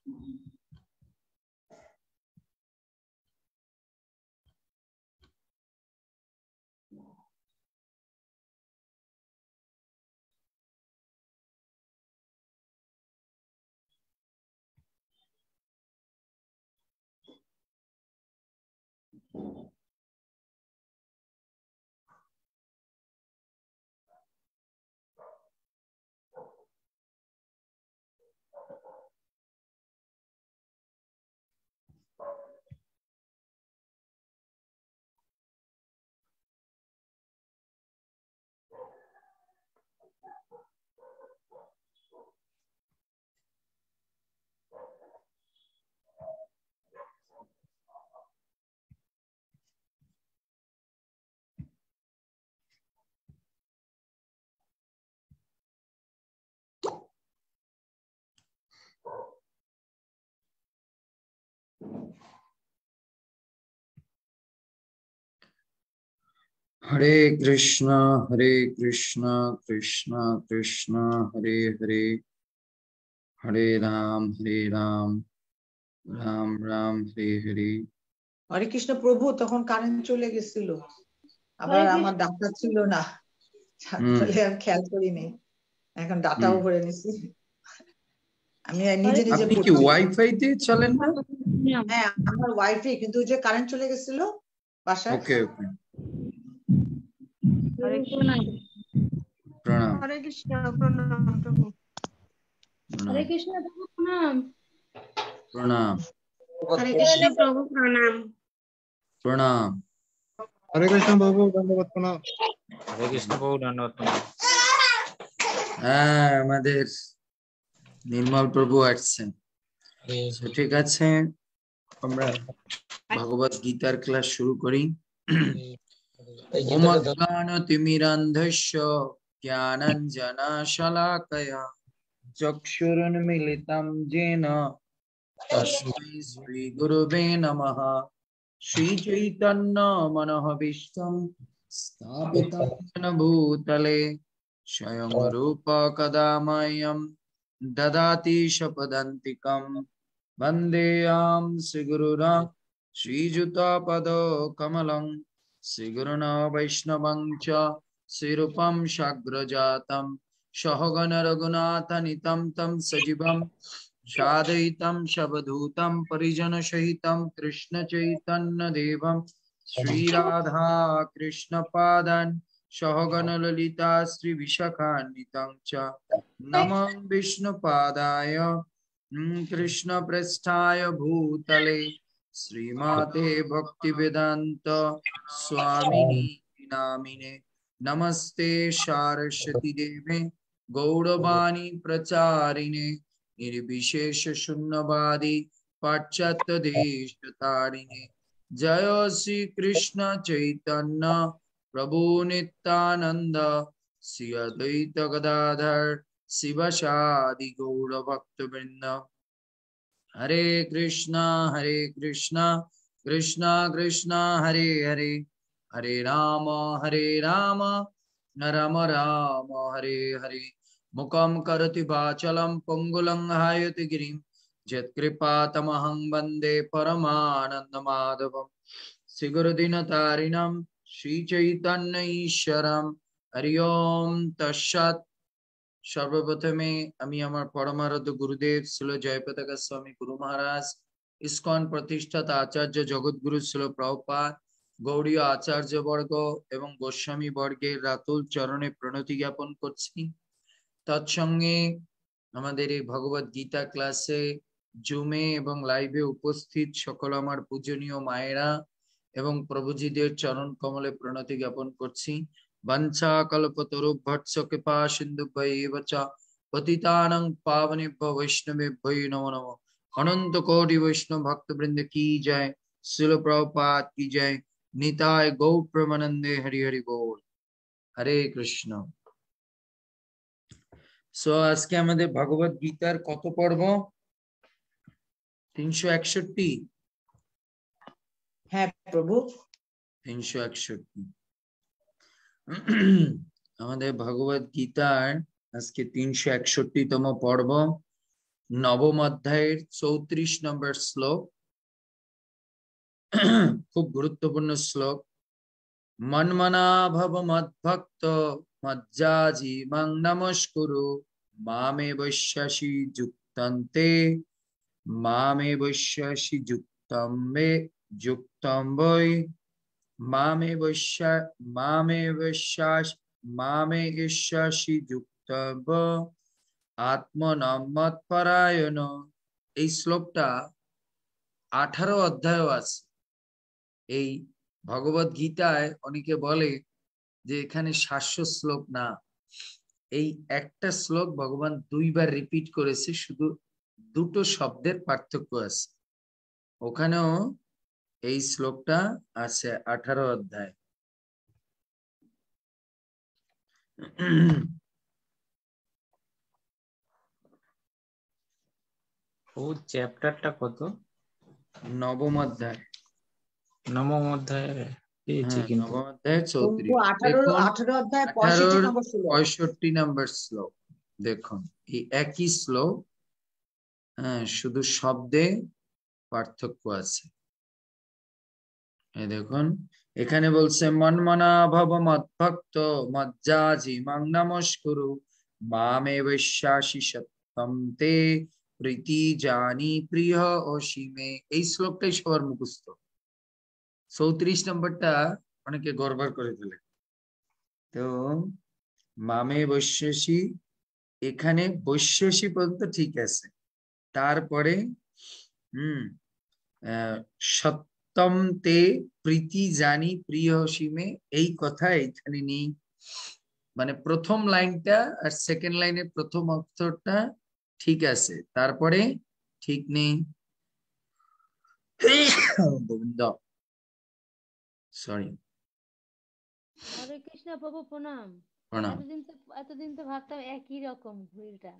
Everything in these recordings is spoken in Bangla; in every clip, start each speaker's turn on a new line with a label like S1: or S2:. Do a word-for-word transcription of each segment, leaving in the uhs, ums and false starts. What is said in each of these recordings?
S1: Hare Krishna, Hare Krishna, Krishna Krishna, Hare Hare, Hare Ram, Hare Ram, Ram Ram, Hare Hare.
S2: হরে কৃষ্ণ প্রভু, তখন কারেন্ট চলে গেছিল, আবার আমার ডাটা ছিল না, ফলে আমি খেয়াল করিনি, এখন ডাটাও ভরে নিছি। আমি নিজে নিজে
S1: আপনি কি ওয়াইফাই দিয়ে চলেন না?
S2: হ্যাঁ, আমার ওয়াইফাই, কিন্তু যে কারেন্ট চলে গেছিল বাসায়।
S1: ওকে ওকে,
S3: প্রণাম।
S1: প্রণাম।
S3: হরে কৃষ্ণ, প্রণাম প্রভু। হরে কৃষ্ণ প্রভু, প্রণাম।
S1: প্রণাম।
S3: হরে কৃষ্ণ প্রভু, প্রণাম।
S1: প্রণাম।
S4: হরে কৃষ্ণ প্রভু, ধন্যবাদ, প্রণাম।
S5: হরে কৃষ্ণ প্রভু, ধন্যবাদ, প্রণাম।
S1: হ্যাঁ, আমাদের নির্মল প্রভু আসছেন। ঠিক আছে, আমরা ভগবত গীতার ক্লাস শুরু করি। ওম অজ্ঞানতিমিরান্ধস্য জ্ঞানাঞ্জনশলাকয়া চক্ষুরুন্মিলিतं येन তস্मै শ্রীগুরুবে নমঃ। শ্রীচৈতন্য মনোভীষ্টং স্থাপিतं येन ভূতলে স্বয়ং রূপ কদা মह्यं দদাতি স্বপদান্তিকं। বন্দেऽহं শ্রীগুরুরা শ্রীযুতপদকমलं শ্রীগুরুণা বৈষ্ণবং চ শ্রীরূপं সাগ্রজাतं সহগণ রঘুনাথানিतं तं সজীবं সাদয়িतं সবধূतं পরিজনসহিतं কৃষ্ণ চৈতন্য দেবं শ্রীরাধা কৃষ্ণ পাদান সহগণ ললিতা শ্রী বিশাখান্বিतं চ নমো বিষ্ণুপাদায় কৃষ্ণ পৃষ্ঠায় ভূতলে শ্রীমতে ভক্তিবেদান্ত স্বামিনি নামিনে। নমস্তে সারস্বতী দেবে গৌরবাণী প্রচারিণে নির্বিশেষ শূন্যবাদী পাশ্চাত্য দেশ তারিণে। জয় শ্রী কৃষ্ণ চৈতন্য প্রভু নিত্যানন্দ শ্রী অদ্বৈত গদাধর শিবসাদি গৌর ভক্তবৃন্দ। হরে কৃষ্ণা হরে কৃষ্ণা কৃষ্ণা কৃষ্ণা হরে হরে, হরে রাম হরে রাম রাম রাম হরে হরে। মুখম করোতি বাচালম পঙ্গুলং হায়তি গিরিম যৎকৃপাতমহং বন্দে পরমানন্দ মাধবম। শ্রী গুরুদীনতারিণম শ্রী চৈতন্য ঈশ্বরম। হরি ওম তৎসৎ। সর্বপ্রথমে আমি আমার পরমারাধ্য গুরুদেব শ্রীল জয়পতাকা স্বামী গুরু মহারাজ, ইসকন প্রতিষ্ঠাতা আচার্য জগৎগুরু শ্রীল প্রভুপাদ, গৌড়ীয় আচার্য বর্গ এবং গোস্বামী বর্গের রাতুল চরণে প্রণতি জ্ঞাপন করছি। তৎসঙ্গে আমাদের এই ভগবত গীতা ক্লাসে জুমে এবং লাইভে উপস্থিত সকল আমার পূজনীয় মায়েরা এবং প্রভুজিদের চরণ কমলে প্রণতি জ্ঞাপন করছি। বঞ্চা কল্পতরুভ্যর্ৎস কৃপা সিন্ধুভ্যৈব চ পতিতানাং পাবনেভ্যো বৈষ্ণবেভ্যো নমো নমঃ। অনন্ত কোটি বৈষ্ণব ভক্তবৃন্দ কি জয়, শ্রীল প্রভুপাদ কি জয়, নিতাই গৌর প্রেমানন্দে হরি হরি বল। হরে কৃষ্ণ। সো আজকে আমাদের ভগবত গীতার কত পর্ব? তিনশো একষট্টি।
S2: হ্যাঁ প্রভু,
S1: তিনশো একষট্টি। আমাদের ভগবত গীতার আজকে তিনশো একষট্টি তম পর্ব। নবম অধ্যায়ের চৌত্রিশ নম্বর শ্লোক, খুব গুরুত্বপূর্ণ শ্লোক। মন্মনা ভব মদ্ভক্ত মজ্জাজি মং নমস্কুরু মামে বৈশ্যাসি যুক্তন্তে মামে বৈশ্যাসি যুক্তম মে যুক্তম বৈ মামে বৈশ্যা মামে বৈশ্যাস মামে ঈশ্বাসি যুক্তব আত্মনম্মৎপরায়ণ। এই শ্লোকটা আঠারো অধ্যায় আছে। এই ভগবত গীতায় অনেকে বলে যে এখানে সাতশো শ্লোক না, এই একটা শ্লোক ভগবান দুইবার রিপিট করেছে, শুধু দুটো শব্দের পার্থক্য আছে। ওখানেও এই শ্লোকটা আছে আঠারো অধ্যায়।
S5: ও চ্যাপ্টারটা কত?
S1: নবম অধ্যায়।
S5: নবম অধ্যায়ে পেয়েছি
S1: হ্যাঁ,
S5: কিন্তু
S1: নবম অধ্যায় চৌত্রিশ।
S2: আঠারো
S1: দেখুন
S2: আঠারো অধ্যায় পঁয়ষট্টি
S1: আঠারোর
S2: নম্বর ছিল।
S1: পঁয়ষট্টি নম্বর শ্লোক। দেখুন এই একই শ্লোক, হ্যাঁ, শুধু শব্দে পার্থক্য আছে। এই দেখুন এখানে বলছে মন্মনা ভব মদ্ভক্ত মজ্জাজি মাং নমস্কুরু মামে বৈশ্যাসি সত্যম তে প্রীতি জানি প্রিয় অসীমে। এই শ্লোকটাই সবার মুখস্থ। চৌত্রিশ নম্বরটা অনেকে গড়বড় করে ফেলে। তো মামে বৈশ্যাসি, এখানে বৈশ্যাসি পর্যন্ত ঠিক আছে, তারপরে হম আহ সত্যম তে প্রীতি জানি প্রিয় সীমে, এই কথা এখানে নেই। মানে প্রথম লাইনটা আর সেকেন্ড লাইনের প্রথম অক্ষরটা ঠিক আছে, তারপরে ঠিক নেই। গোবিন্দ, সরি।
S3: হরে কৃষ্ণ প্রভু প্রণাম।
S1: প্রণাম।
S3: এতদিন তো এতদিন তো ভাবতাম একই রকম ভুলটা।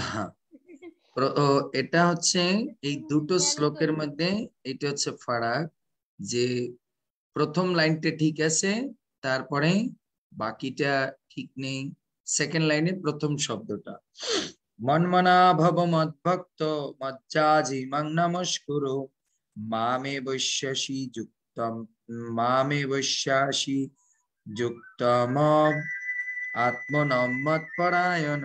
S1: এটা হচ্ছে এই দুটো শ্লোকের মধ্যে এটা হচ্ছে ফারাক, যে প্রথম লাইনটা ঠিক আছে, তারপরে বাকিটা ঠিক নেই। সেকেন্ড লাইনে প্রথম শব্দটা মন্মনা ভব মদ্ভক্ত মজ্জাজি মং নমস্কুরু মামে বৈশ্যাসি যুক্তম মামে বৈশ্যাসি যুক্তম আত্মনম্মৎপরায়ণ।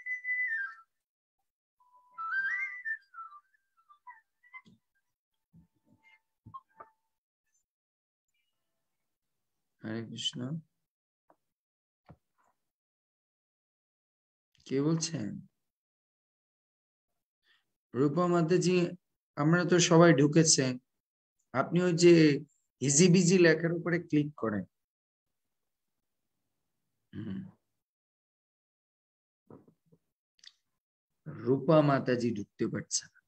S1: হরে কৃষ্ণ। কে বলছেন? রূপা মাতাজি, আমরা তো সবাই ঢুকেছে, আপনি ওই যে ইজি বিজি লেখার উপরে ক্লিক করেন। রূপা মাতাজি ঢুকতে পারছে না,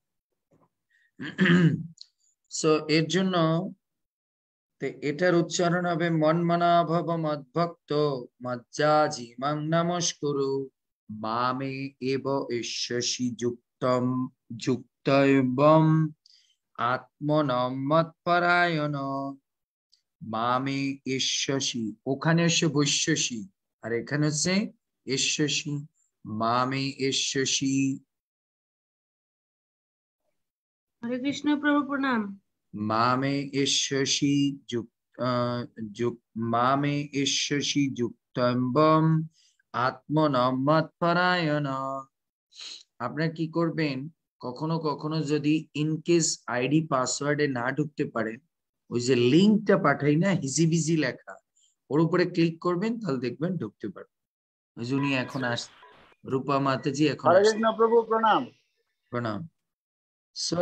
S1: সো এর জন্য এটার উচ্চারণ হবে মন্মনা ভব মদ্ভক্ত মজ্জাজি মং নমস্কুরু মামে এব ঈশ্বসি যুক্তম যুক্তম আত্মনম্মৎপরায়ণ। মামে ঈশ্বসি, ওখানে হচ্ছে বৈশ্যসি আর এখানে হচ্ছে ঈশ্বসি। মামে ঈশ্বসি।
S3: হরে কৃষ্ণ প্রভু প্রণাম।
S1: মামে ঈশ্বসি যুক্ত মামে ঈশ্বসি যুক্তম আত্মনম্মৎপরায়ণ। আপনারা কি করবেন, কখনো কখনো যদি ইনকেস আইডি পাসওয়ার্ডে না ঢুকতে পারেন, ওই যে লিঙ্কটা পাঠাই না হিজিবিজি লেখা, ওর উপরে ক্লিক করবেন, তাহলে দেখবেন ঢুকতে পারবেন। ওই জন্য এখন আস রূপা মাতাজি এখন
S6: হরে কৃষ্ণ প্রভু প্রণাম।
S1: প্রণাম। সো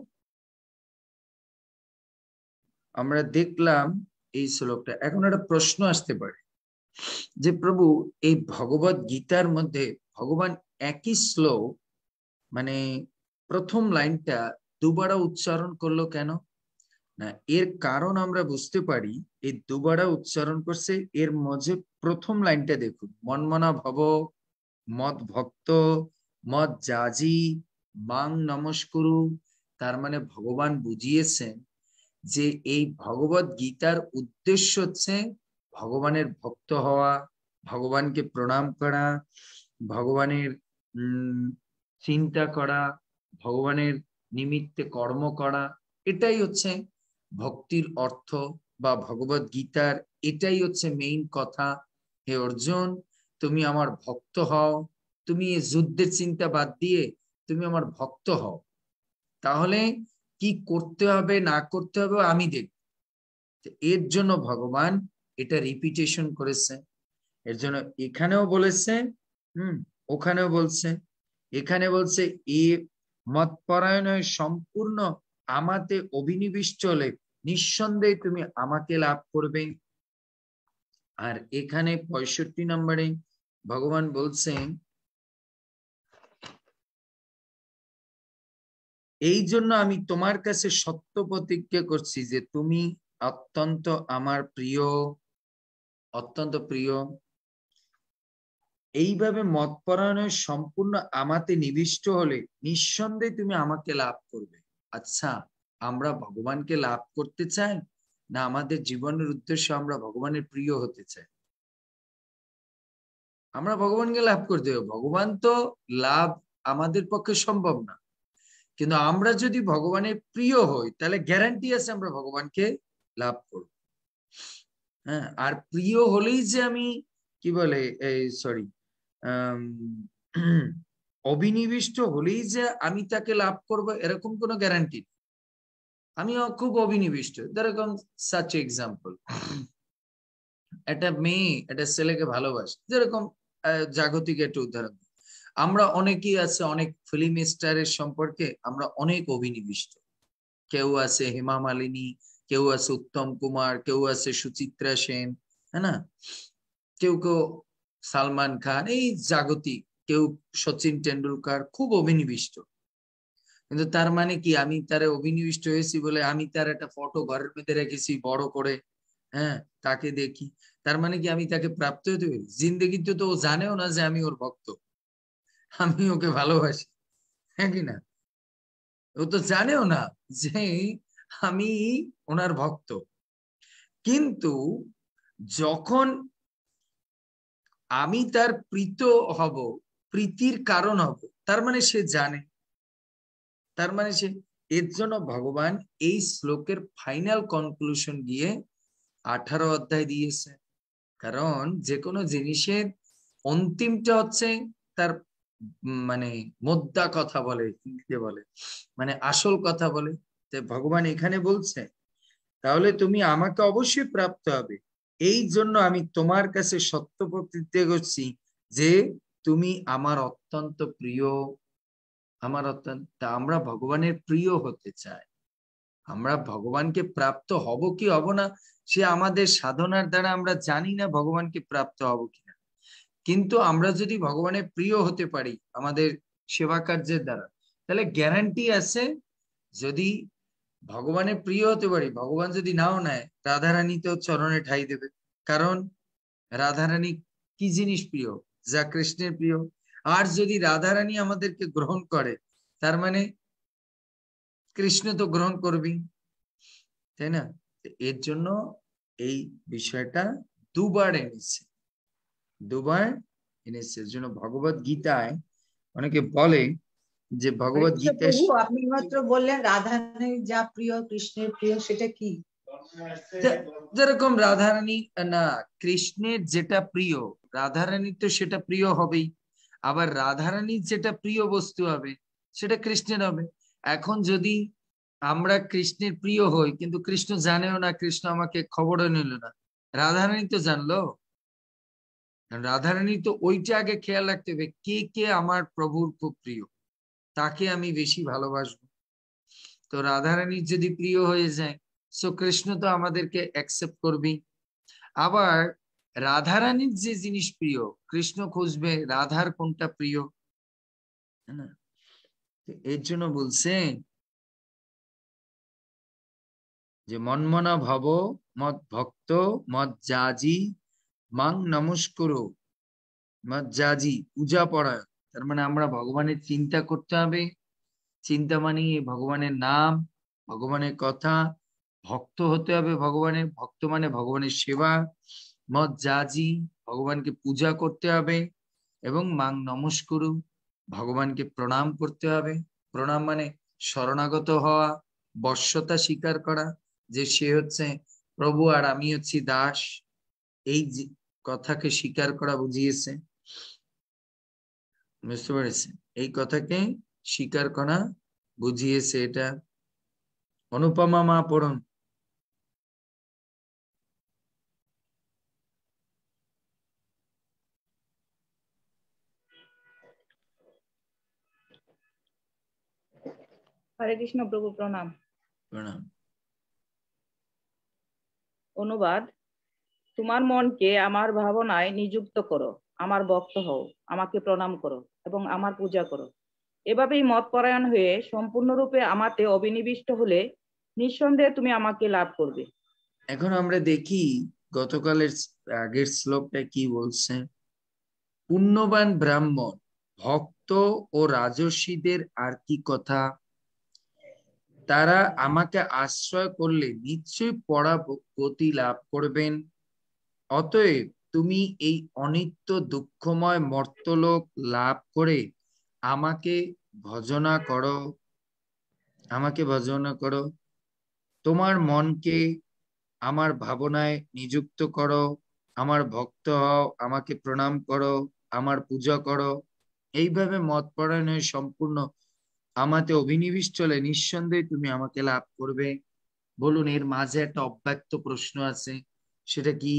S1: আমরা দেখলাম এই শ্লোকটা। এখন একটা প্রশ্ন আসতে পারে যে প্রভু এই ভগবত গীতার মধ্যে ভগবান একই শ্লোক, মানে প্রথম লাইনটা দুবারা উচ্চারণ করলো কেন? না, এর কারণ আমরা বুঝতে পারি, এই দুবারা উচ্চারণ করছে এর মধ্যে প্রথম লাইনটা দেখুন, মন্মনা ভব মদ ভক্ত মদ জাজি মাং নমস্কুরু। তার মানে ভগবান বুঝিয়েছেন যে এই ভগবত গীতার উদ্দেশ্য হচ্ছে ভগবানের ভক্ত হওয়া, ভগবানকে প্রণাম করা, ভগবানের উম চিন্তা করা, ভগবানের নিমিত্তে কর্ম করা, এটাই হচ্ছে ভক্তির অর্থ বা ভগবত গীতার এটাই হচ্ছে মেইন কথা। হে অর্জুন, তুমি আমার ভক্ত হও, তুমি এই যুদ্ধের চিন্তা বাদ দিয়ে তুমি আমার ভক্ত হও, তাহলে কি করতে হবে না করতে হবে আমি দেখব। এর জন্য ভগবান এটা রিপিটেশন করেছে। এর জন্য এখানেও বলেছে, হুম ওখানেও বলছে। এখানে বলছে এ মতপরায়ণ সম্পূর্ণ আমাতে অভিনিবিষ্ট হলে নিঃসন্দেহে তুমি আমাকে লাভ করবে। আর এখানে পঁয়ষট্টি নম্বরে ভগবান বলছেন, এই জন্য আমি তোমার কাছে সত্য প্রতিজ্ঞা করছি যে তুমি অত্যন্ত আমার প্রিয়, অত্যন্ত প্রিয়। এইভাবে মতপরায়ণের সম্পূর্ণ আমাতে নিবিষ্ট হলে নিঃসন্দেহে তুমি আমাকে লাভ করবে। আচ্ছা, আমরা ভগবানকে লাভ করতে চাই না আমাদের জীবনের উদ্দেশ্য আমরা ভগবানের প্রিয় হতে চাই? আমরা ভগবানকে লাভ করতে হবে। ভগবান তো লাভ আমাদের পক্ষে সম্ভব না, কিন্তু আমরা যদি ভগবানের প্রিয় হই তাহলে গ্যারান্টি আছে আমরা ভগবানকে লাভ করব। হ্যাঁ, আর প্রিয় হলেই যে আমি কি বলে এই সরি অবিনিবিষ্ট হলেই যে আমি তাকে লাভ করব এরকম কোনো গ্যারান্টি। আমিও খুব অবিনিবিষ্ট, যেরকম সাচ এক্সাম্পল, একটা মেয়ে একটা ছেলেকে ভালোবাসে, যেরকম জাগতিক একটা উদাহরণ। আমরা অনেকেই আছে অনেক ফিল্ম স্টারের সম্পর্কে আমরা অনেক অভিনিবিষ্ট। কেউ আছে হেমা মালিনী, কেউ আছে উত্তম কুমার, কেউ আছে সুচিত্রা সেন, হ্যাঁ না, কেউ কেউ সালমান খান, এই জাগতিক, কেউ সচিন টেন্ডুলকার, খুব অভিনিবিষ্ট। কিন্তু তার মানে কি আমি তারে অভিনিবিষ্ট হয়েছি বলে আমি তার একটা ফটো ঘরের মধ্যে রেখেছি বড় করে, হ্যাঁ তাকে দেখি, তার মানে কি আমি তাকে প্রাপ্ত হতে পারি? জিন্দগিতে তো ও জানেও না যে আমি ওর ভক্ত, আমি ওকে ভালোবাসি, হ্যাঁ কি না? ও তো জানেও না যে আমি ওনার ভক্ত। কিন্তু যখন আমি তার প্রীত হব, প্রীতির কারণ হব, তার মানে সে জানে, তার মানে সে, এর জন্য ভগবান এই শ্লোকের ফাইনাল কনক্লুশন গিয়ে আঠারো অধ্যায় দিয়েছে। কারণ যে কোনো জিনিসের অন্তিমটা হচ্ছে তার মানে মোদ্দা কথা বলে, কি বলে মানে আসল কথা বলে। তো ভগবান এখানে বলছে তাহলে তুমি আমাকে অবশ্যই প্রাপ্ত হবে, এই জন্য আমি তোমার কাছে সত্য প্রতিজ্ঞা করছি যে তুমি আমার অত্যন্ত প্রিয়, আমার অত্যন্ত। আমরা ভগবানের প্রিয় হতে চাই, আমরা ভগবানকে প্রাপ্ত হব কি হব না সে আমাদের সাধনার দ্বারা আমরা জানি না ভগবানকে প্রাপ্ত হব কিনা। কিন্তু আমরা যদি ভগবানের প্রিয় হতে পারি আমাদের সেবা কার্যের দ্বারা, তাহলে গ্যারান্টি আছে যদি ভগবানের প্রিয় হতে পারি, ভগবান যদি নাও নেয় রাধারানী তো চরণে ঠাই দেবে। কারণ রাধারানী কি জিনিস প্রিয়? যা কৃষ্ণের প্রিয়। আর যদি রাধারানী আমাদেরকে গ্রহণ করে তার মানে কৃষ্ণ তো গ্রহণ করবি, তাই না? এর জন্য এই বিষয়টা দুবার এনেছে, দুবার এনেছে। এর জন্য ভগবত গীতায় অনেকে বলে যে ভগবত গীতা,
S2: প্রভু আপনি মাত্র বললেন রাধারানীর যা প্রিয় কৃষ্ণের প্রিয়, সেটা কি?
S1: যেরকম রাধারানী না, কৃষ্ণের যেটা প্রিয় রাধারানীর তো সেটা প্রিয় হবেই, আবার রাধারানীর যেটা প্রিয় বস্তু হবে সেটা কৃষ্ণের হবে। এখন যদি আমরা কৃষ্ণের প্রিয় হই কিন্তু কৃষ্ণ জানেও না, কৃষ্ণ আমাকে খবরও নিল না, রাধারানী তো জানলো। রাধারানী তো ওইটা আগে খেয়াল রাখতে হবে কে কে আমার প্রভুর খুব প্রিয়, তাকে আমি বেশি ভালোবাসবো। তো রাধারানীর যদি প্রিয় হয়ে যায় সো কৃষ্ণ তো আমাদেরকে অ্যাকসেপ্ট করবি। আবার রাধারানীর যে জিনিস প্রিয় কৃষ্ণ খুঁজবে রাধার কোনটা প্রিয়, না? এর জন্য বলছে যে মনমনা ভব মত ভক্ত মত জাজি মাং নমস্করো, মত জাজি পূজা পড়ায়। তার মানে আমরা ভগবানের চিন্তা করতে হবে, চিন্তা মানে ভগবানের নাম, ভগবানের কথা, ভক্ত হতে হবে ভগবানের, ভক্ত মানে ভগবানের সেবা, মত জাজি ভগবানকে পূজা করতে হবে, এবং মাং নমস্কুরু ভগবানকে প্রণাম করতে হবে, প্রণাম মানে শরণাগত হওয়া, বশ্যতা স্বীকার করা, যে সে হচ্ছে প্রভু আর আমি হচ্ছি দাস, এই কথাকে স্বীকার করা বুঝিয়েছে। বুঝতে পেরেছে? এই কথাকে স্বীকার করা বুঝিয়েছে। এটা অনুপমা মা পড়ুন।
S6: হরে কৃষ্ণ প্রভু, প্রণাম।
S1: প্রণাম।
S6: অনুবাদ: তোমার মনকে আমার ভাবনায় নিযুক্ত করো, আমার ভক্ত হও, আমাকে প্রণাম করো এবং আমার পূজা করো। এভাবেই মত পরায়ণ হয়ে সম্পূর্ণরূপে আমাতে অবিনিবিষ্ট হলে নিঃসন্দেহে তুমি আমাকে লাভ করবে।
S1: এখন আমরা দেখি গতকালের আগের শ্লোকটা কি বলছে। পুণ্যবান ব্রাহ্মণ, ভক্ত ও রাজসীদের আর কি কথা, তারা আমাকে আশ্রয় করলে নিশ্চয়ই পরাগতি লাভ করবেন। অতএব তুমি এই অনিত্য দুঃখময় মর্তলোক লাভ করে আমাকে ভজনা করো, আমাকে ভজনা করো। তোমার মনকে আমার ভাবনায় নিযুক্ত করো, আমার ভক্ত হও, আমাকে প্রণাম করো, আমার পূজা করো। এইভাবে মত পরায়ণে সম্পূর্ণ আমাতে অভিনিবিষ্ট হলে নিঃসন্দেহে তুমি আমাকে লাভ করবে। বলুন, এর মাঝে একটা অব্যক্ত প্রশ্ন আছে, সেটা কি?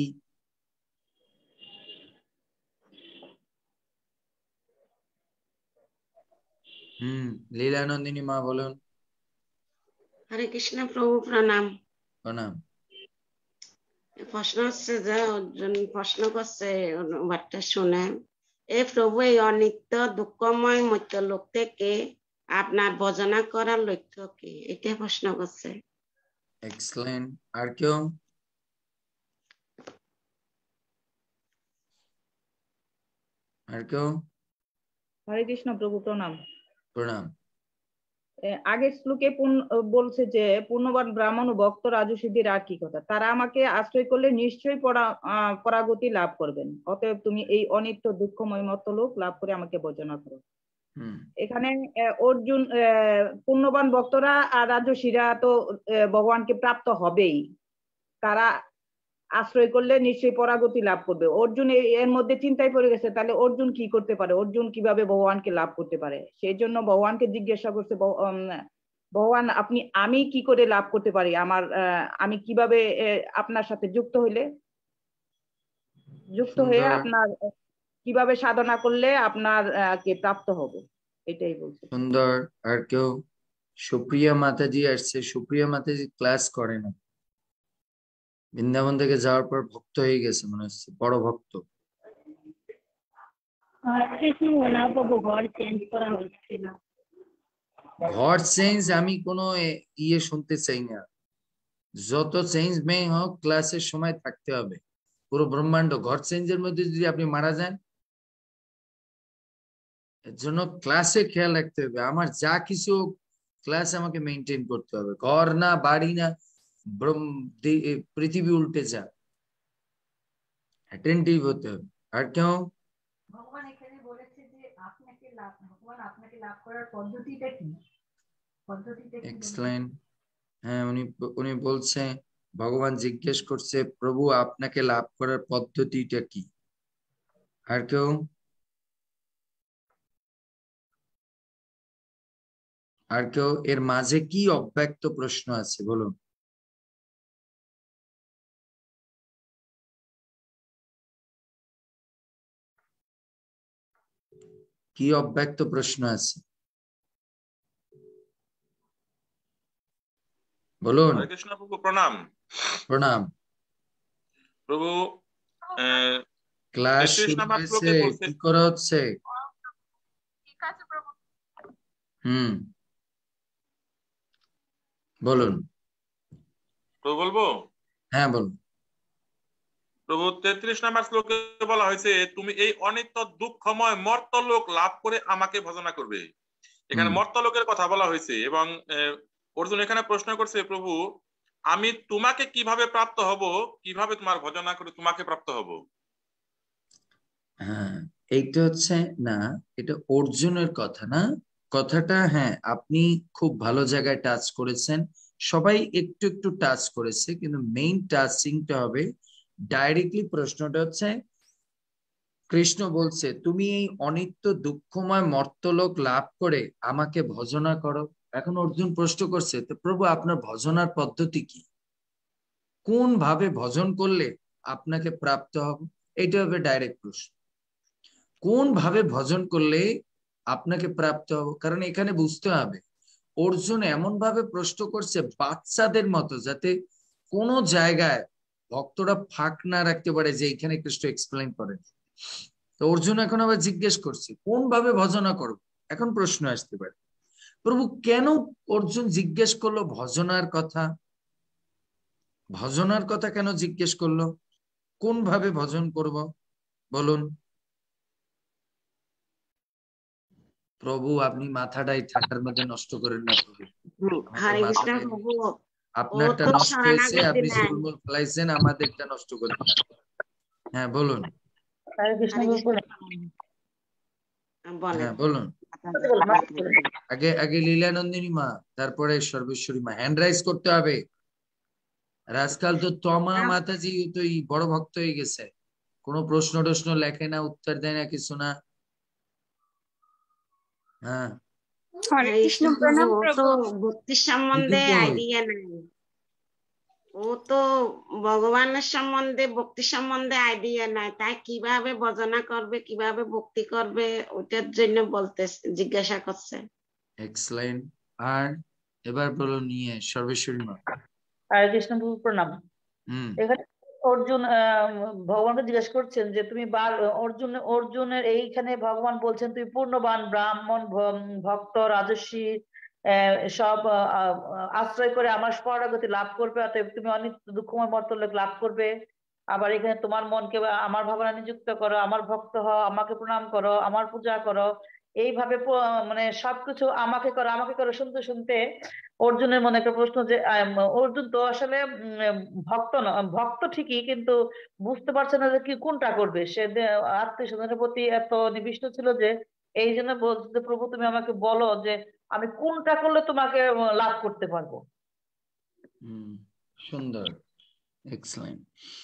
S1: হুম লীলানন্দিনী মা বলুন।
S7: হরে কৃষ্ণ প্রভু, প্রণাম।
S1: প্রণাম।
S7: প্রশ্ন হচ্ছে যে অর্জুন প্রশ্ন করছে, অনুবাদটা শুনে, এ প্রভু, এই অনিত্য দুঃখময় মর্ত্যলোক থেকে আপনার ভজনা করার লক্ষ্য কি? এটা প্রশ্ন করছে।
S1: এক্সেলেন্ট। আর কেউ? আর কেউ?
S6: হরে কৃষ্ণ প্রভু, প্রণাম।
S1: প্রণাম।
S6: আগের শ্লোকে বলছে যে পুণ্যবান ব্রাহ্মণ ও ভক্ত রাজসীদের আর কি কথা, তারা আমাকে আশ্রয় করলে নিশ্চয়ই পরাগতি লাভ করবেন। অতএব তুমি এই অনিত্য দুঃখময় মর্ত্যলোক লাভ করে আমাকে ভজনা করো। এখানে অর্জুন, পুণ্যবান ভক্তরা আর রাজসীরা তো ভগবানকে প্রাপ্ত হবেই, তারা আশ্রয় করলে নিশ্চয়ই পরাগতি লাভ করবে। অর্জুন এর মধ্যে চিন্তায় পড়ে গেছে, তাহলে অর্জুন কি করতে পারে, অর্জুন কিভাবে ভগবানকে লাভ করতে পারে। সেই জন্য ভগবানকে জিজ্ঞাসা করছে, ভগবান আপনি, আমি কি করে লাভ করতে পারি, আমার আমি কিভাবে আপনার সাথে যুক্ত হইলে, যুক্ত হয়ে আপনার কিভাবে সাধনা করলে আপনার কে প্রাপ্ত হব, এটাই বলছে।
S1: সুন্দর। আর কেউ? সুপ্রিয়া মাতাজি আসছে। সুপ্রিয়া মাতাজি ক্লাস করে না, বৃন্দাবন থেকে যাওয়ার পর ভক্ত হয়ে গেছে মনে হচ্ছে, বড় ভক্ত। ঘর চেঞ্জ আমি কোনো ইয়ে শুনতে চাই না। যত চেঞ্জ মেয়ে হোক, ক্লাসের সময় থাকতে হবে। পুরো ব্রহ্মাণ্ড ঘর চেঞ্জের মধ্যে যদি আপনি মারা যান, এর জন্য ক্লাসে খেয়াল রাখতে হবে। আমার যা কিছু ক্লাস আমাকে মেনটেন করতে হবে, ঘর না, বাড়ি না, পৃথিবী উল্টে যা, অ্যাটেন্টিভ হতে হবে। আর কেউ?
S8: ভগবান এখানে বলেছে যে আপনাকে লাভ, ভগবান আপনাকে লাভ করার পদ্ধতিটা কি? পদ্ধতিটা কি?
S1: এক্সেলেন্ট। হ্যাঁ, উনি উনি বলছে, ভগবান জিজ্ঞেস করছে, প্রভু আপনাকে লাভ করার পদ্ধতিটা কি? আর কেউ? আর কেউ? এর মাঝে কি অব্যক্ত প্রশ্ন আছে বলুন। কি অব্যক্ত প্রশ্ন আছে বলুন।
S9: হরে কৃষ্ণ প্রভু, প্রণাম।
S1: প্রণাম
S9: প্রভু।
S1: ক্লাস শুরু হয়েছে, কি করা হচ্ছে?
S8: ঠিক আছে প্রভু।
S1: হুম বলুন।
S9: প্রভু বলবো?
S1: হ্যাঁ বলুন।
S9: প্রভু, তেত্রিশ নম্বর শ্লোকে বলা হয়েছে, তুমি এই অনিত্য দুঃখময় মর্ত্যলোক লাভ করে আমাকে ভজনা করবে। এখানে মর্ত্যলোকের কথা বলা হয়েছে এবং অর্জুন এখানে প্রশ্ন করছে, প্রভু আমি তোমাকে কিভাবে প্রাপ্ত হব, কিভাবে তোমার ভজনা করে তোমাকে প্রাপ্ত হব?
S1: হ্যাঁ, এইটা হচ্ছে না, এটা অর্জুনের কথা না, কথাটা হ্যাঁ আপনি খুব ভালো জায়গায় টাচ করেছেন, সবাই একটু একটু টাচ করেছে, কিন্তু মেইন টাচিংটা হবে ডাইরেক্টলি। প্রশ্নটা হচ্ছে কৃষ্ণ বলছে তুমি এই অনিত্য দুঃখময় মর্তলোক লাভ করে আমাকে ভজনা করো। এখন অর্জুন প্রশ্ন করছে, তো প্রভু আপনার ভজনার পদ্ধতি কি, কোন ভাবে ভজন করলে আপনাকে প্রাপ্ত হব? এইটা হবে ডাইরেক্ট প্রশ্ন, কোন ভাবে ভজন করলে আপনাকে প্রাপ্ত হব। কারণ এখানে বুঝতে হবে অর্জুন এমন ভাবে প্রশ্ন করছে বাচ্চাদের মতো, যাতে কোনো জায়গায় ভক্তরা ফাঁক না রাখতে পারে যে এখানে কৃষ্ণ এক্সপ্লেন করেন। তো অর্জুন এখন আবার জিজ্ঞেস করছে কোন ভাবে ভজনা করব। এখন প্রশ্ন আসতে পারে প্রভু কেন অর্জুন জিজ্ঞেস করলো ভজনার কথা, ভজনার কথা কেন জিজ্ঞেস করলো, কোন ভাবে ভজন করব বলুন। প্রভু আপনি মাথাটাই ঠান্ডার মধ্যে নষ্ট করেন না প্রভু,
S7: হরে কৃষ্ণ প্রভু,
S1: আপনারটা নষ্ট হয়েছে, আপনি চুলমুল ফেলাইছেন, আমাদেরটা নষ্ট করেন। হ্যাঁ বলুন। হ্যাঁ বলুন। আগে আগে লীলানন্দিনী মা, তারপরে সর্বেশ্বরী মা। হ্যান্ড রাইজ করতে হবে। আর আজকাল তো তমা মাতাজি তো বড় ভক্ত হয়ে গেছে, কোনো প্রশ্ন টশ্ন লেখে না, উত্তর দেয় না, কিছু না। হ্যাঁ
S7: ভক্তির সম্বন্ধে আইডিয়া নাই, ও তো ভগবানের সম্বন্ধে ভক্তি সম্বন্ধে আইডিয়া নাই, তাই কিভাবে ভজনা করবে কিভাবে ভক্তি করবে ওটার জন্য বলতে জিজ্ঞাসা করছে।
S1: এক্সেলেন্ট। আর এবার বলো নিয়ে সর্বেশ্বরী মা।
S10: হরে কৃষ্ণ প্রভু প্রণাম। এখানে অর্জুন ভগবানকে জিজ্ঞেস করছেন যে তুমি অর্জুন অর্জুনের এইখানে ভগবান বলছেন তুমি পূর্ণবান ব্রাহ্মণ ভক্ত রাজস্বী সব আশ্রয় করে আমার শরণাগতি লাভ করবে, অতএব তুমি অনিত্য দুঃখময় মর্তলোক লাভ করবে। আবার এখানে তোমার মনকে আমার ভাবনা নিযুক্ত করো, আমার ভক্ত হও, আমাকে প্রণাম করো, আমার পূজা করো, এইভাবে মানে সবকিছু আমাকে করো আমাকে করো শুনতে শুনতে অর্জুনের মনে একটা প্রশ্ন যে অর্জুন তো আসলে ভক্ত না, ভক্ত ঠিকই কিন্তু বুঝতে পারছে না যে কি কোনটা করবে। সে আত্মীয় স্বজনের প্রতি এত নিবিষ্ট ছিল যে এই জন্য বলছে প্রভু তুমি আমাকে বলো যে আমি কোনটা করলে তোমাকে লাভ করতে পারবো।
S1: হুম সুন্দর, এক্সেলেন্ট।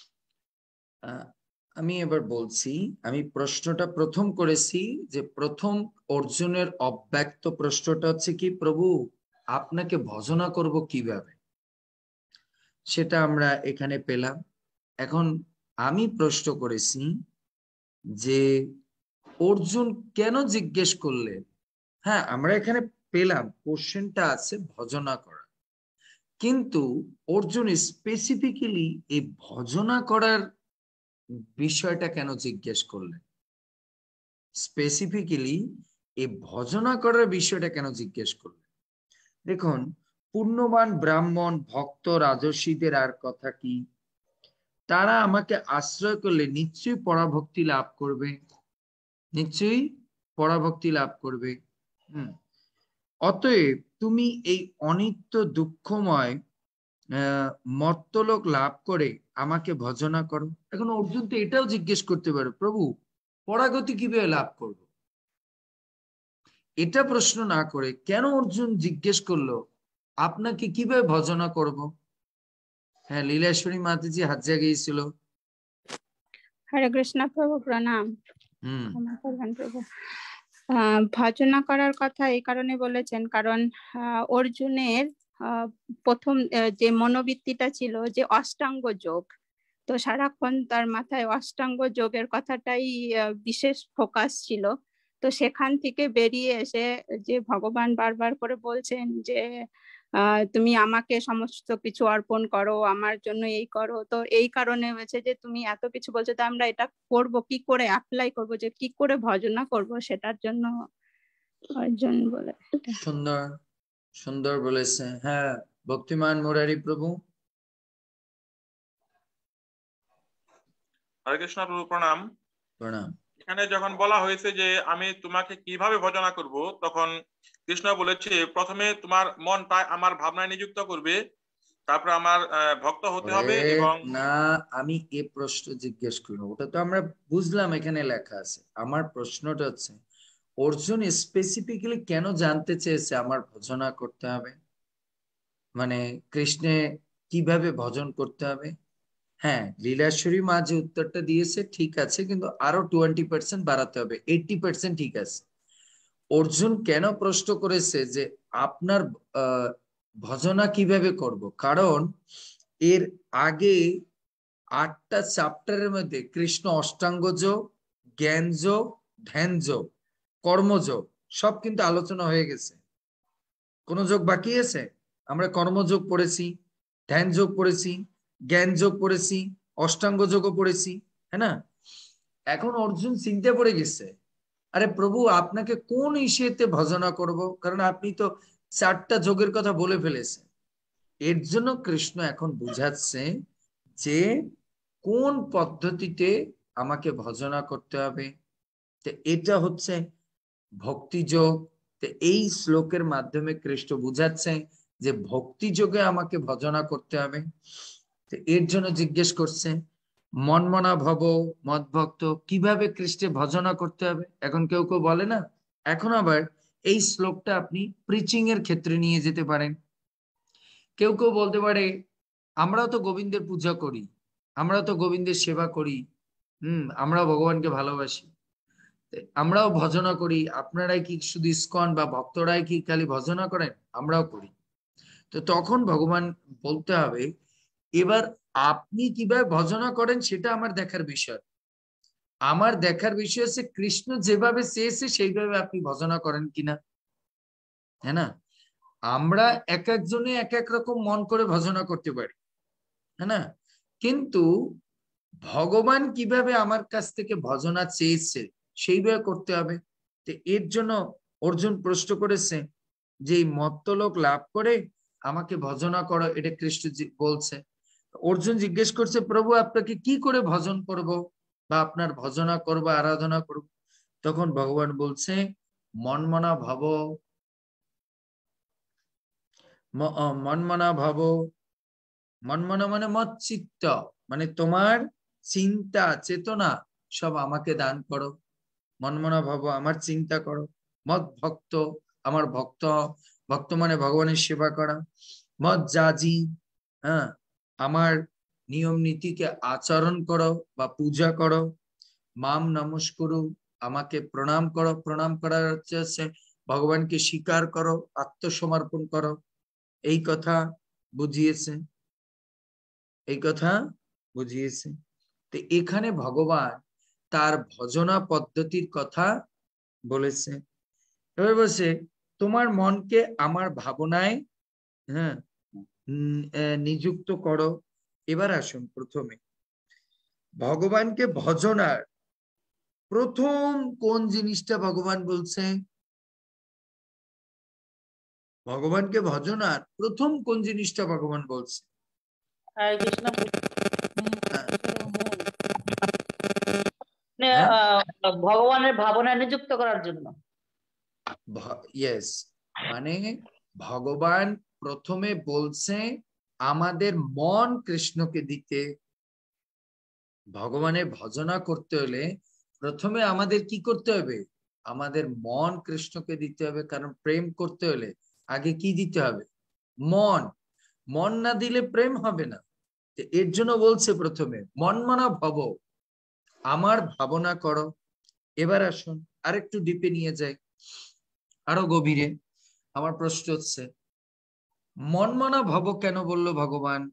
S1: আমি এবার বলছি, আমি প্রশ্নটা প্রথম করেছি যে প্রথম অর্জুনের অব্যক্ত প্রশ্নটা হচ্ছে কি প্রভু আপনাকে ভজনা করব কিভাবে, সেটা আমরা এখানে পেলাম। এখন আমি প্রশ্ন করেছি যে অর্জুন কেন জিজ্ঞেস করলেন। হ্যাঁ আমরা এখানে পেলাম কোশ্চেনটা আছে ভজনা করা, কিন্তু অর্জুন স্পেসিফিক্যালি এই ভজনা করার বিষয়টা কেন জিজ্ঞেস করলেন, স্পেসিফিক্যালি এই ভজনা করার বিষয়টা কেন জিজ্ঞেস করলেন। দেখুন পূর্ণবান ব্রাহ্মণ ভক্ত রাজস্বীদের আর কথা কি, তারা আমাকে আশ্রয় করলে নিশ্চয়ই পরাভক্তি লাভ করবে, নিশ্চয়ই পরাভক্তি লাভ করবে। হম অতএব তুমি এই অনিত্য দুঃখময় আহ মর্তলোক লাভ করে আমাকে ভজনা করো। এখন অর্জুন তো এটাও জিজ্ঞেস করতে পারে প্রভু পরাগতি কিভাবে লাভ করব, এটা প্রশ্ন না করে কেন অর্জুন জিজ্ঞেস করলো আপনাকে কিভাবে ভজনা করব। হ্যাঁ লীলেশ্বরী মাতাজি হাত জাগিয়েছিল।
S3: হরে কৃষ্ণ প্রভু প্রণাম। ক্ষমা করবেন প্রভু। ভজনা করার কথা এই কারণে বলেছেন কারণ অর্জুনের প্রথম যে মনোবৃত্তিটা ছিল যে অষ্টাঙ্গ যোগ, তো সারাক্ষণ তার মাথায় অষ্টাঙ্গ যোগের কথাটাই বিশেষ ফোকাস ছিল। তো সেখান থেকে বেরিয়ে এসে যে ভগবান বারবার করে বলছেন যে আহ তুমি আমাকে সমস্ত কিছু অর্পণ করো, আমার জন্য এই করো, তো এই কারণে হয়েছে যে তুমি এত কিছু বলছো তো আমরা এটা করব কি করে, অ্যাপ্লাই করব যে কি করে ভজনা করব, সেটার জন্য অর্জুন বলে।
S1: সুন্দর সুন্দর বলেছে। হ্যাঁ ভক্তিমান মুরারি প্রভু।
S9: হরে কৃষ্ণ প্রভু প্রণাম।
S1: প্রণাম।
S9: এখানে যখন বলা হয়েছে যে আমি তোমাকে কিভাবে ভজনা করব, তখন কৃষ্ণ বলেছে প্রথমে তোমার মনটা আমার ভাবনায় নিযুক্ত করবে, তারপর আমার ভক্ত হতে হবে। এবং
S1: না আমি এই প্রশ্ন জিজ্ঞেস করি, ওটা তো আমরা বুঝলাম এখানে লেখা আছে। আমার প্রশ্নটা হচ্ছে অর্জুন স্পেসিফিক্যালি কেন জানতে চেয়েছে আমার ভজনা করতে হবে, মানে কৃষ্ণে কিভাবে ভজন করতে হবে? হ্যাঁ, লীলাশ্বরী মা যে উত্তরটা দিয়েছে ঠিক আছে, কিন্তু আরো টোয়েন্টি পার্সেন্ট বাড়াতে হবে, এইটটি পার্সেন্ট ঠিক আছে। অর্জুন কেন প্রশ্ন করেছে যে আপনার আহ ভজনা কিভাবে করব? কারণ এর আগে আটটা চ্যাপ্টারের মধ্যে কৃষ্ণ অষ্টাঙ্গ যোগ, জ্ঞান যোগ, ধ্যান যোগ, কর্মযোগ সব কিন্তু আলোচনা হয়ে গেছে। কোন যোগ বাকি আছে? আমরা কর্মযোগ পড়েছি, ধ্যান যোগ পড়েছি, জ্ঞান যোগ পড়েছি, অষ্টাঙ্গ যোগও পড়েছি, হ্যাঁ না? এখন অর্জুন চিন্তা পড়ে গেছে, আরে প্রভু আপনাকে কোন ইস্যুতে ভজনা করব, কারণ আপনি তো চারটা যোগের কথা বলে ফেলেছেন। এর জন্য কৃষ্ণ এখন বুঝাচ্ছে যে কোন পদ্ধতিতে আমাকে ভজনা করতে হবে। তো এটা হচ্ছে ভক্তি যোগ। তো এই শ্লোকের মাধ্যমে কৃষ্ণ বুঝাচ্ছে যে ভক্তি যোগে আমাকে ভজনা করতে হবে। তো এর জন্য জিজ্ঞেস করছে মনমনা ভব মদ ভক্ত, কিভাবে কৃষ্ণে ভজনা করতে হবে। এখন কেউ কেউ বলে না, এখন আবার এই শ্লোকটা আপনি প্রিচিং এর ক্ষেত্রে নিয়ে যেতে পারেন। কেউ কেউ বলতে পারে আমরাও তো গোবিন্দের পূজা করি, আমরাও তো গোবিন্দের সেবা করি, হম আমরাও ভগবানকে ভালোবাসি, আমরাও ভজনা করি, আপনারাই কি শুধু ইস্কন বা ভক্তরাই কি খালি ভজনা করেন? আমরাও করি। তো তখন ভগবান বলতে হবে এবার আপনি কিভাবে ভজনা করেন সেটা আমার দেখার বিষয়। আমার দেখার বিষয় হচ্ছে কৃষ্ণ যেভাবে চেয়েছে সেইভাবে আপনি ভজনা করেন কিনা, হ্যাঁ না? আমরা এক একজনে এক এক রকম মন করে ভজনা করতে পারি, হ্যাঁ না? কিন্তু ভগবান কিভাবে আমার কাছ থেকে ভজনা চেয়েছে সেইভাবে করতে হবে। তো এর জন্য অর্জুন প্রশ্ন করেছে যে এই মত্তলোক লাভ করে আমাকে ভজনা করো, এটা কৃষ্ণ বলছে। অর্জুন জিজ্ঞেস করছে প্রভু আপনাকে কি করে ভজন করব বা আপনার ভজনা করব, আরাধনা করব? তখন ভগবান বলছে মনমনা ভাব, মনমনা ভাব, মনমনা মানে মত চিত্ত, মানে তোমার চিন্তা চেতনা সব আমাকে দান করো। মনমনা ভাব আমার চিন্তা করো। মত ভক্ত আমার ভক্ত, ভক্ত মানে ভগবানের সেবা করা। মত জাজি, হ্যাঁ আমার নিয়ম নীতিকে আচরণ করো বা পূজা করো। মাম নমস্কুরু আমাকে প্রণাম করো, প্রণাম করার হচ্ছে ভগবানকে স্বীকার করো, আত্মসমর্পণ করো। এই কথা বুঝিয়েছে, এই কথা বুঝিয়েছে। তো এখানে ভগবান তার ভজনা পদ্ধতির কথা বলেছে। এবার বলছে তোমার মনকে আমার ভাবনায় হ্যাঁ নিযুক্ত করো। এবার আসুন প্রথমে ভগবানকে ভজনার প্রথম কোন জিনিসটা ভগবান বলছে? ভগবানকে ভজনার প্রথম কোন জিনিসটা ভগবান বলছে?
S10: ভগবানের ভাবনায় নিযুক্ত করার জন্য।
S1: ইয়েস, মানে ভগবান প্রথমে বলছে আমাদের মন কৃষ্ণকে দিতে। ভগবানের ভজনা করতে হলে প্রথমে আমাদের কি করতে হবে? আমাদের মন কৃষ্ণকে দিতে হবে। কারণ প্রেম করতে হলে আগে কি দিতে হবে? মন। মন না দিলে প্রেম হবে না। এর জন্য বলছে প্রথমে মনমনা ভব, আমার ভাবনা করো। এবার আসুন আরেকটু ডিপে নিয়ে যাই, আরো গভীরে। আমার প্রশ্ন হচ্ছে মনমনা ভব কেন বললো ভগবান?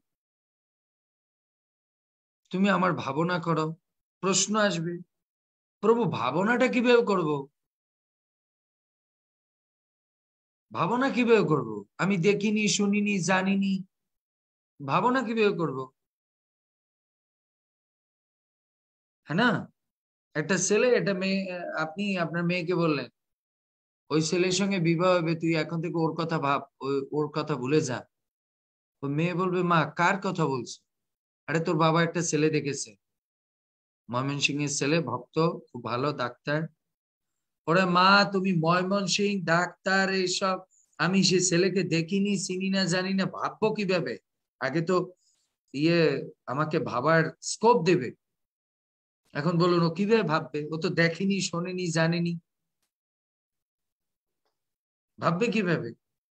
S1: তুমি আমার ভাবনা করো। প্রশ্ন আসবে প্রভু ভাবনাটা কিভাবে করব? ভাবনা কিভাবে করব? আমি দেখিনি, শুনিনি, জানিনি, ভাবনা কিভাবে করব? হ্যাঁ না? একটা ছেলে, একটা মেয়ে, আপনি আপনার মেয়েকে বললেন ওই ছেলের সঙ্গে বিবাহ হবে, তুই এখন থেকে ওর কথা ভাব, ওর কথা ভুলে যা। তো মেয়ে বলবে মা কার কথা বলছো? আরে তোর বাবা একটা ছেলে দেখেছে, ময়মনসিংহ এর ছেলে, ভক্ত, খুব ভালো ডাক্তার। ওরে মা তুমি ময়মনসিংহ ডাক্তার এইসব, আমি সে ছেলেকে দেখিনি, চিনি না, জানি না, ভাববো কিভাবে? আগে তো ইয়ে আমাকে ভাবার স্কোপ দেবে। এখন বলুন ও কিভাবে ভাববে? ও তো দেখেনি, শোনেনি, জানেনি। ভাববে কিভাবে?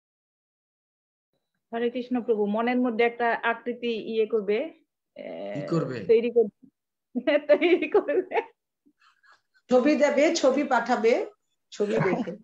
S6: হরে কৃষ্ণ প্রভু, মনের মধ্যে একটা আকৃতি ইয়ে করবে,
S1: কি করবে?
S6: তৈরি করবে তৈরি করবে
S2: ছবি দেবে, ছবি পাঠাবে, ছবি দেখে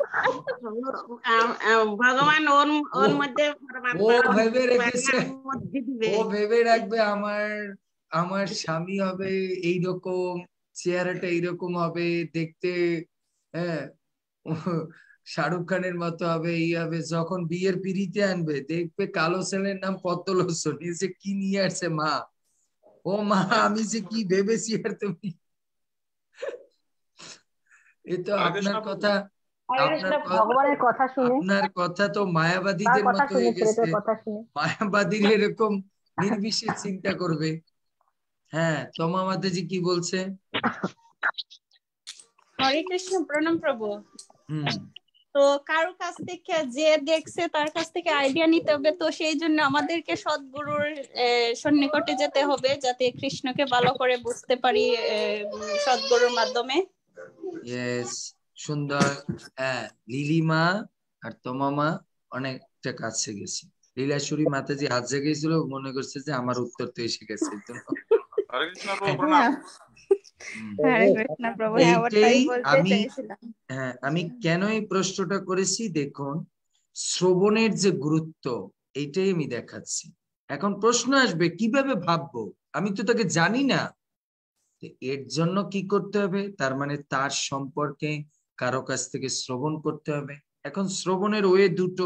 S7: ভগবান ওর ওর মধ্যে
S1: ও ভেবে রেখেছে, ও ভেবে রাখবে আমার আমার স্বামী হবে এইরকম, চেহারাটা এইরকম হবে দেখতে, হ্যাঁ শাহরুখ খানের মতো হবে, এই হবে। যখন বিয়ের পিড়িতে আনবে দেখবে কালো ছেলের নাম পদ্মলোচন, এসে কি নিয়ে আসছে মা, ও মা আমি যে কি ভেবেছি আর তুমি। এ তো আপনার কথা,
S11: ভগবানের কথা শুনে,
S1: আপনার কথা তো মায়াবাদীদের মতো হয়ে গেছে। মায়াবাদীর এরকম নির্বিশেষ চিন্তা করবে। হ্যাঁ, তোমা মাতাজি কি বলছে?
S3: হরে কৃষ্ণ, প্রণাম প্রভু।
S1: হুম,
S3: তো কারো কাছ থেকে যে দেখছে তার কাছ থেকে আইডিয়া নিতে হবে, তো সেই জন্য আমাদেরকে সদ্গুরুর সন্নিকটে যেতে হবে যাতে কৃষ্ণকে ভালো করে বুঝতে পারি সদ্গুরুর মাধ্যমে।
S1: ইয়েস, সুন্দর। হ্যাঁ, লিলিমা আর তোমামা অনেকটা কাছে গেছে। লীলাশ্বরী মাতাজি হাত জাগিয়েছিল, মনে করছে যে আমার উত্তর তো এসে গেছে। হ্যাঁ, আমি কেন এই প্রশ্নটা করেছি দেখুন, শ্রবণের যে গুরুত্ব এইটাই আমি দেখাচ্ছি। এখন প্রশ্ন আসবে কিভাবে ভাববো, আমি তো তাকে জানি না, এর জন্য কি করতে হবে? তার মানে তার সম্পর্কে কারো কাছ থেকে শ্রবণ করতে হবে। এখন শ্রবণের ওয়ে দুটো,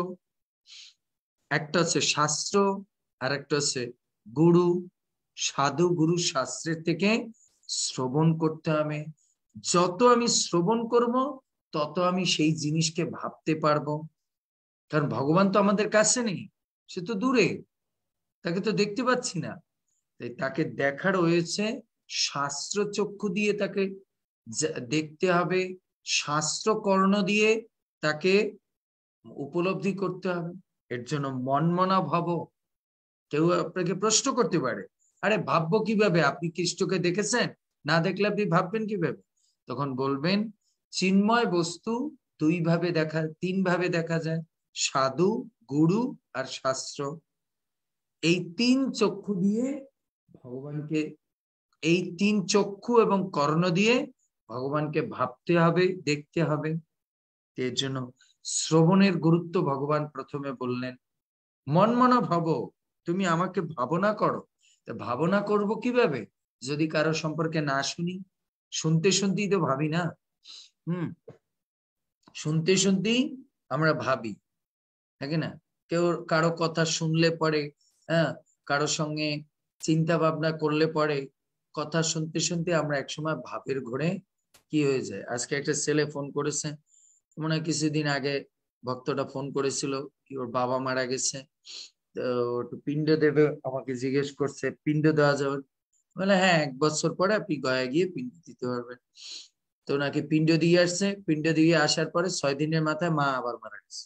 S1: একটা হচ্ছে শাস্ত্র আর একটা হচ্ছে গুরু। সাধু গুরু শাস্ত্রের থেকে শ্রবণ করতে হবে। যত আমি শ্রবণ করব তত আমি সেই জিনিসকে ভাবতে পারবো, কারণ ভগবান তো আমাদের কাছে নেই, সে তো দূরে, তাকে তো দেখতে পাচ্ছি না। তাই তাকে দেখার হয়েছে শাস্ত্র চক্ষু দিয়ে তাকে দেখতে হবে, শাস্ত্র কর্ণ দিয়ে তাকে উপলব্ধি করতে হবে। এর জন্য মনমনা ভাব। কেউ আপনাকে প্রশ্ন করতে পারে, আরে ভাববো কিভাবে, আপনি কৃষ্ণকে দেখেছেন, না দেখলে আপনি ভাববেন কিভাবে? তখন বলবেন চিন্ময় বস্তু দুই ভাবে দেখা, তিন ভাবে দেখা যায়, সাধু, গুরু আর শাস্ত্র। এই তিন চক্ষু দিয়ে ভগবানকে, এই তিন চক্ষু এবং কর্ণ দিয়ে ভগবানকে ভাবতে হবে, দেখতে হবে। এর জন্য শ্রবণের গুরুত্ব ভগবান প্রথমে বললেন। মনমনা ভাব, তুমি আমাকে ভাবনা করো। ভাবনা করব কিভাবে যদি কারো সম্পর্কে না শুনি? শুনতে শুনতেই তো ভাবি না। হুম, শুনতে শুনতেই আমরা ভাবি, তাই না? কেউ কারো কথা শুনলে পরে, হ্যাঁ, কারো সঙ্গে চিন্তা ভাবনা করলে পরে, কথা শুনতে শুনতে আমরা একসময় ভাবের ঘোরে কি হয়ে যায়। আজকে একটা ছেলে ফোন করেছে, মনে হয় কিছুদিন আগে ভক্তটা ফোন করেছিল কি ওর বাবা মারা গেছে, তো একটু পিণ্ড দেবে, আমাকে জিজ্ঞেস করছে পিণ্ড দেওয়া যাবে? বলে হ্যাঁ, এক বছর পরে আপনি গয়া গিয়ে পিণ্ড দিতে পারবেন। তো নাকি পিণ্ড দিয়ে আসছে, পিণ্ড দিয়ে আসার পরে ছয় দিনের মাথায় মা আবার মারা গেছে।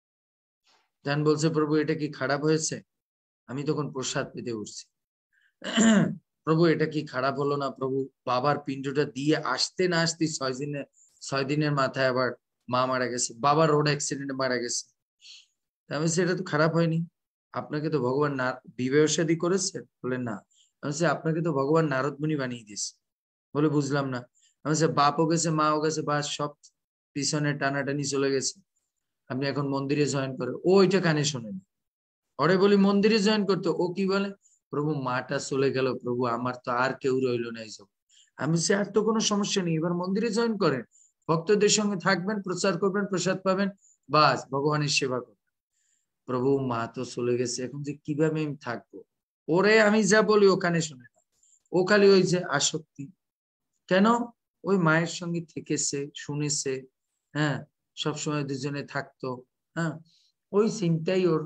S1: জান বলছে প্রভু এটা কি খারাপ হয়েছে? আমি তখন প্রসাদ পেতে উঠছি, প্রভু এটা কি খারাপ হলো না প্রভু? বাবার পিণ্ডটা দিয়ে আসতে না আসতে ছয় দিনের ছয় দিনের মাথায় আবার মা মারা গেছে, বাবা রোড অ্যাক্সিডেন্টে মারা গেছে। আমি সেটা তো খারাপ হয়নি, আপনাকে তো ভগবান না বিবাহ শাদী করেছে? বলে না। আমি আপনাকে তো ভগবান নারদ মুনি বানিয়ে দিয়েছে। বলে বুঝলাম না। আমি বাপও গেছে, মাও গেছে, বা সব পিছনে টানাটানি চলে গেছে, আপনি এখন মন্দিরে জয়েন করে। ও এটা কানে শোনেন, ওরে বলি মন্দিরে জয়েন করতে, ও কি বলে প্রভু মাটা চলে গেল প্রভু, আমার তো আর কেউ রইলো না এইসব। আমি সে আর তো কোনো সমস্যা নেই, এবার মন্দিরে জয়েন করেন, ভক্তদের সঙ্গে থাকবেন, প্রচার করবেন, প্রসাদ পাবেন, বাস ভগবানের সেবা করবেন। প্রভু মা তো চলে গেছে, এখন যে কিভাবে আমি থাকবো? ওরে আমি যা বলি ওখানে শুনে না, ও খালি ওই যে আসক্তি। কেন? ওই মায়ের সঙ্গে থেকেছে, শুনেছে, হ্যাঁ, সবসময় দুজনে থাকতো, হ্যাঁ, ওই চিন্তাই ওর,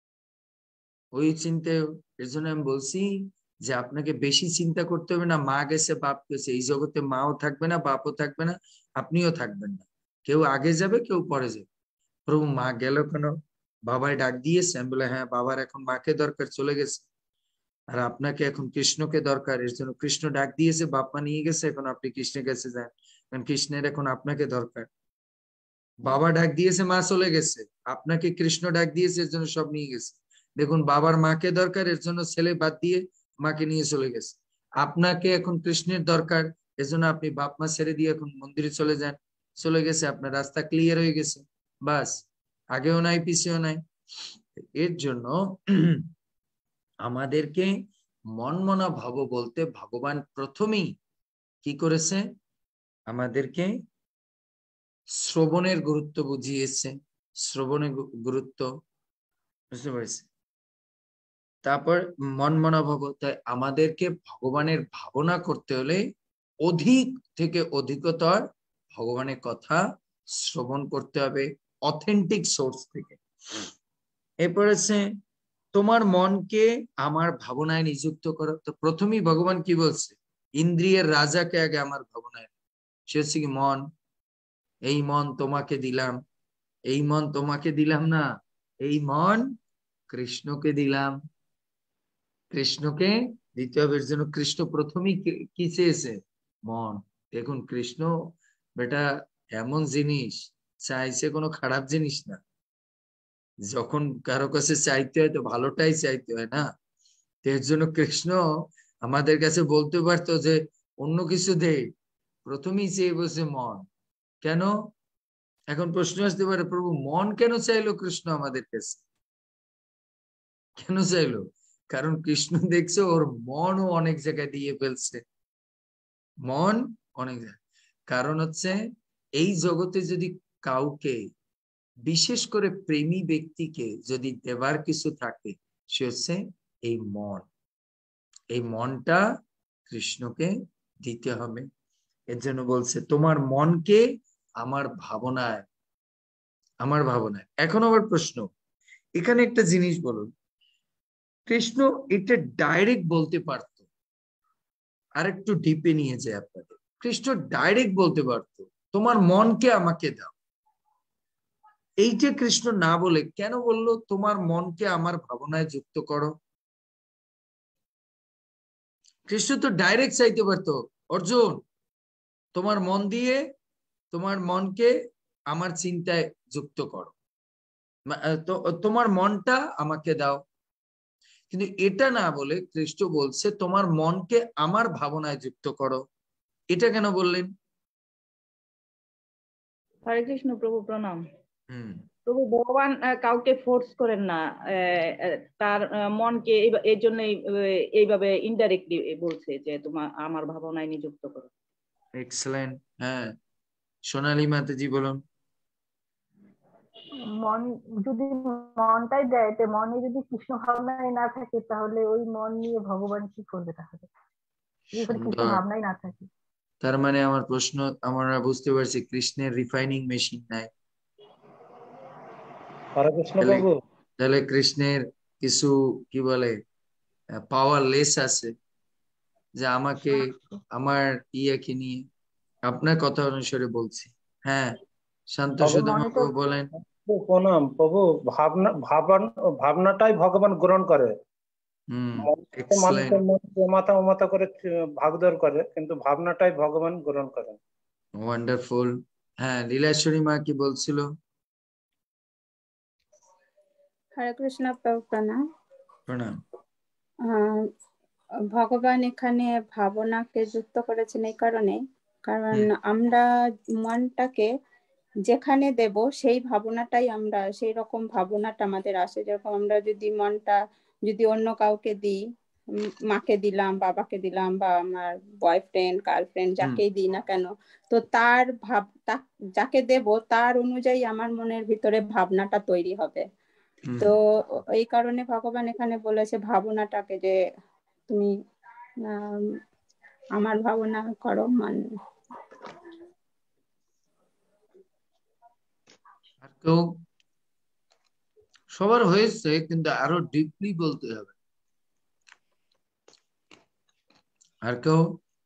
S1: ওই চিন্তায়। এর জন্য আমি বলছি যে আপনাকে বেশি চিন্তা করতে হবে না। মা গেছে, বাপ গেছে, এই জগতে মাও থাকবে না, বাপও থাকবে না, আপনিও থাকবেন না। কেউ আগে যাবে, কেউ পরে যাবে। প্রভু মা গেল কেন? বাবাই ডাক দিয়েছে? আমি বলে হ্যাঁ, বাবার এখন মাকে দরকার, চলে গেছে, আর আপনাকে এখন কৃষ্ণকে দরকার। এর জন্য কৃষ্ণ ডাক দিয়েছে, বাপ মা নিয়ে গেছে, এখন আপনি কৃষ্ণের কাছে যান, কারণ কৃষ্ণের এখন আপনাকে দরকার। বাবা ডাক দিয়েছে, মা চলে গেছে, আপনাকে কৃষ্ণ ডাক দিয়েছে, এর জন্য সব নিয়ে গেছে। দেখুন, বাবার মাকে দরকার, এর জন্য ছেলে বাদ দিয়ে মাকে নিয়ে চলে গেছে। আপনাকে এখন কৃষ্ণের দরকার, এর জন্য আপনি বাপ মা ছেড়ে দিয়ে এখন মন্দিরে চলে যান, চলে গেছে, আপনার রাস্তা ক্লিয়ার হয়ে গেছে, বাস, আগেও নাই পিছিয়েও নাই। এর জন্য আমাদেরকে মনমনা ভাব বলতে ভগবান প্রথমেই কি করেছে, আমাদেরকে শ্রবণের গুরুত্ব বুঝিয়েছে, শ্রবণের গুরুত্ব বুঝতে পারছি। তারপর মনমনা ভাব, তাই আমাদেরকে ভগবানের ভাবনা করতে হলে অধিক থেকে অধিকতর ভগবানের কথা শ্রবণ করতে হবে, অথেন্টিক সোর্স থেকে। এরপর আছে তোমার মনকে আমার ভাবনায় নিযুক্ত করো। তো প্রথমেই ভগবান কি বলছে, ইন্দ্রিয়ের রাজাকে আগে আমার ভাবনায়, সে হচ্ছে কি মন। এই মন তোমাকে দিলাম, এই মন তোমাকে দিলাম না, এই মন কৃষ্ণকে দিলাম, কৃষ্ণকে দিতে হবে। এর জন্য কৃষ্ণ প্রথমেই কি চেয়েছে, মন। দেখুন, কৃষ্ণ বেটা এমন জিনিস চাইছে, কোনো খারাপ জিনিস না। যখন কারো কাছে চাইতে হয় তো ভালোটাই চাইতে হয় না। এর জন্য কৃষ্ণ আমাদের কাছে বলতে পারতো যে অন্য কিছু দে, প্রথমেই চেয়ে বসে মন। কেন? এখন প্রশ্ন আসতে পারে, প্রভু মন কেন চাইলো কৃষ্ণ আমাদের কাছে, কেন চাইলো? কারণ কৃষ্ণ দেখছে ওর মনও অনেক জায়গায় দিয়ে ফেলছে, মন অনেক জায়গায়। কারণ হচ্ছে এই জগতে যদি কাউকে, বিশেষ করে প্রেমী ব্যক্তিকে যদি দেবার কিছু থাকে, সে হচ্ছে এই মন। এই মনটা কৃষ্ণকে দিতে হবে। এর জন্য বলছে তোমার মনকে আমার ভাবনায়, আমার ভাবনায়। এখন আবার প্রশ্ন, এখানে একটা জিনিস বলুন, কৃষ্ণ এটা ডাইরেক্ট বলতে পারত, আর একটু ডিপে নিয়ে যায় আপনাদের। কৃষ্ণ ডাইরেক্ট বলতে পারত তোমার মনকে আমাকে দাও, এইটা কৃষ্ণ না বলে কেন বললো তোমার মনকে আমার ভাবনায় যুক্ত করো? কৃষ্ণ তো ডাইরেক্ট চাইতে পারতো, অর্জুন তোমার মন দিয়ে তোমার মনকে আমার চিন্তায় যুক্ত করো, তোমার মনটা আমাকে দাও। কিন্তু এটা না বলে কৃষ্ণ বলছে তোমার মনকে আমার ভাবনায় যুক্ত করো। এটা কেন বললেন?
S6: হরে কৃষ্ণ প্রভু, প্রণাম।
S1: হুম
S6: প্রভু, ভগবান কাউকে ফোর্স করেন না, তার মনকে এই জন্যই এইভাবে ইনডাইরেক্টলি বলছে যে তোমার আমার ভাবনায় নিযুক্ত করো।
S1: এক্সেলেন্ট। হ্যাঁ, সোনালী মাতাজি বলুন।
S11: মন যদি মনটাই দেয়, তো মনে যদি কৃষ্ণ ভাবনাই না থাকে, তাহলে ওই মন নিয়ে ভগবান কি করবে? তাহলে কৃষ্ণ ভাবনাই না থাকে,
S1: তার মানে আমার প্রশ্ন আমরা বুঝতে পারছি, কৃষ্ণের রিফাইনিং মেশিন নাই। তাহলে কৃষ্ণের কিছু কি বলে পাওয়ার লেস আছে, যে আমাকে আমার ইয়েকে নিয়ে, আপনার কথা অনুসারে বলছি। হ্যাঁ, শান্ত সুধা বলেন।
S12: প্রণাম প্রভু। ভাবনা ভাবনা ভাবনাটাই ভগবান গ্রহণ করে, মানুষের মাথা মাথা করে ভাগদৌড় করে, কিন্তু ভাবনাটাই ভগবান গ্রহণ করেন।
S1: ওয়ান্ডারফুল। হ্যাঁ, লীলাশ্বরী মা কি বলছিল?
S3: হরে কৃষ্ণ প্রণাম।
S1: প্রণাম।
S3: ভগবান এখানে ভাবনাকে যুক্ত করেছেন এই কারণে, কারণ আমরা মনটাকে যেখানে দেব সেই ভাবনাটাই আমরা, সেই রকম ভাবনাটা আমাদের আসে। যেরকম আমরা যদি মনটা যদি অন্য কাউকে দিই, মাকে দিলাম, বাবাকে দিলাম, বা আমার বয়ফ্রেন্ড গার্লফ্রেন্ড যাকেই দিই না কেন, তো তার ভাব, যাকে দেব তার অনুযায়ী আমার মনের ভিতরে ভাবনাটা তৈরি হবে। তো এই কারণে ভগবান এখানে বলেছে ভাবনাটাকে যে তুমি আমার ভাবনা করো। মান
S1: সবার হয়েছে, কিন্তু আরো ডিপলি বলতে হবে। আর কেউ?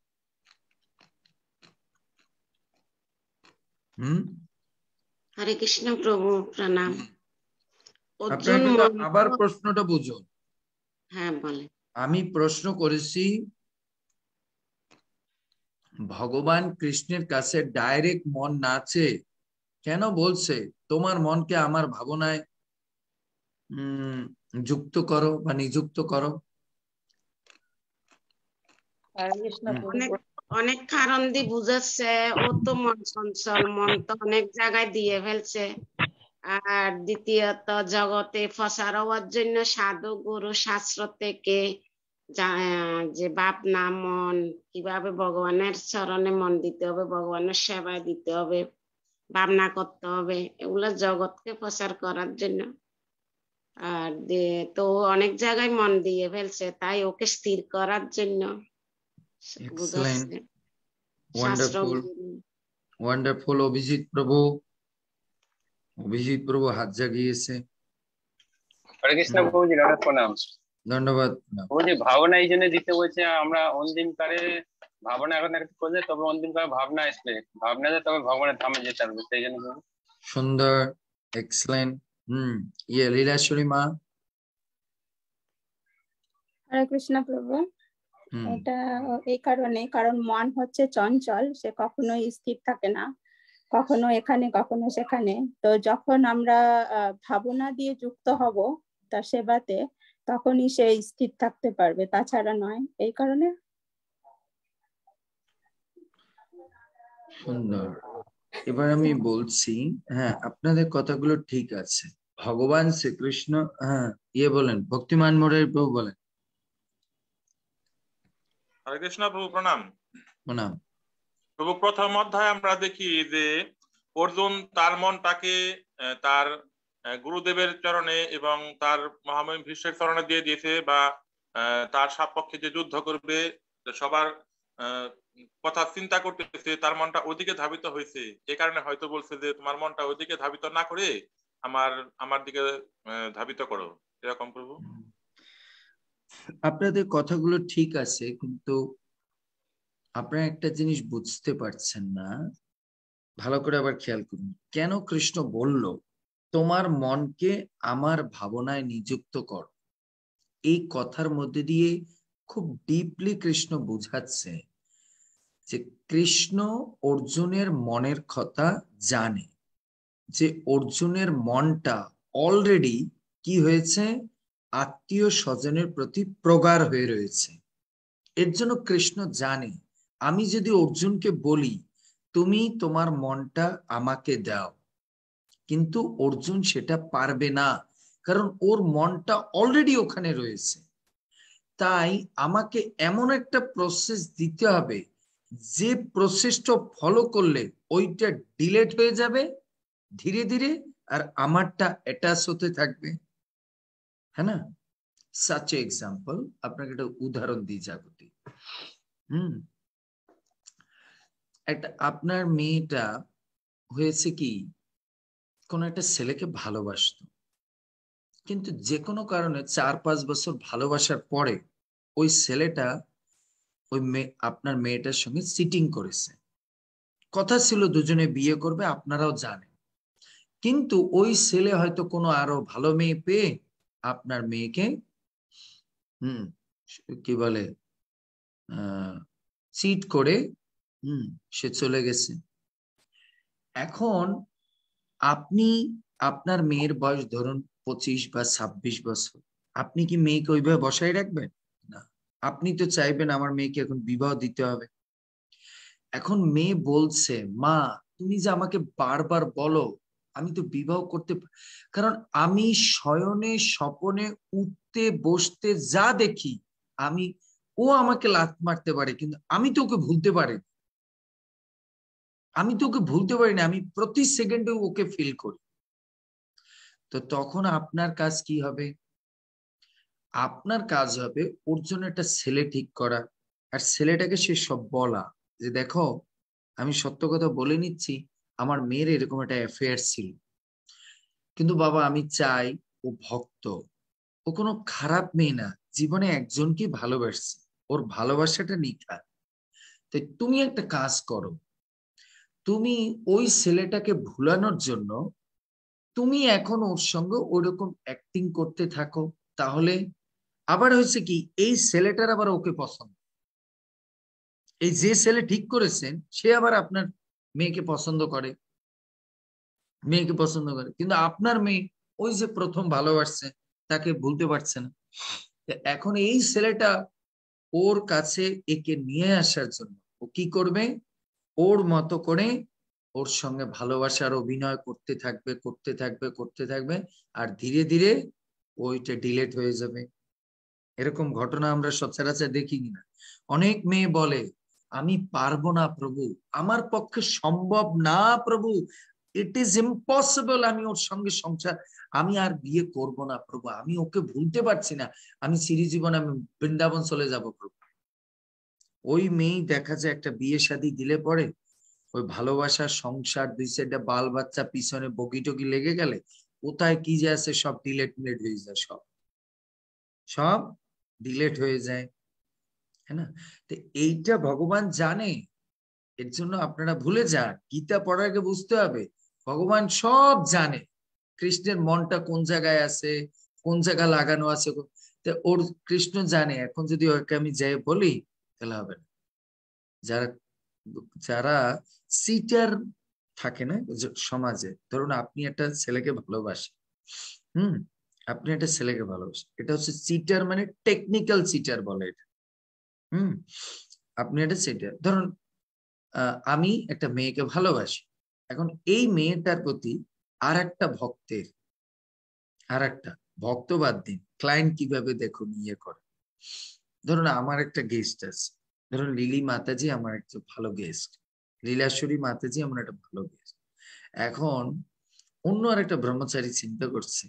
S1: হুম
S7: হরে কৃষ্ণ প্রভু, প্রণাম।
S1: আবার প্রশ্নটা বুঝুন।
S7: হ্যাঁ বলে।
S1: আমি প্রশ্ন করেছি ভগবান কৃষ্ণের কাছে ডাইরেক্ট মন না চেয়ে কেন বলছে তোমার মনকে আমার ভাবনায় উম যুক্ত করো বা নিযুক্ত করো?
S7: অনেক অনেক কারণ দিয়ে বুঝাচ্ছে, ও তো মন চঞ্চল, মন তো অনেক জায়গায় দিয়ে ফেলছে। আর দ্বিতীয়ত জগতে প্রসার হওয়ার জন্য সাধু গুরু শাস্ত্র থেকে যে বাপ না মন কিভাবে ভগবানের চরণে মন দিতে হবে, ভগবানের সেবায় দিতে হবে, ভাবনা করতে হবে, এগুলো জগৎকে প্রচার করার জন্য। আর তো অনেক জায়গায় মন দিয়ে ফেলছে, তাই ওকে স্থির করার জন্য বুঝাচ্ছে।
S1: ওয়ান্ডারফুল ওয়ান্ডারফুল অভিজিৎ প্রভু, অভিজিৎ প্রভু হাত জাগিয়েছে।
S13: হরে কৃষ্ণ প্রভুজি, অনেক প্রণাম।
S1: ধন্যবাদ
S13: প্রভুজি। ভাবনা এই জন্য দিতে বলছে, আমরা অন্তিম কালে ভাবনা এখন করলে তবে অন্তিম কালে ভাবনা আসবে, ভাবনা তবে ভগবানের ধামে যেতে পারবে, সেই জন্য।
S1: সুন্দর, এক্সেলেন্ট। হুম ইয়ে লীলাশ্বরী মা।
S3: হরে কৃষ্ণ প্রভু। এটা এই কারণে, কারণ মন হচ্ছে চঞ্চল, সে কখনোই স্থির থাকে না, কখনো এখানে কখনো সেখানে। তো যখন আমরা ভাবনা দিয়ে যুক্ত হব তার সেবাতে, তখনই সে স্থির থাকতে পারবে, তাছাড়া নয়। এই কারণে।
S1: সুন্দর। এবার আমি বলছি, হ্যাঁ আপনাদের কথাগুলো ঠিক আছে। ভগবান শ্রীকৃষ্ণ, হ্যাঁ ইয়ে বলেন, ভক্তিমান মোড়ের প্রভু বলেন।
S9: হরে কৃষ্ণ প্রভু, প্রণাম।
S1: প্রণাম
S9: প্রভু। প্রথম অধ্যায়ে আমরা দেখি যে অর্জুন তার মনটাকে তার গুরুদেবের চরণে এবং তার মহামহিম ভীষ্মের চরণে দিয়ে দিয়েছে, বা তার সাপক্ষে যে যুদ্ধ করবে সবার কথা চিন্তা করতেছে, তার মনটা ওদিকে ধাবিত হয়েছে। এই কারণে হয়তো বলছে যে তোমার মনটা ওদিকে ধাবিত না করে আমার আমার দিকে ধাবিত করো, এরকম প্রভু।
S1: আপনাদের কথাগুলো ঠিক আছে, কিন্তু আপনারা একটা জিনিস বুঝতে পারছেন না, ভালো করে আবার খেয়াল করুন। কেন কৃষ্ণ বলল তোমার মনকে আমার ভাবনায় নিযুক্ত কর? এই কথার মধ্যে দিয়ে খুব ডিপলি কৃষ্ণ বুঝাচ্ছে যে কৃষ্ণ অর্জুনের মনের কথা জানে, যে অর্জুনের মনটা অলরেডি কি হয়েছে, আত্মীয় স্বজনের প্রতি প্রগাঢ় হয়ে রয়েছে। এর জন্য কৃষ্ণ জানে আমি যদি অর্জুনকে বলি তুমি তোমার মনটা আমাকে দাও, কিন্তু অর্জুন সেটা পারবে না, কারণ ওর মনটা অলরেডি ওখানে রয়েছে। তাই আমাকে এমন একটা প্রসেস দিতে হবে যে প্রসেসটা ফলো করলে ওইটা ডিলেট হয়ে যাবে ধীরে ধীরে, আর আমারটা অ্যাটাচ হতে থাকবে। হ্যাঁ না? সাচ এক্সাম্পল, আপনাকে একটা উদাহরণ দিই জাগতিক। হুম একটা আপনার মেয়েটা হয়েছে কি, কোন একটা ছেলেকে ভালোবাসতো, কিন্তু যে কোনো কারণে চার পাঁচ বছর ভালোবাসার পরে ওই ছেলেটা ওই মেয়ে আপনার মেয়েটার সঙ্গে চিটিং করেছে। কথা ছিল দুজনে বিয়ে করবে, আপনারাও জানেন, কিন্তু ওই ছেলে হয়তো কোনো আরো ভালো মেয়ে পেয়ে আপনার মেয়েকে হুম কি বলে আহ চিট করে হুম সে চলে গেছে। এখন আপনি আপনার মেয়ের বয়স ধরুন পঁচিশ বা ছাব্বিশ বছর, আপনি কি মেয়েকে ওইভাবে বসাই রাখবেন? না, আপনি তো চাইবেন আমার মেয়েকে এখন বিবাহ দিতে হবে। এখন মেয়ে বলছে মা তুমি যে আমাকে বারবার বলো আমি তো বিবাহ করতে, কারণ আমি শয়নে স্বপনে উঠতে বসতে যা দেখি, আমি ও আমাকে লাথ মারতে পারে কিন্তু আমি তো ওকে ভুলতে পারি, আমি তো ওকে ভুলতে পারি না, আমি প্রতি সেকেন্ডে ওকে ফিল করি। তো তখন আপনার কাজ কি হবে? আপনার কাজ হবে ওর জন্য একটা ছেলে ঠিক করা, আর ছেলেটাকে সে সব বলা যে দেখো আমি সত্য কথা বলে নিচ্ছি, আমার মেয়ের এরকম একটা অ্যাফেয়ার ছিল, কিন্তু বাবা আমি চাই ও ভক্ত, ও কোনো খারাপ মেয়ে না, জীবনে একজনকে ভালোবাসছে, ওর ভালোবাসাটা নিখাত। তাই তুমি একটা কাজ করো, তুমি ওই ছেলেটাকে ভুলানোর জন্য তুমি এখন ওর সঙ্গে ওরকম অ্যাক্টিং করতে থাকো। তাহলে আবার হয়েছে কি, এই ছেলেটার আবার ওকে পছন্দ, এই যে ছেলে ঠিক করেছেন সে আবার আপনার মেয়েকে পছন্দ করে। মেয়েকে পছন্দ করে, কিন্তু আপনার মেয়ে ওই যে প্রথম ভালোবাসছে তাকে ভুলতে পারছে না। এখন এই ছেলেটা ওর কাছে একে নিয়ে আসার জন্য ও কি করবে, ওর মতো করে ওর সঙ্গে ভালোবাসার অভিনয় করতে থাকবে করতে থাকবে করতে থাকবে আর ধীরে ধীরে ওইটা ডিলেট হয়ে যাবে। এরকম ঘটনা আমরা সচরাচর দেখি কিনা। অনেক মেয়ে বলে আমি পারবো না প্রভু, আমার পক্ষে সম্ভব না প্রভু, ইট ইজ ইম্পসিবল, আমি ওর সঙ্গে সংসার, আমি আর বিয়ে করব না প্রভু, আমি ওকে ভুলতে পারছি না, আমি চিরজীবন আমি বৃন্দাবন চলে যাব প্রভু। ওই মেয়ে দেখা যায় একটা বিয়ে শাদী দিলে পরে ওই ভালোবাসা সংসার দুই সাইডে বাল বাচ্চা পিছনে বগি টগি লেগে গেলে কোথায় কি যে আছে সব ডিলেট মিলেট হয়ে যায়, সব সব ডিলেট হয়ে যায়, হ্যাঁ না? তো এইটা ভগবান জানে, এর জন্য আপনারা ভুলে যান, গীতা পড়ার আগে বুঝতে হবে ভগবান সব জানে, কৃষ্ণের মনটা কোন জায়গায় আছে, কোন জায়গায় লাগানো আছে, তো ওর কৃষ্ণ জানে। এখন যদি ওকে আমি যাই বলি তাহলে হবে না। যারা যারা সিটার থাকে না সমাজে, ধরুন আপনি একটা ছেলেকে ভালোবাসেন, হুম আপনি একটা ছেলেকে ভালোবাসেন, এটা হচ্ছে সিটার, মানে টেকনিক্যাল সিটার বলে এটা। হুম আপনি একটা সিটার, ধরুন আহ আমি একটা মেয়েকে ভালোবাসি, এখন এই মেয়েটার প্রতি আর একটা ভক্তের, আর একটা ভক্ত বাদ দিন, ক্লায়েন্ট কিভাবে দেখুন ইয়ে করে, ধরুন আমার একটা গেস্ট আছে, ধরুন লিলি মাতাজি আমার একটা ভালো গেস্ট, লীলাশ্বরী মাতাজি আমার একটা ভালো গেস্ট। এখন অন্য আর একটা ব্রহ্মচারী চিন্তা করছে,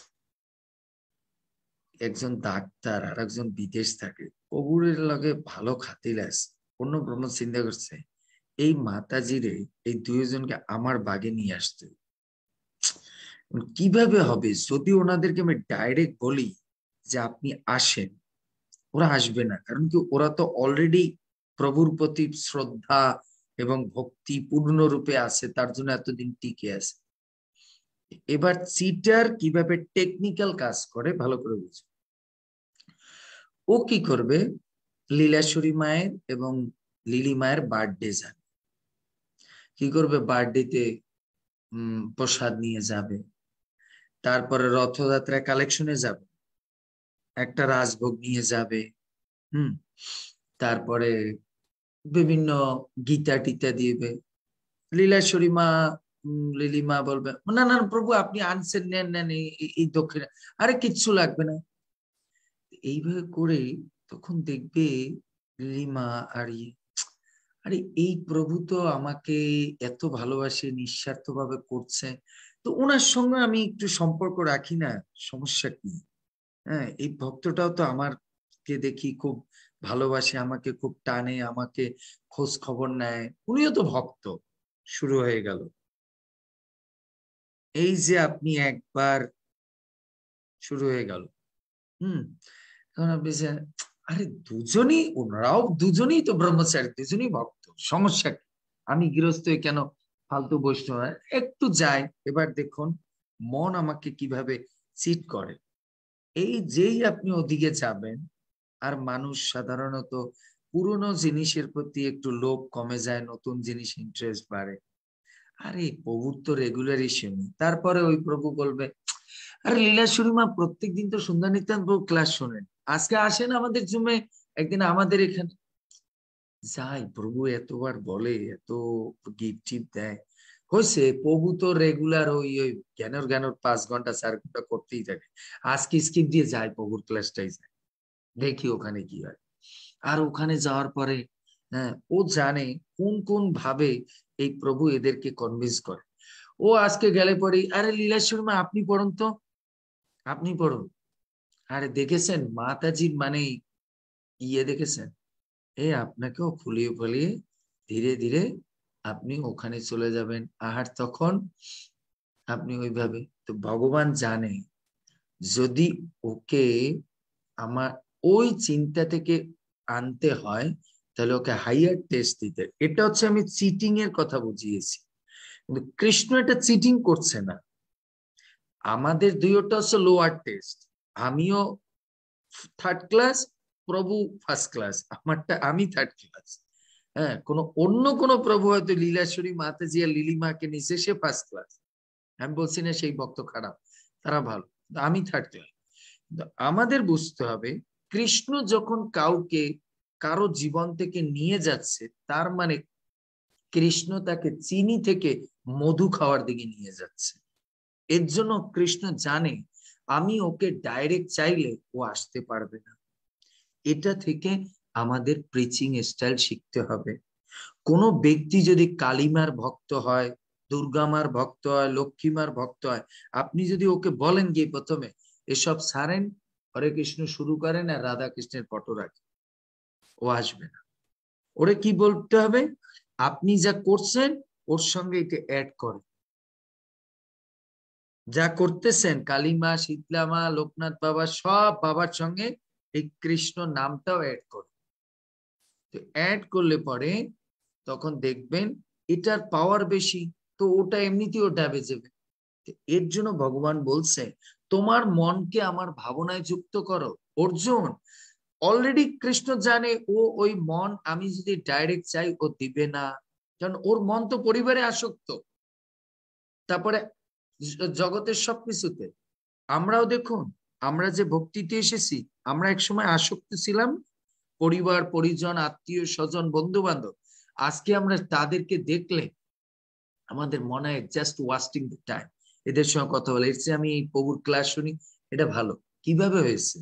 S1: একজন ডাক্তার আর একজন বিদেশ থাকে, ওগুলোর লগে ভালো খাতির আছে, অন্য ব্রহ্ম চিন্তা করছে এই মাতাজিরে এই দুইজনকে আমার বাগে নিয়ে আসতে কিভাবে হবে। যদি ওনাদেরকে আমি ডাইরেক্ট বলি যে আপনি আসেন, ওরা আসবে না, কারণ কি ওরা তো অলরেডি প্রভুর প্রতি শ্রদ্ধা এবং ভক্তি পূর্ণরূপে আছে, তার জন্য এতদিন টিকে আছে। এবার চিটার কিভাবে টেকনিক্যাল কাজ করে ভালো করে বুঝো। ও কি করবে, লীলাশ্বরী মায়ের এবং লিলি মায়ের বার্থডে যাবে, কি করবে বার্থডেতে উম প্রসাদ নিয়ে যাবে, তারপরে রথযাত্রায় কালেকশনে যাবে, একটা রাজভোগ নিয়ে যাবে, হুম তারপরে বিভিন্ন গীতা টিতা দিবে। লীলাশ্বরী মা লিলি মা বলবে না না প্রভু আপনি আনছেন, নেন নেন এই দক্ষিণা, আরে কিচ্ছু লাগবে না। এইভাবে করে তখন দেখবে লিলিমা আর আরে এই প্রভু তো আমাকে এত ভালোবাসে, নিঃস্বার্থ ভাবে করছে, তো ওনার সঙ্গে আমি একটু সম্পর্ক রাখি না, সমস্যা কি? হ্যাঁ এই ভক্তটাও তো আমাকে দেখি খুব ভালোবাসে, আমাকে খুব টানে, আমাকে খোঁজ খবর নেয়, উনিও তো ভক্ত। শুরু হয়ে গেল এই যে আপনি একবার শুরু হয়ে গেল। হুম এখন আপনি আরে দুজনই, ওনারাও দুজনেই তো ব্রহ্মচারী, দুজনই ভক্ত, সমস্যা কি? আমি গৃহস্থ কেন ফালতু বৈষ্ণব একটু যাই। এবার দেখুন মন আমাকে কিভাবে চিট করে। এই যেই আপনি ওদিকে যাবেন আর মানুষ সাধারণত পুরনো জিনিসের প্রতি একটু লোভ কমে যায়, নতুন জিনিস ইন্টারেস্ট বাড়ে। আরে প্রভুর তো রেগুলারই শুনি, তারপরে ওই প্রভু বলবে আরে লীলাশ্বরী মা প্রত্যেকদিন তো সন্ধ্যা নিত্যান্ত প্রভু ক্লাস শোনেন, আজকে আসেন আমাদের জুমে, একদিন আমাদের এখানে যাই। প্রভু এতবার বলে, এত গিফট টিপ দেয়, হয়েছে প্রভু তো রেগুলার ওই ওই জ্ঞানের জ্ঞানের পাঁচ ঘন্টা চার ঘন্টা করতেই থাকে, আজকে স্কিপ দিয়ে যায় প্রভুর ক্লাসটাই যায়, দেখি ওখানে কি হয়। আর ওখানে যাওয়ার পরে হ্যাঁ ও জানে কোন কোন ভাবে এই প্রভু এদেরকে কনভিন্স করে। ও আজকে গেলে পরে আরে লীলাশ্বরী মা আপনি পড়ুন তো, আপনি পড়ুন। আরে দেখেছেন মাতাজির মানে ইয়ে দেখেছেন, এ আপনাকেও ফুলিয়ে ফুলিয়ে ধীরে ধীরে আপনি ওখানে চলে যাবেন। আর তখন আপনি ওইভাবে, তো ভগবান জানে যদি ওকে আমার ওই চিন্তা থেকে আনতে হয় তাহলে ওকে হাইয়ার টেস্ট দিতে। এটা হচ্ছে আমি চিটিং এর কথা বুঝিয়েছি, কিন্তু কৃষ্ণ এটা চিটিং করছে না। আমাদের দুইটা হচ্ছে লোয়ার টেস্ট, আমিও থার্ড ক্লাস, প্রভু ফার্স্ট ক্লাস, আমারটা আমি থার্ড ক্লাস। হ্যাঁ কোনো অন্য কোনো প্রভু হয়তো লীলাশ্বরী মাতাজি আর লিলিমাকে নিচে, সে ফার্স্ট ক্লাস। আমি বলছি না সেই ভক্ত খারাপ, তারা ভালো, আমি থাকতে হয়। আমাদের বুঝতে হবে কৃষ্ণ যখন কাউকে কারো জীবন থেকে নিয়ে যাচ্ছে, তার মানে কৃষ্ণ তাকে চিনি থেকে মধু খাওয়ার দিকে নিয়ে যাচ্ছে। এর জন্য কৃষ্ণ জানে আমি ওকে ডাইরেক্ট চাইলে ও আসতে পারবে না। এটা থেকে আমাদের প্রিচিং স্টাইল শিখতে হবে। কোনো ব্যক্তি যদি কালীমার ভক্ত হয়, দুর্গামার ভক্ত হয়, লক্ষ্মীমার ভক্ত হয়, আপনি যদি ওকে বলেন গিয়ে প্রথমে এসব সারেন, হরে কৃষ্ণ শুরু করেন আর রাধা কৃষ্ণের ফটো রাখেন, ও আসবে না। ওরে কি বলতে হবে, আপনি যা করছেন ওর সঙ্গে এটা অ্যাড করেন, যা করতেছেন কালীমা, শীতলামা, লোকনাথ বাবা, সব বাবার সঙ্গে এই কৃষ্ণ নামটাও অ্যাড করেন। তো অ্যাড করলে পরে তখন দেখবেন এটার পাওয়ার বেশি, তো ওটা এমনিতেও ডাবে যাবে। এর জন্য ভগবান বলছে তোমার মনকে আমার ভাবনায় যুক্ত করো। অর্জুন অলরেডি কৃষ্ণ জানে ও ওই মন আমি যদি ডাইরেক্ট চাই ও দিবে না, কারণ ওর মন তো পরিবারে আসক্ত, তারপরে জগতের সবকিছুতে। আমরাও দেখুন, আমরা যে ভক্তিতে এসেছি, আমরা একসময় আসক্ত ছিলাম পরিবার, পরিজন, আত্মীয় স্বজন, বন্ধু বান্ধব। আজকে আমরা তাদেরকে দেখলে আমাদের মনে হয় জাস্ট ওয়াস্টিং দ্য টাইম, এদের সঙ্গে কথা বলে, এর চেয়ে আমি এই প্রভুর ক্লাস শুনি, এটা ভালো। কিভাবে হয়েছে?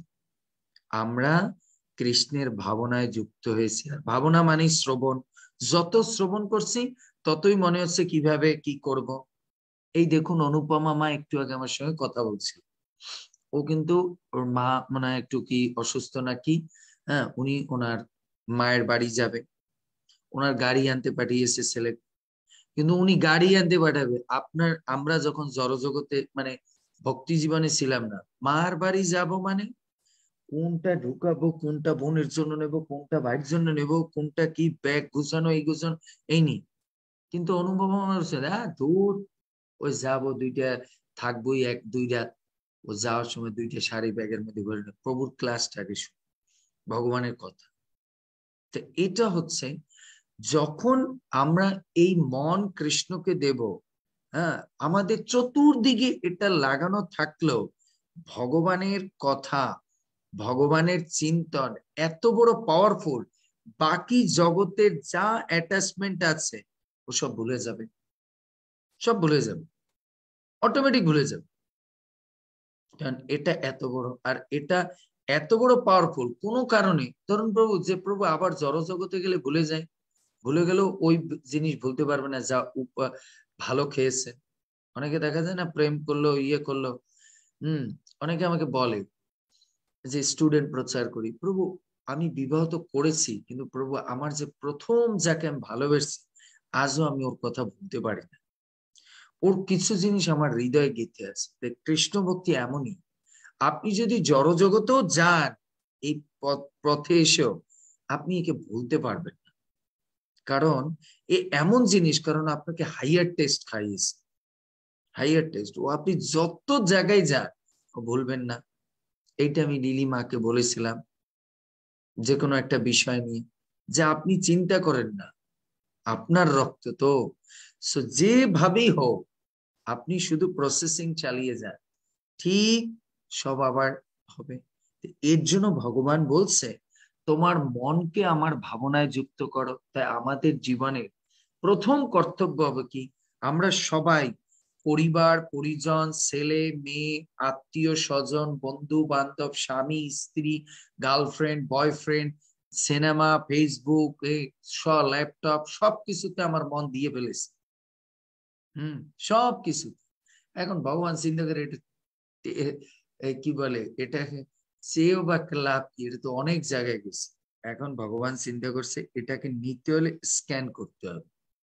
S1: আমরা কৃষ্ণের ভাবনায় যুক্ত হয়েছি। আর ভাবনা মানে শ্রবণ, যত শ্রবণ করছি ততই মনে হচ্ছে কিভাবে কি করব। এই দেখুন অনুপমা মা একটু আগে আমার সঙ্গে কথা বলছিল, ও কিন্তু ওর মা মনে হয় একটু কি অসুস্থ নাকি, হ্যাঁ, উনি ওনার মায়ের বাড়ি যাবে, ওনার গাড়ি আনতে পাঠিয়েছে ছেলে, কিন্তু উনি গাড়ি আনতে পাঠাবে। আপনার আমরা যখন জড়জগতে মানে ভক্তি জীবনে ছিলাম না, মার বাড়ি যাব মানে কোনটা ঢুকাবো, কোনটা বোনের জন্য নেব, কোনটা ভাইয়ের জন্য নেব, কোনটা কি ব্যাগ গুছানো, এই গুছানো, এই নি। কিন্তু অনুভব হচ্ছে হ্যাঁ দূর, ওই যাবো দুইটা থাকবোই এক দুই রাত, ও যাওয়ার সময় দুইটা শাড়ি ব্যাগের মধ্যে ভরে নেব, প্রভুর ক্লাসটাকে শুনে ভগবানের কথা। তো এটা হচ্ছে যখন আমরা এই মন কৃষ্ণকে দেব, হ্যাঁ, আমাদের চতুর্দিকে এটা লাগানো থাকলেও ভগবানের কথা, ভগবানের চিন্তন এত বড় পাওয়ারফুল, বাকি জগতের যা অ্যাটাচমেন্ট আছে ও সব ভুলে যাবে, সব ভুলে যাবে, অটোমেটিক ভুলে যাবে। কারণ এটা এত বড়, আর এটা এত বড় পাওয়ারফুল কোনো কারণে। ধরুন প্রভু, যে প্রভু আবার জড়জগতে গেলে ভুলে যায়, ভুলে গেলেও ওই জিনিস ভুলতে পারবে না যা ভালো খেয়েছে। অনেকে দেখা যায় না, প্রেম করলো, ইয়ে করলো, হম অনেকে আমাকে বলে যে স্টুডেন্ট প্রচার করি, প্রভু আমি বিবাহ তো করেছি, কিন্তু প্রভু আমার যে প্রথম যাকে আমি ভালোবেসেছি আজও আমি ওর কথা ভুলতে পারি না, ওর কিছু জিনিস আমার হৃদয়ে গেঁথে আছে। কৃষ্ণ ভক্তি এমনই, আপনি যদি জড়জগতেও যান এই পথে এসেও আপনি একে ভুলতে পারবেন না, কারণ এ এমন জিনিস, কারণ আপনাকে হাইয়ার টেস্ট খাইয়েছে, হাইয়ার টেস্ট। ও আপনি যত জায়গায় যান ও ভুলবেন না। এইটা আমি নীলিমাকে বলেছিলাম যে কোনো একটা বিষয় নিয়ে, যে আপনি চিন্তা করেন না, আপনার রক্ত তো, সো যেভাবেই হোক আপনি শুধু প্রসেসিং চালিয়ে যান, ঠিক সব আবার হবে। এর জন্য ভগবান বলছে তোমার মনকে আমার ভাবনায় যুক্ত করো। তাই আমাদের জীবনের প্রথম কর্তব্য হবে কি, আমরা সবাই পরিবার, পরিজন, ছেলে মেয়ে, আত্মীয় স্বজন, বন্ধু বান্ধব, স্বামী স্ত্রী, গার্লফ্রেন্ড বয়ফ্রেন্ড, সিনেমা, ফেসবুক, সব ল্যাপটপ, সবকিছুতে আমার মন দিয়ে ফেলেছে, হম সবকিছু। এখন ভগবান চিন্তা করে এটা কি বলে, এটা চেয়েও বা লাভ কি, এটা তো অনেক জায়গায় গেছে। এখন ভগবান চিন্তা করছে এটাকে নিতে হলে স্ক্যান করতে হবে।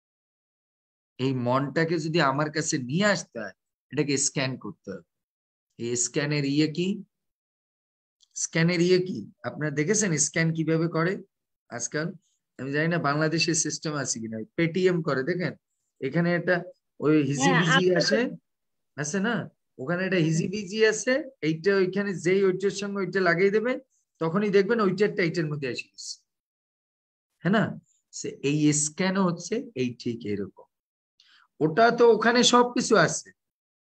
S1: এই মনটাকে যদি আমার কাছে নিয়ে আসতে হয় এটাকে স্ক্যান করতে হবে। এই স্ক্যানের ইয়ে কি, স্ক্যানের ইয়ে কি আপনারা দেখেছেন স্ক্যান কিভাবে করে আজকাল? আমি জানি না বাংলাদেশের সিস্টেম আছে কিনা, পেটিএম করে দেখেন, এখানে একটা ওই হিজিবিজি আসে আছে না, ওখানে একটা হিজিবিজি আছে, এইটা ওইখানে যেই ওইটার সঙ্গে ওইটা লাগিয়ে দেবে তখনই দেখবেন ওইটারটা এইটার মধ্যে এসে গেছে, হ্যাঁ না? এই স্ক্যানও হচ্ছে এই ঠিক এরকম। ওটা তো ওখানে সবকিছু আছে,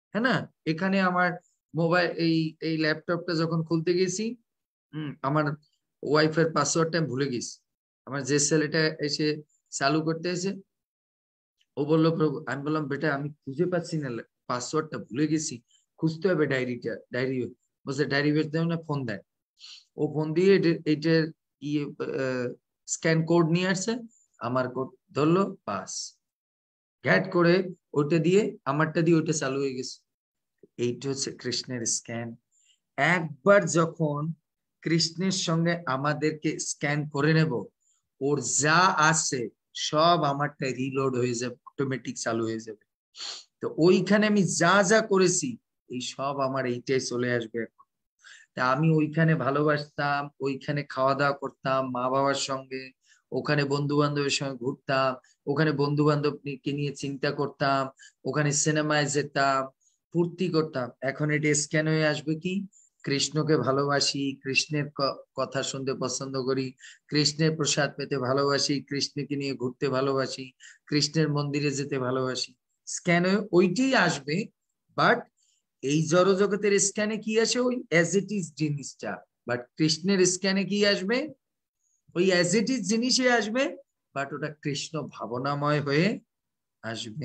S1: হ্যাঁ না, এখানে আমার মোবাইল এই এই ল্যাপটপটা যখন খুলতে গেছি, হম আমার ওয়াইফাই পাসওয়ার্ডটা আমি ভুলে গেছি। আমার যে ছেলেটা এসে চালু করতে এসে ও বললো প্রভু, আমি বললাম বেটা আমি খুঁজে পাচ্ছি না, পাসওয়ার্ডটা ভুলে গেছি, খুঁজতে হবে ডায়েরিটা। ডায়েরি বলছে ডায়েরি বের দেবে না, ফোন দেয়। ও ফোন দিয়ে এইটার ইয়ে স্ক্যান কোড নিয়ে আসছে, আমার কোড ধরলো, পাস গ্যাট করে ওইটা দিয়ে আমারটা দিয়ে ওইটা চালু হয়ে গেছে। এইটা হচ্ছে কৃষ্ণের স্ক্যান। একবার যখন কৃষ্ণের সঙ্গে আমাদেরকে স্ক্যান করে নেব, ওর যা আছে সব আমারটা রিলোড হয়ে যাবে, অটোমেটিক চালু হয়ে যাবে। তো ওইখানে আমি যা যা করেছি এই সব আমার এইটাই চলে আসবে এখন। তা আমি ওইখানে ভালোবাসতাম, ওইখানে খাওয়া দাওয়া করতাম মা বাবার সঙ্গে, ওখানে বন্ধু বান্ধবের সঙ্গে ঘুরতাম, ওখানে বন্ধু বান্ধবকে নিয়ে চিন্তা করতাম, ওখানে সিনেমায় যেতাম, ফুর্তি করতাম। এখন এটা স্ক্যান হয়ে আসবে কি, কৃষ্ণকে ভালোবাসি, কৃষ্ণের কথা শুনতে পছন্দ করি, কৃষ্ণের প্রসাদ পেতে ভালোবাসি, কৃষ্ণকে নিয়ে ঘুরতে ভালোবাসি, কৃষ্ণের মন্দিরে যেতে ভালোবাসি, স্ক্যান হয়ে ওইটাই আসবে। বাট এই জড় জগতের স্ক্যানে কি আসে, ওই অ্যাজ ইট ইজ জিনিসটা। বাট কৃষ্ণের স্ক্যানে কি আসবে, ওই অ্যাজ ইট ইজ জিনিসে আসবে, বাট ওটা কৃষ্ণ ভাবনাময় হয়ে আসবে।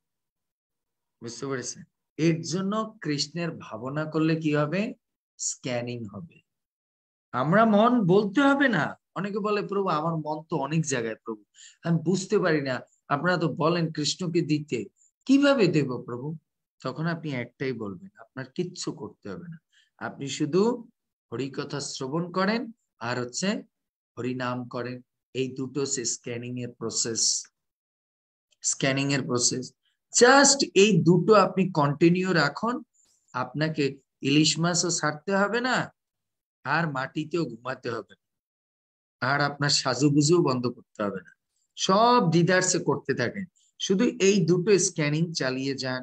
S1: বুঝতে পেরেছেন? এর জন্য কৃষ্ণের ভাবনা করলে কি হবে, স্ক্যানিং হবে। আমরা মন বলতে হবে না। অনেকে বলে প্রভু আমার মন তো অনেক জায়গায়, প্রভু আমি বুঝতে পারি না, আপনারা তো বলেন কৃষ্ণকে দিতে, কিভাবে দেব প্রভু? তখন আপনি একটাই বলবেন, আপনার কিচ্ছু করতে হবে না, আপনি শুধু হরিকথা শ্রবণ করেন আর হচ্ছে হরিনাম করেন। এই দুটো হচ্ছে স্ক্যানিং এর প্রসেস। স্ক্যানিং এর প্রসেস জাস্ট এই দুটো আপনি কন্টিনিউ রাখুন। আপনাকে ইলিশ মাছও ছাড়তে হবে না, আর মাটিতেও ঘুমাতে হবে না, আর আপনার সাজুগুজুও বন্ধ করতে হবে না। সব দিদারসে করতে থাকেন, শুধু এই দুটো স্ক্যানিং চালিয়ে যান,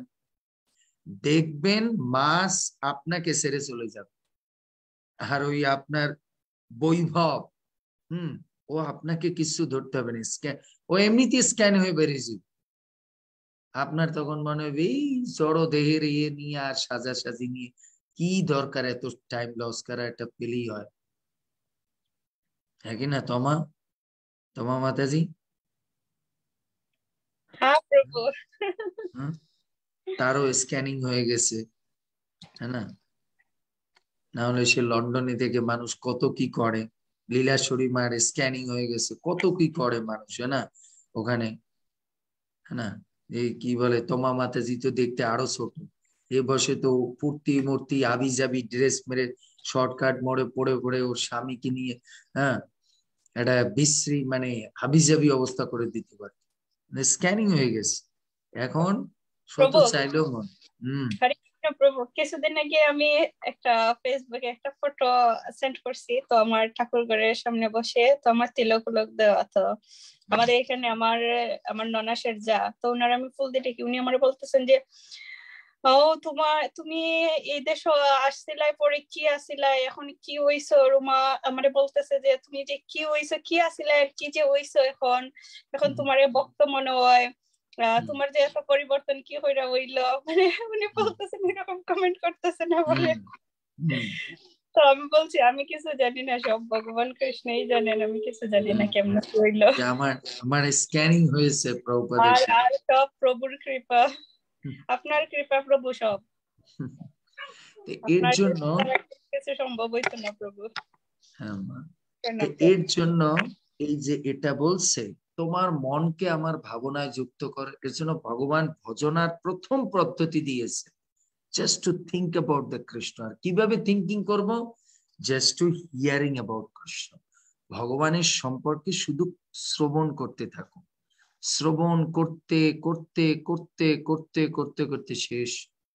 S1: দেখবেন মাস আপনাকে ছেড়ে চলে যাবে। আর ওই আপনার বৈভব, হুম ও আপনাকে কিছু ধরতে হবে না, স্ক্যান ও এমনিতে স্ক্যান হয়ে বেরিয়ে যাবে। আপনার তখন মনে হবে এই জড় দেহের ইয়ে নিয়ে আর সাজাসাজি নিয়ে কি দরকার, এত টাইম লস করা, এটা পেলেই হয়। হ্যাঁ কি না তোমা তোমা মাতাজি?
S3: হ্যাঁ প্রভু।
S1: তারও স্ক্যানিং হয়ে গেছে, হ্যাঁ না? না হলে সে লন্ডনে থেকে মানুষ কত কি করে, লীলাশ্বরী মায়ের স্ক্যানিং হয়ে গেছে, কত কি করে মানুষ, হ্যাঁ না ওখানে, হ্যাঁ না? এই কি বলে তোমা মাতাজি তো দেখতে আরো ছোট, এ বসে তো ফুর্তি মূর্তি আবি জাবি ড্রেস মেরে শর্টকাট মোড়ে পড়ে পড়ে ওর স্বামীকে নিয়ে, হ্যাঁ একটা বিশ্রী মানে হাবিজাবি অবস্থা করে দিতে পারে, স্ক্যানিং হয়ে গেছে। এখন শত চাইলেও মন হম
S3: প্রভু কিছুদিন আগে আমি একটা ফেসবুকে একটা ফটো সেন্ড করছি, তো আমার ঠাকুর ঘরের সামনে বসে, তো আমার তিলক উলক দেওয়া, তো আমাদের এখানে আমার আমার ননাসের যা, তো ওনার আমি ফুল দিয়ে দেখি, উনি আমার বলতেছেন যে ও তোমার তুমি এই দেশ আসছিলাই, পরে কি আসিলাই, এখন কি হইছো? রুমা আমারে বলতেছে যে তুমি যে কি হইছো, কি আসিলাই আর কি যে হইছো এখন, এখন তোমার ভক্ত মনে হয়, তোমার যে এত পরিবর্তন কি হইরা হইলো, মানে উনি বলতেছেন এরকম কমেন্ট করতেছেন না বলে। তো আমি বলছি আমি কিছু জানি না, সব ভগবান কৃষ্ণই জানেন, আমি কিছু জানি না কেমন হইলো।
S1: আমার আমার স্ক্যানিং হয়েছে প্রভুপাদের
S3: আর আর সব প্রভুর কৃপা, আপনার কৃপা প্রভু, সব
S1: এর জন্য
S3: কিছু সম্ভব হইতো না প্রভু।
S1: হ্যাঁ মা, এর জন্য এই যে এটা বলছে তোমার মনকে আমার ভাবনায় যুক্ত কর, এর জন্য ভগবান ভজনার প্রথম পদ্ধতি দিয়েছে, just to think about the Krishna. আর কিভাবে থিঙ্কিং করব? Just to hearing about Krishna, ভগবানের সম্পর্কে শুধু শ্রবণ করতে থাকো, শ্রবণ করতে করতে করতে করতে করতে করতে শেষ।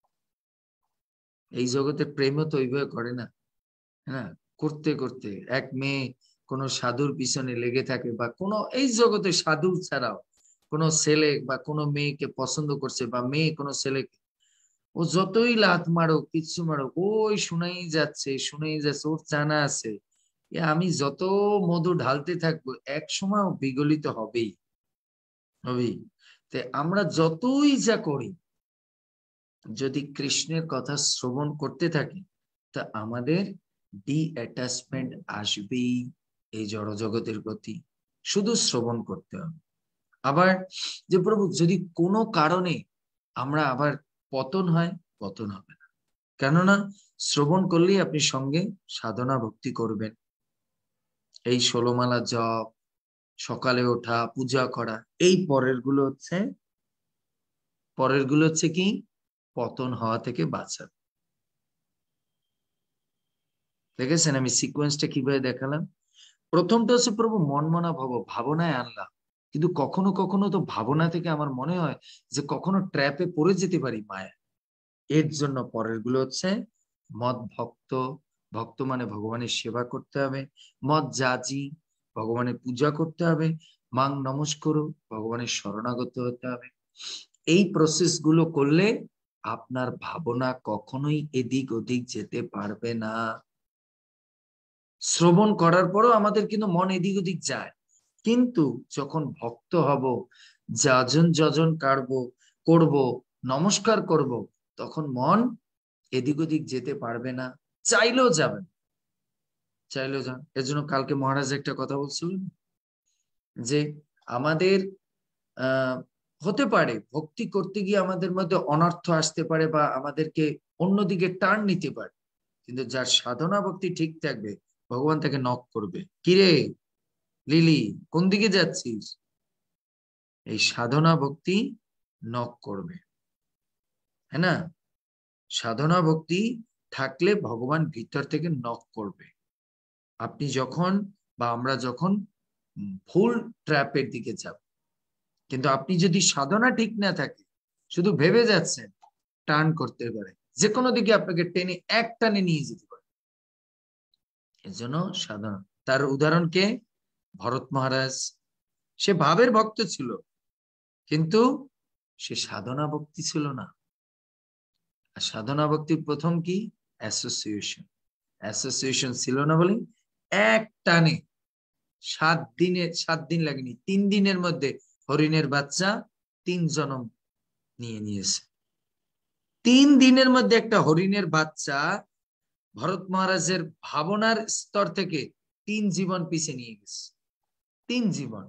S1: এই জগতে প্রেমও তো ওইভাবে করে না, হ্যাঁ করতে করতে। এক মেয়ে কোন সাধুর পিছনে লেগে থাকে, বা কোনো এই জগতে সাধু ছাড়াও কোনো ছেলে বা কোনো মেয়েকে পছন্দ করছে, বা মেয়ে কোনো ছেলেকে, ও যতই লাত মারো কিচ্ছু মারো ওই শুনেই যাচ্ছে শুনেই যাচ্ছে, ওর জানা আছে আমি যত মধু ঢালতে থাকবো এক সময় বিগলিত হবেই হবেই। আমরা যতই যা করি যদি কৃষ্ণের কথা শ্রবণ করতে থাকি তা আমাদের ডি অ্যাটাচমেন্ট আসবেই এই জড়জগতের প্রতি, শুধু শ্রবণ করতে হবে। আবার যে প্রভু যদি কোনো কারণে আমরা আবার পতন হয়, পতন হবে না, কেননা শ্রবণ করলেই আপনি সঙ্গে সাধনা ভক্তি করবেন। এই ষোলমালা জপ, সকালে ওঠা, পূজা করা, এই পরের গুলো হচ্ছে পরের গুলো হচ্ছে কি পতন হওয়া থেকে বাঁচাবে। দেখেছেন আমি সিকোয়েন্সটা কিভাবে দেখালাম? প্রথমটা হচ্ছে প্রভু মনমনা ভব, ভাবনায় আনলাম, কিন্তু কখনো কখনো তো ভাবনা থেকে আমার মনে হয় যে কখনো ট্র্যাপে পড়ে যেতে পারি মায়া, এর জন্য পরের গুলো হচ্ছে মদ ভক্ত, ভক্ত মানে ভগবানের সেবা করতে হবে, মদ জাজি ভগবানের পূজা করতে হবে, মাং নমস্কার ভগবানের শরণাগত হতে হবে। এই প্রসেস গুলো করলে আপনার ভাবনা কখনোই এদিক ওদিক যেতে পারবে না। শ্রবণ করার পরও আমাদের কিন্তু মন এদিক ওদিক যায়, কিন্তু যখন ভক্ত হব, যাজন যজন কাড়ব করব, নমস্কার করব, তখন মন এদিক ওদিক যেতে পারবে না, চাইলেও যাবেন, চাইলেও যান। এর জন্য কালকে মহারাজ একটা কথা বলছিলেন যে আমাদের আহ হতে পারে ভক্তি করতে গিয়ে আমাদের মধ্যে অনর্থ আসতে পারে বা আমাদেরকে অন্যদিকে টার্ন নিতে পারে, কিন্তু যার সাধনা ভক্তি ঠিক থাকবে ভগবান তাকে নক করবে, কিরে লিলি কোন দিকে যাচ্ছিস, এই সাধনা ভক্তি নক করবে, হ্যাঁ না? সাধনা ভক্তি থাকলে ভগবান ভিতর থেকে নক করবে। আপনি যখন বা আমরা যখন ভুল ট্র্যাপের দিকে যাব, কিন্তু আপনি যদি সাধনা ঠিক না থাকে, শুধু ভেবে যাচ্ছেন, টার্ন করতে পারে, যে কোনো দিকে আপনাকে টেনে এক টানে নিয়ে যেতে পারে। এর জন্য সাধনা, তার উদাহরণ কে? ভরত মহারাজ। সে ভাবের ভক্ত ছিল, কিন্তু সে সাধনা ভক্তি ছিল না। আর সাধনা ভক্তির প্রথম কি? অ্যাসোসিয়েশন। অ্যাসোসিয়েশন ছিল না বলে এক টানে সাত দিনে সাত দিন লাগেনি, তিন দিনের মধ্যে হরিণের বাচ্চা তিন জন্ম নিয়ে নিয়েছে। তিন দিনের মধ্যে একটা হরিণের বাচ্চা ভরত মহারাজের ভাবনার স্তর থেকে তিন জীবন পিছিয়ে নিয়ে গেছে, তিন জীবন।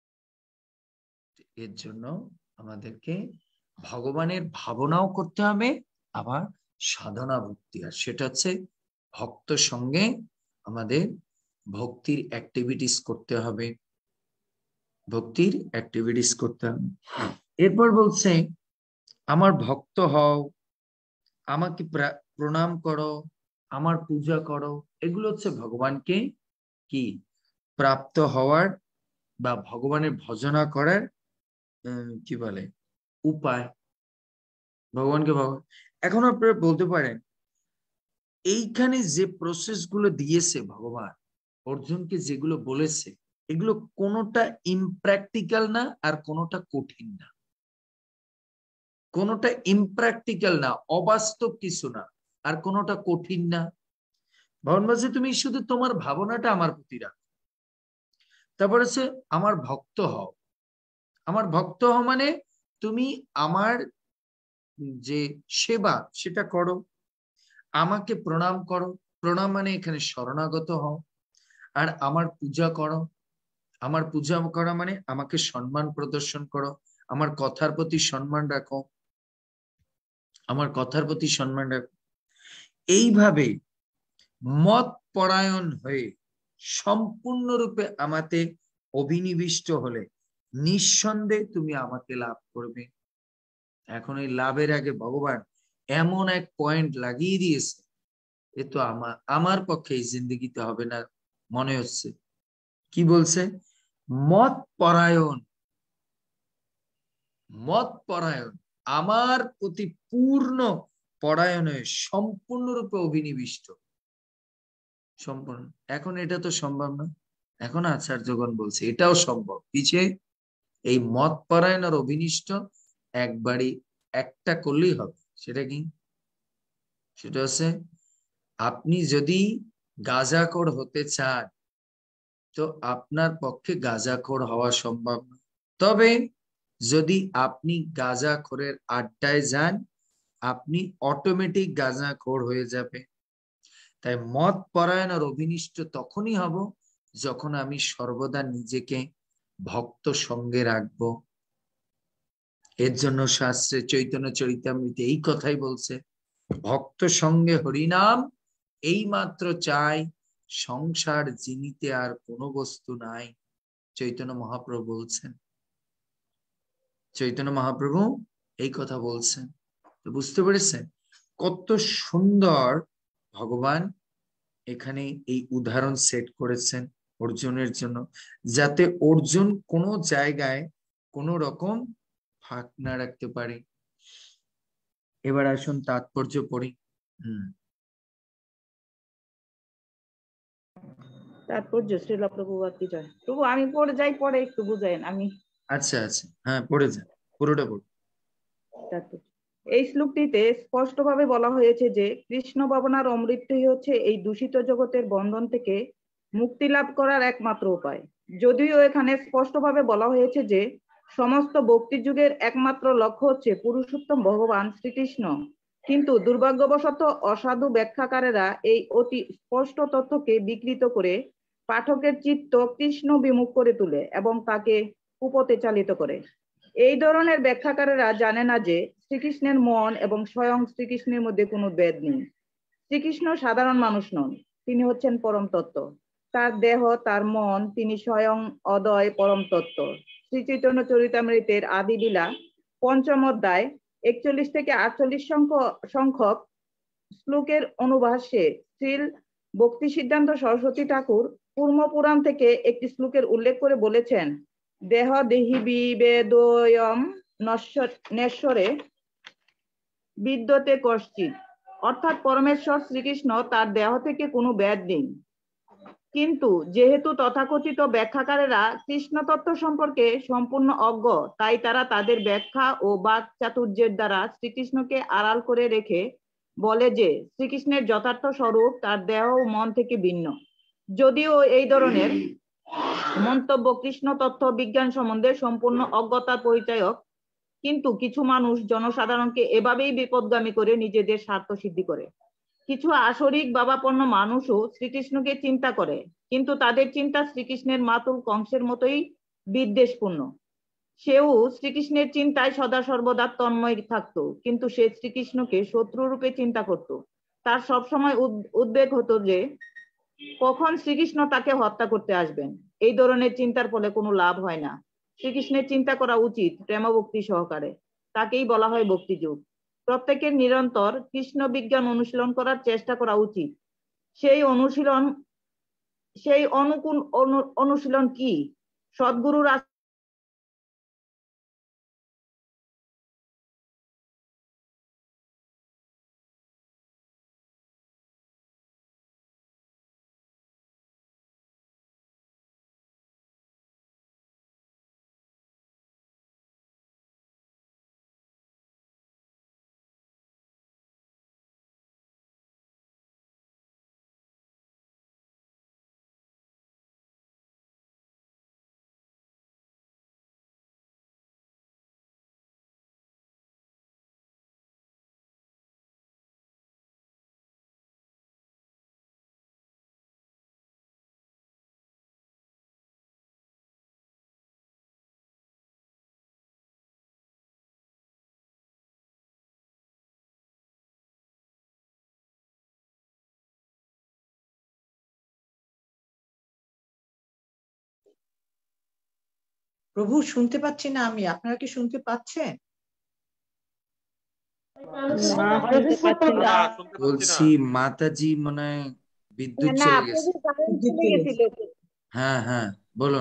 S1: এর জন্য আমাদেরকে ভগবানের ভাবনাও করতে হবে, আবার সাধনা ভক্তি, আর সেটা হচ্ছে ভক্ত সঙ্গে আমাদের ভক্তির অ্যাক্টিভিটিস করতে হবে, ভক্তির অ্যাক্টিভিটিস করতে হবে। এরপর বলছে আমার ভক্ত হও, আমাকে প্রণাম করো, আমার পূজা করো, এগুলো হচ্ছে ভগবানকে কি প্রাপ্ত হওয়ার বা ভগবানের ভজনা করার কি বলে উপায়, ভগবানকে ভগবান। এখন আপনারা বলতে পারেন এইখানে যে প্রসেস গুলো দিয়েছে ভগবান অর্জুনকে, যেগুলো বলেছে, এগুলো কোনোটা ইমপ্র্যাকটিক্যাল না আর কোনোটা কঠিন না, কোনোটা ইমপ্র্যাকটিক্যাল না, অবাস্তব কিছু না, আর কোনোটা কঠিন না। ভগবান বলছে তুমি শুধু তোমার ভাবনাটা আমার প্রতি রাখো, তারপর হচ্ছে আমার ভক্ত হও। আমার ভক্ত হও মানে তুমি আমার যে সেবা সেটা করো, আমাকে প্রণাম করো, প্রণাম মানে এখানে শরণাগত হও, আর আমার পূজা করো, আমার পূজা করা মানে আমাকে সম্মান প্রদর্শন করো, আমার কথার প্রতি সম্মান রাখো, আমার কথার প্রতি সম্মান রাখো। এইভাবে মত পরায়ণ হয়ে সম্পূর্ণরূপে আমাতে অভিনিবিষ্ট হলে নিঃসন্দেহে তুমি আমাকে লাভ করবে। এখন এই লাভের আগে ভগবান এমন এক পয়েন্ট লাগিয়ে দিয়েছে, এ তো আমার আমার পক্ষে এই জিন্দগিতে হবে না মনে হচ্ছে। কি বলছে? মত পরায়ণ, মত পরায়ণ, আমার প্রতি পূর্ণ পরায়ণে সম্পূর্ণরূপে অভিনিবিষ্ট, সম্পূর্ণ। এখন এটা তো সম্ভব না, এখন আচার্যগণ বলছে এটাও সম্ভব। পিছে এই মত পরায়ণ আর অভিনিষ্ট একবারই একটা করলেই হবে। সেটা কি? সেটা হচ্ছে আপনি যদি গাঁজাখোর হতে চান তো আপনার পক্ষে গাঁজাখোর হওয়া সম্ভব না, তবে যদি আপনি গাঁজাখোরের আড্ডায় যান আপনি অটোমেটিক গাঁজাখোর হয়ে যাবে। তাই মদ পরায়ণ আর অভিনিষ্ট তখনই হব যখন আমি সর্বদা নিজেকে ভক্ত সঙ্গে রাখবো। এর জন্য শাস্ত্রে চৈতন্য চরিতামৃতে এই কথাই বলছে, ভক্ত সঙ্গে হরিনাম এই মাত্র চাই, সংসার জিনিতে আর কোনো বস্তু নাই। চৈতন্য মহাপ্রভু বলছেন, চৈতন্য মহাপ্রভু এই কথা বলছেন। তো বুঝতে পেরেছেন কত সুন্দর ভগবান এখানে এই উদাহরণ সেট করেছেন অর্জুনের জন্য, যাতে অর্জুন কোনো জায়গায় কোনো রকম ফাঁক না রাখতে পারে। এবার আসুন তাৎপর্য পড়ি। হম
S6: তাৎপর্য শ্রীলা প্রভুপাদ কি জয়। প্রভু আমি পড়ে যাই, পরে একটু বুঝাইন। আমি
S1: আচ্ছা আচ্ছা হ্যাঁ পড়ে যান, পুরোটা পড়ুন।
S6: এই শ্লোকটিতে স্পষ্টভাবে বলা হয়েছে যে কৃষ্ণ ভাবনার অমৃতই হচ্ছে এই দূষিত জগতের বন্ধন থেকে মুক্তি লাভ করার একমাত্র উপায়। যদিও এখানে স্পষ্টভাবে বলা হয়েছে যে সমস্ত ভক্তি যুগের একমাত্র লক্ষ্য হচ্ছে পুরুষোত্তম ভগবান শ্রীকৃষ্ণ, কিন্তু দুর্ভাগ্যবশত অসাধু ব্যাখ্যাকারেরা এই অতি স্পষ্ট তথ্যকে বিকৃত করে পাঠকের চিত্ত কৃষ্ণ বিমুখ করে তোলে এবং তাকে কুপথে চালিত করে। এই ধরনের ব্যাখ্যাকারেরা জানে না যে শ্রীকৃষ্ণের মন এবং স্বয়ং শ্রীকৃষ্ণের মধ্যে কোনো ভেদ নেই। শ্রীকৃষ্ণ সাধারণ মানুষ নন, তিনি হচ্ছেন পরম তত্ত্ব। তার দেহ, তার মন, তিনি স্বয়ং অদয় পরম তত্ত্ব। শ্রী চৈতন্য চরিতামৃতের আদি লীলা পঞ্চম অধ্যায় একচল্লিশ থেকে আটচল্লিশ সংখ্যক শ্লোকের অনুভাষ্যে শ্রীল ভক্তি সিদ্ধান্ত সরস্বতী ঠাকুর পূর্ণ পুরাণ থেকে একটি শ্লোকের উল্লেখ করে বলেছেন, দেহ দেহি বিবেদয়ম নশ্বরে বিদ্যতে কশ্চিৎ, অর্থাৎ পরমেশ্বর শ্রীকৃষ্ণ তার দেহ থেকে কোনো ভেদ নেই। কিন্তু যেহেতু তথাকথিত ব্যাখ্যাকারেরা কৃষ্ণ তত্ত্ব সম্পর্কে সম্পূর্ণ অজ্ঞ, তাই তারা তাদের ব্যাখ্যা ও বাক চাতুর্যের দ্বারা শ্রীকৃষ্ণকে আড়াল করে রেখে বলে যে শ্রীকৃষ্ণের যথার্থ স্বরূপ তার দেহ ও মন থেকে ভিন্ন। যদিও এই ধরনের মন্তব্য কৃষ্ণ তত্ত্ব বিজ্ঞান সম্বন্ধে সম্পূর্ণ অজ্ঞতার পরিচায়ক, কিন্তু কিছু মানুষ জনসাধারণকে এভাবেই বিপদগামী করে নিজেদের স্বার্থ সিদ্ধি করে। কিছু আসরিক বাবাপন্ন মানুষও শ্রীকৃষ্ণকে চিন্তা করে, কিন্তু তাদের চিন্তা শ্রীকৃষ্ণের মাতুল কংসের মতোই বিদ্বেষপূর্ণ। সেও শ্রীকৃষ্ণের চিন্তায় সদা সর্বদা তন্ময় থাকতো, কিন্তু সে শ্রীকৃষ্ণকে শত্রু রূপে চিন্তা করত। তার সবসময় উদ্বেগ হতো যে কখন শ্রীকৃষ্ণ তাকে হত্যা করতে আসবেন। এই ধরনের চিন্তার ফলে কোনো লাভ হয় না। শ্রীকৃষ্ণের চিন্তা করা উচিত প্রেম ভক্তি সহকারে, তাকেই বলা হয় ভক্তি যুগ। প্রত্যেকের নিরন্তর কৃষ্ণ বিজ্ঞান অনুশীলন করার চেষ্টা করা উচিত। সেই অনুশীলন সেই অনুকূল অনুশীলন কি? সদ্গুরুর
S2: প্রভু শুনতে পাচ্ছি না আমি, আপনারা কি শুনতে পাচ্ছেন?
S1: বলছি মাতাজি মনে হয় বিদ্যুৎ চলে গেছে। হ্যাঁ হ্যাঁ বলুন।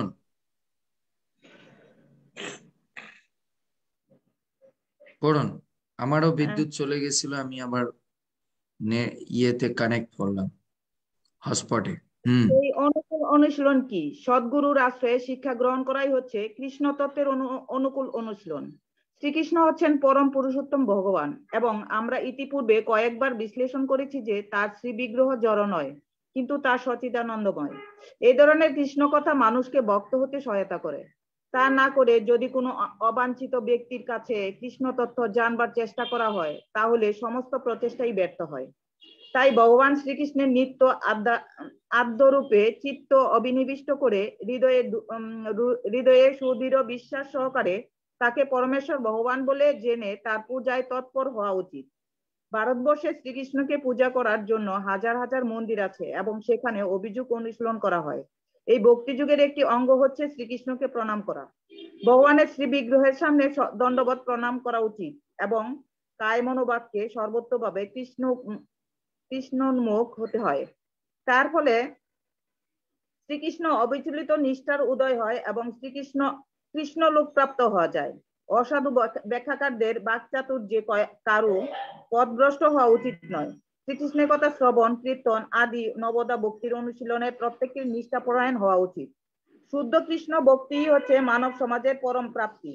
S1: পড়ুন। আমারও বিদ্যুৎ চলে গেছিল, আমি আবার ইয়েতে কানেক্ট করলাম হটস্পটে।
S6: এই অনুকূল অনুশীলন কি? সদ্গুরুর আশ্রয়ে শিক্ষা গ্রহণ করাই হচ্ছে কৃষ্ণ তত্ত্বের অনুকূল অনুশীলন। শ্রীকৃষ্ণ হচ্ছেন পরম পুরুষোত্তম ভগবান, এবং আমরা ইতিপূর্বে কয়েকবার বিশ্লেষণ করেছি যে তার শ্রী বিগ্রহ জড় নয়, কিন্তু তার সচিদানন্দময়। এই ধরনের কৃষ্ণ কথা মানুষকে ভক্ত হতে সহায়তা করে। তা না করে যদি কোনো অবাঞ্ছিত ব্যক্তির কাছে কৃষ্ণ তথ্য জানবার চেষ্টা করা হয় তাহলে সমস্ত প্রচেষ্টাই ব্যর্থ হয়। তাই ভগবান শ্রীকৃষ্ণের নিত্য আদ্যরূপে চিত্ত অবিনিবিষ্ট করে হৃদয়ে হৃদয়ে সুদৃঢ় বিশ্বাস সহকারে তাকে পরমেশ্বর ভগবান বলে জেনে তার পূজায় তৎপর হওয়া উচিত। ভারতবর্ষে শ্রীকৃষ্ণকে পূজা করার জন্য হাজার হাজার মন্দির আছে এবং সেখানে অভিযোগ অনুশীলন করা হয়। এই ভক্তি যুগের একটি অঙ্গ হচ্ছে শ্রীকৃষ্ণকে প্রণাম করা। ভগবানের শ্রী বিগ্রহের সামনে দণ্ডবত প্রণাম করা উচিত এবং কায় মনোবাক্যে সর্বত্রভাবে কৃষ্ণ কৃষ্ণোন্মুখ হতে হয়। তার ফলে শ্রীকৃষ্ণ অবিচলিত নিষ্ঠার উদয় হয় এবং শ্রীকৃষ্ণ কৃষ্ণ লোক প্রাপ্ত হওয়া যায়। অসাধু ব্যাখ্যাকারদের বাকচাতুর্যে কারো পথভ্রষ্ট হওয়া উচিত নয়। শ্রীকৃষ্ণের কথা শ্রবণ, কীর্তন আদি নবদা ভক্তির অনুশীলনে প্রত্যেকের নিষ্ঠাপরায়ণ হওয়া উচিত। শুদ্ধ কৃষ্ণ ভক্তি হচ্ছে মানব সমাজের পরম প্রাপ্তি।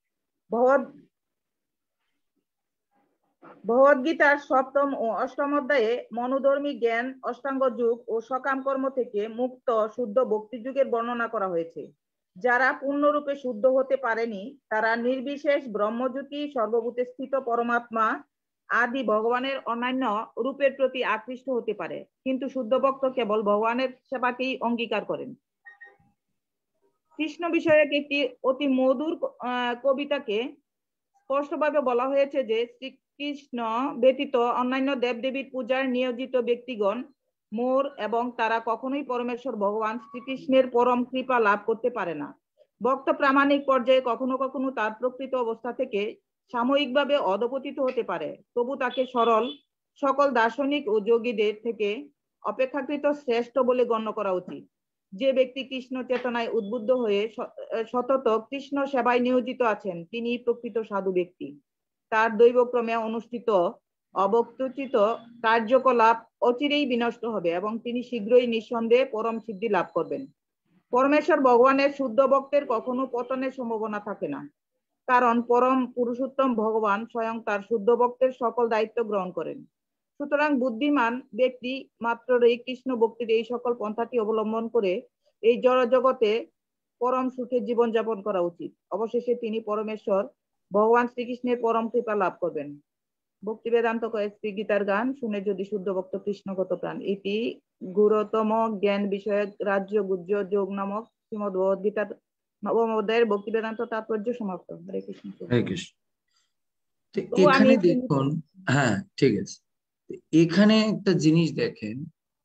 S6: ভগবদ্গীতার সপ্তম ও অষ্টম অধ্যায়ে মনোধর্মী জ্ঞান, অষ্টাঙ্গ যোগ ও সকাম কর্ম থেকে মুক্ত শুদ্ধ ভক্তি যুগের বর্ণনা করা হয়েছে। যারা পূর্ণরূপে শুদ্ধ হতে পারেনি তারা নির্বিশেষ ব্রহ্মজ্যোতি, সর্বভূতে স্থিত পরমাত্মা আদি ভগবানের অন্যান্য রূপের প্রতি আকৃষ্ট হতে পারে, কিন্তু শুদ্ধ ভক্ত কেবল ভগবানের সেবাকেই অঙ্গীকার করেন। কৃষ্ণ বিষয়ক একটি অতি মধুর কবিতাকে স্পষ্টভাবে বলা হয়েছে যে শ্রীকৃষ্ণ ব্যতীত অন্যান্য দেবদেবীর পূজায় নিয়োজিত ব্যক্তিগণ মোর এবং তারা কখনোই পরমেশ্বর ভগবান শ্রীকৃষ্ণের পরম কৃপা লাভ করতে পারে না। ভক্ত প্রামাণিক পর্যায়ে কখনো কখনো তার প্রকৃত অবস্থা থেকে সাময়িকভাবে অধপতিত হতে পারে, তবু তাকে সরল সকল দার্শনিক ও যোগীদের থেকে অপেক্ষাকৃত শ্রেষ্ঠ বলে গণ্য করা উচিত। যে ব্যক্তি কৃষ্ণ চেতনায় উদ্বুদ্ধ হয়ে সতত কৃষ্ণ সেবায় নিয়োজিত আছেন তিনি প্রকৃত সাধু ব্যক্তি। তার দৈবক্রমে অনুষ্ঠিত অবক্তচিত কার্যকলাপ অচিরেই বিনষ্ট হবে এবং তিনি শীঘ্রই নিঃসন্দেহে পরম সিদ্ধি লাভ করবেন। পরমেশ্বর ভগবানের শুদ্ধ ভক্তের কখনো পতনের সম্ভাবনা থাকে না, কারণ পরম পুরুষোত্তম ভগবান স্বয়ং তার শুদ্ধ ভক্তের সকল দায়িত্ব গ্রহণ করেন। সুতরাং বুদ্ধিমান ব্যক্তি মাত্রই কৃষ্ণ ভক্তির এই সকল পন্থাটি অবলম্বন করে এই জড় জগতে পরম সুখে জীবন যাপন করা উচিত। অবশেষে তিনি পরমেশ্বর ভগবান শ্রীকৃষ্ণের পরম কৃপা লাভ করবেন। ভক্তি বেদান্ত কয় শ্রী গীতার গান শুনে যদি শুদ্ধ ভক্ত কৃষ্ণগত প্রাণ। এটি গুরুতম জ্ঞান বিষয়ক রাজ্য গুজ্জ যোগ নামক শ্রীমদ ভগবদ্গীতার নবম অধ্যায়ের ভক্তি বেদান্ত তাৎপর্য সমাপ্ত। হরে কৃষ্ণ।
S1: হরে কৃষ্ণ। এখানে দেখুন, হ্যাঁ ঠিক আছে, এখানে একটা জিনিস দেখেন,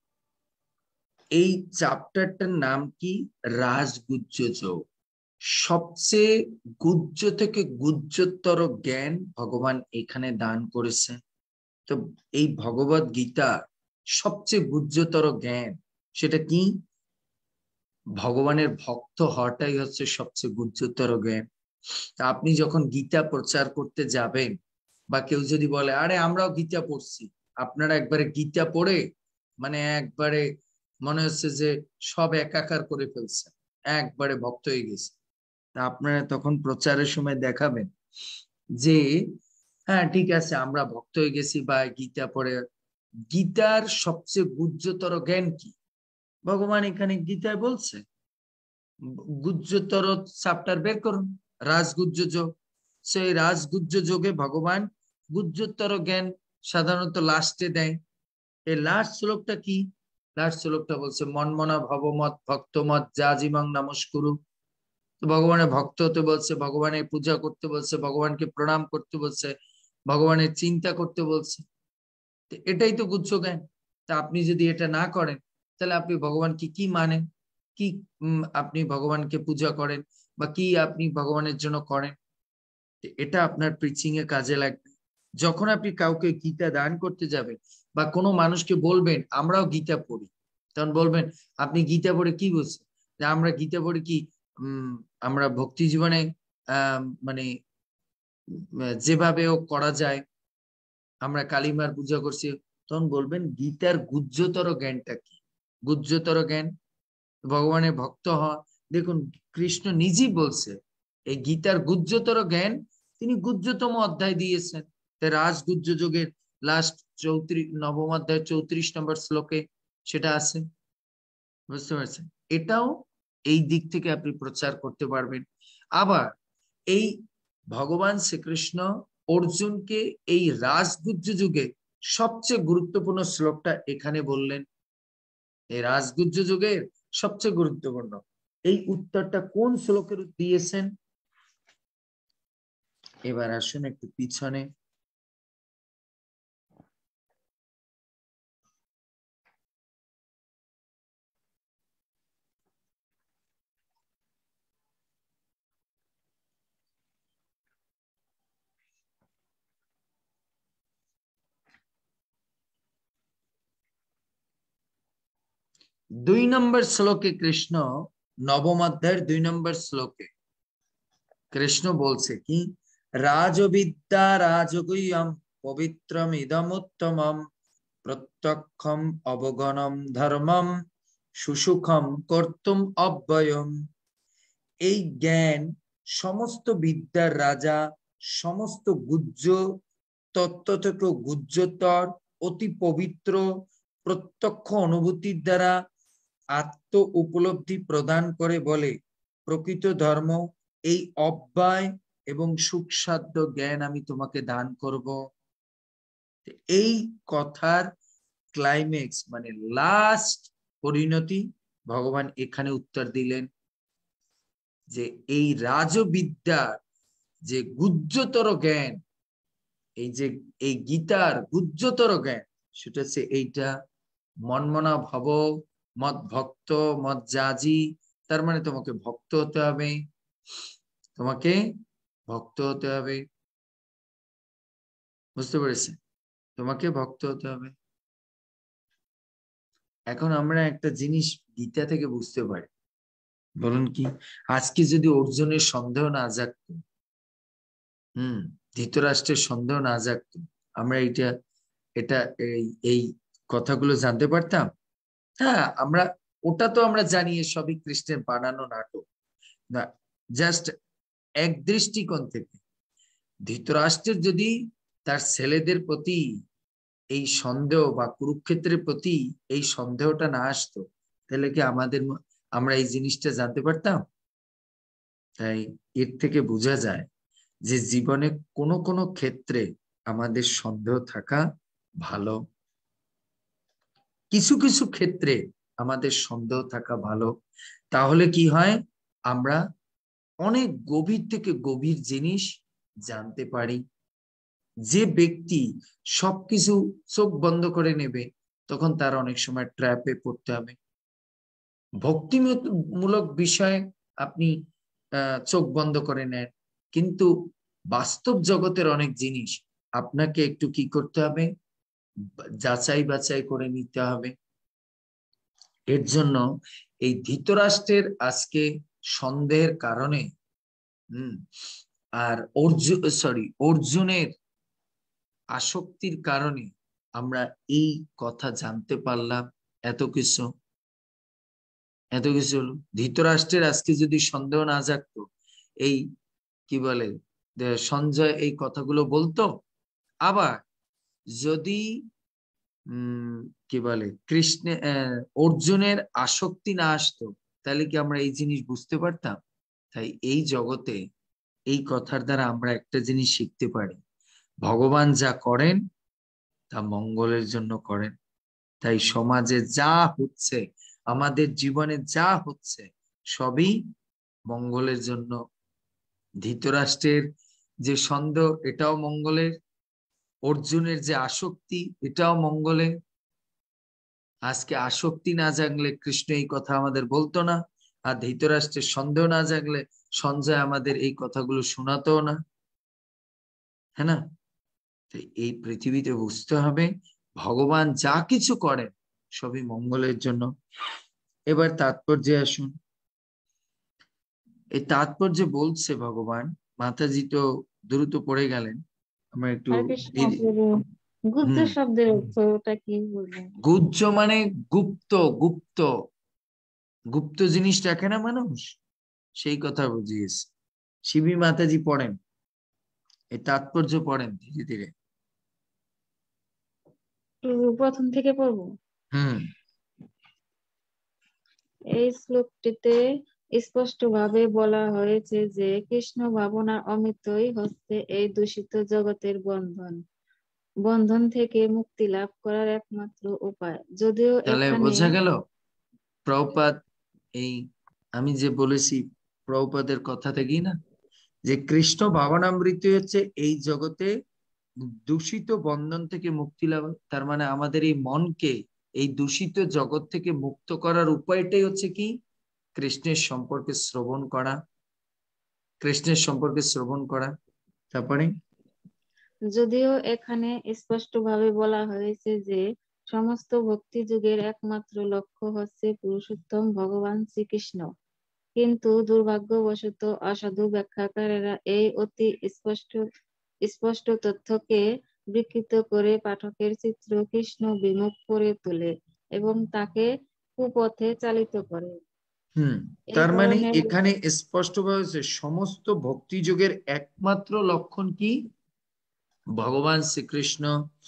S1: এই চ্যাপ্টারটার নাম কি? রাজগুজ্জ যোগ। সবচেয়ে গুজ্জ থেকে গুজ্জতর জ্ঞান ভগবান এখানে দান করেছেন। তো এই ভগবদ গীতা সবচেয়ে গুজ্জতর জ্ঞান সেটা কি? ভগবানের ভক্ত হওয়াটাই হচ্ছে সবচেয়ে গুজ্জতর জ্ঞান। তা আপনি যখন গীতা প্রচার করতে যাবেন বা কেউ যদি বলে আরে আমরাও গীতা পড়ছি, আপনারা একবারে গীতা পড়ে মানে একবারে মনে হচ্ছে যে সব একাকার করে ফেলছেন, একবারে ভক্ত হয়ে গেছে। তা আপনারা তখন প্রচারের সময় দেখাবেন যে হ্যাঁ ঠিক আছে আমরা ভক্ত হয়ে গেছি বা গীতা পড়ে। গীতার সবচেয়ে গুজ্জতর জ্ঞান কি? ভগবান এখানে গীতায় বলছে গুজ্জতর চ্যাপ্টার বের করুন, রাজগুজ্জ যোগ। সেই রাজগুজ্জ যোগে ভগবান গুজ্জতর জ্ঞান সাধারণত লাস্টে দেয়। এই লাস্ট শ্লোকটা কি? লাস্ট শ্লোকটা বলছে মনমনা ভবমত ভক্তমত যা জীবং নমস্কুরু। ভগবানের ভক্ত হতে বলছে, ভগবানের পূজা করতে বলছে, ভগবানকে প্রণাম করতে বলছে, ভগবানের চিন্তা করতে বলছে। এটাই তো গুজ্জ জ্ঞান। তা আপনি যদি এটা না করেন তাহলে আপনি ভগবানকে কি মানেন, কি আপনি ভগবানকে পূজা করেন বা কি আপনি ভগবানের জন্য করেন? এটা আপনার প্রিচিং এ কাজে লাগবে। যখন আপনি কাউকে গীতা দান করতে যাবেন বা কোনো মানুষকে বলবেন আমরাও গীতা পড়ি, তখন বলবেন আপনি গীতা পড়ে কি বুঝছেন? যে আমরা গীতা পড়ে কি উম আমরা ভক্তি জীবনে আহ মানে যেভাবেও করা যায়, আমরা কালীমার পূজা করছি, তখন বলবেন গীতার গুজ্জতর জ্ঞানটা কি? গুজ্জতর জ্ঞান ভগবানের ভক্ত হওয়া। দেখুন কৃষ্ণ নিজেই বলছে এই গীতার গুজ্জতর জ্ঞান তিনি গুজ্জতম অধ্যায় দিয়েছেন। রাজগুজ্জ যোগের লাস্ট চৌত্রিশ নবম অধ্যায় চৌত্রিশ নম্বর শ্লোকে সেটা আছে, বুঝতে পারছেন? এটাও এই দিক থেকে আপনি প্রচার করতে পারবেন। আবার এই ভগবান শ্রীকৃষ্ণ অর্জুনকে এই রাজগুজ্জ যুগে সবচেয়ে গুরুত্বপূর্ণ শ্লোকটা এখানে বললেন। এই রাজগুজ্জ যুগের সবচেয়ে গুরুত্বপূর্ণ এই উত্তরটা কোন শ্লোকের দিয়েছেন? এবার আসুন একটু পিছনে। দুই নম্বর শ্লোকে কৃষ্ণ, নবম অধ্যায়ের দুই নম্বর শ্লোকে কৃষ্ণ বলছে কি, রাজবিদ্যা রাজগুহ্যম পবিত্রম ইদমুত্তমম প্রত্যক্ষম অবগণম ধর্মম সুসুখম কর্তুম অব্যয়ম। এই জ্ঞান সমস্ত বিদ্যার রাজা, সমস্ত গুহ্য তত্ত্ব থেকে গুহ্যতর, অতি পবিত্র, প্রত্যক্ষ অনুভূতির দ্বারা আত্ম উপলব্ধি প্রদান করে বলে প্রকৃত ধর্ম। এই অব্যয় এবং সুখসাধ্য জ্ঞান আমি তোমাকে দান করব। এই কথার ক্লাইম্যাক্স মানে লাস্ট পরিণতি ভগবান এখানে উত্তর দিলেন যে এই রাজবিদ্যার যে গুহ্যতর জ্ঞান, এই যে এই গীতার গুহ্যতর জ্ঞান, সেটা হচ্ছে এইটা মনমনা ভব মত ভক্ত মত জাজি। তার মানে তোমাকে ভক্ত হতে হবে, তোমাকে ভক্ত হতে হবে, বুঝতে পেরেছেন? তোমাকে ভক্ত হতে হবে। এখন আমরা একটা জিনিস গীতা থেকে বুঝতে পারি, বলুন কি, আজকে যদি অর্জুনের সন্দেহ না জাগতো, হম ধৃতরাষ্ট্রের সন্দেহ না জাগতো, আমরা এইটা এটা এই এই কথাগুলো জানতে পারতাম? হ্যাঁ, আমরা ওটা তো আমরা জানি সবই কৃষ্ণের বানানো নাটক না। জাস্ট এক দৃষ্টিকোণ থেকে ধৃতরাষ্ট্রের যদি তার ছেলেদের প্রতি এই সন্দেহ বা কুরুক্ষেত্রের প্রতি এই সন্দেহটা না আসতো, তাহলে কি আমাদের আমরা এই জিনিসটা জানতে পারতাম? তাই এর থেকে বোঝা যায় যে জীবনে কোনো কোনো ক্ষেত্রে আমাদের সন্দেহ থাকা ভালো, কিছু কিছু ক্ষেত্রে আমাদের সন্দেহ থাকা ভালো। তাহলে কি হয়, আমরা অনেক গভীর থেকে গভীর জিনিস জানতে পারি। যে ব্যক্তি সবকিছু চোখ বন্ধ করে নেবে, তখন তার অনেক সময় ট্র্যাপে পড়তে হবে। ভক্তিমূলক বিষয়ে আপনি আহ চোখ বন্ধ করে নেন, কিন্তু বাস্তব জগতের অনেক জিনিস আপনাকে একটু কি করতে হবে, যাচাই বাছাই করে নিতে হবে। এর জন্য এই ধৃতরাষ্ট্রের আজকে সন্দেহের কারণে হম আর অর্জুন সরি অর্জুনের আসক্তির কারণে আমরা এই কথা জানতে পারলাম। এত কিছু এত কিছু হলো। ধৃতরাষ্ট্রের আজকে যদি সন্দেহ না জাগতো, এই কি বলে সঞ্জয় এই কথাগুলো বলতো। আবার যদি উম কি বলে কৃষ্ণে অর্জুনের আসক্তি না আসতো, তাহলে কি আমরা এই জিনিস বুঝতে পারতাম? তাই এই জগতে এই কথার দ্বারা আমরা একটা জিনিস শিখতে পারি, ভগবান যা করেন তা মঙ্গলের জন্য করেন। তাই সমাজে যা হচ্ছে, আমাদের জীবনে যা হচ্ছে, সবই মঙ্গলের জন্য। ধৃতরাষ্ট্রের যে সন্দেহ, এটাও মঙ্গলের। অর্জুনের যে আসক্তি, এটাও মঙ্গলের। আজকে আসক্তি না জাগলে কৃষ্ণ এই কথা আমাদের বলতো না, আর ধৃতরাষ্ট্রের সন্দেহ না জাগলে সঞ্জয় আমাদের এই কথাগুলো শোনাতো না, হ্যাঁ না? এই পৃথিবীতে বুঝতে হবে ভগবান যা কিছু করেন সবই মঙ্গলের জন্য। এবার তাৎপর্যে আসুন। এই তাৎপর্যে বলছে ভগবান, মাতাজি তো দ্রুত পড়ে গেলেন, আমরা একটু
S10: গুহ্য শব্দের অর্থটা কি বলবেন?
S1: গুহ্য মানে গুপ্ত, গুপ্ত গুপ্ত জিনিস রাখে না মানুষ, সেই কথা বুঝিয়েছে। শিবী মাতাজি পড়েন, এই তাৎপর্য পড়েন ধীরে ধীরে।
S3: প্রথম থেকে পড়বো।
S1: হুম
S3: এই শ্লোকটিতে
S14: স্পষ্টভাবে বলা হয়েছে যে কৃষ্ণ ভাবনার অমৃতই হচ্ছে এই দূষিত জগতের বন্ধন বন্ধন থেকে মুক্তি লাভ করার একমাত্র উপায়। যদিও
S1: তাহলে
S14: এখানে
S1: বোঝা গেল প্রভুপাদ এই আমি যে বলেছি প্রভুপাদের কথা থেকেই না, যে কৃষ্ণ ভাবনামৃত হচ্ছে এই জগতে দূষিত বন্ধন থেকে মুক্তি লাভ। তার মানে আমাদের এই মনকে এই দূষিত জগৎ থেকে মুক্ত করার উপায়টাই হচ্ছে কি? কৃষ্ণের সম্পর্কে শ্রবণ করা, কৃষ্ণের সম্পর্কে শ্রবণ করা। তারপরে
S14: যদিও এখানে স্পষ্টভাবে বলা হয়েছে যে সমস্ত ভক্তি যুগের একমাত্র লক্ষ্য হচ্ছে পুরুষোত্তম ভগবান শ্রীকৃষ্ণ, কিন্তু দুর্ভাগ্যবশত অসাধু ব্যাখ্যাকারেরা এই অতি স্পষ্ট স্পষ্ট তথ্যকে বিকৃত করে পাঠকের চিত্র কৃষ্ণ বিমুখ করে তোলে এবং তাকে কুপথে চালিত করে।
S1: হুম তার মানে এখানে স্পষ্টভাবে সমস্ত ভক্তি যুগের একমাত্র লক্ষণ কি? ভগবান শ্রীকৃষ্ণ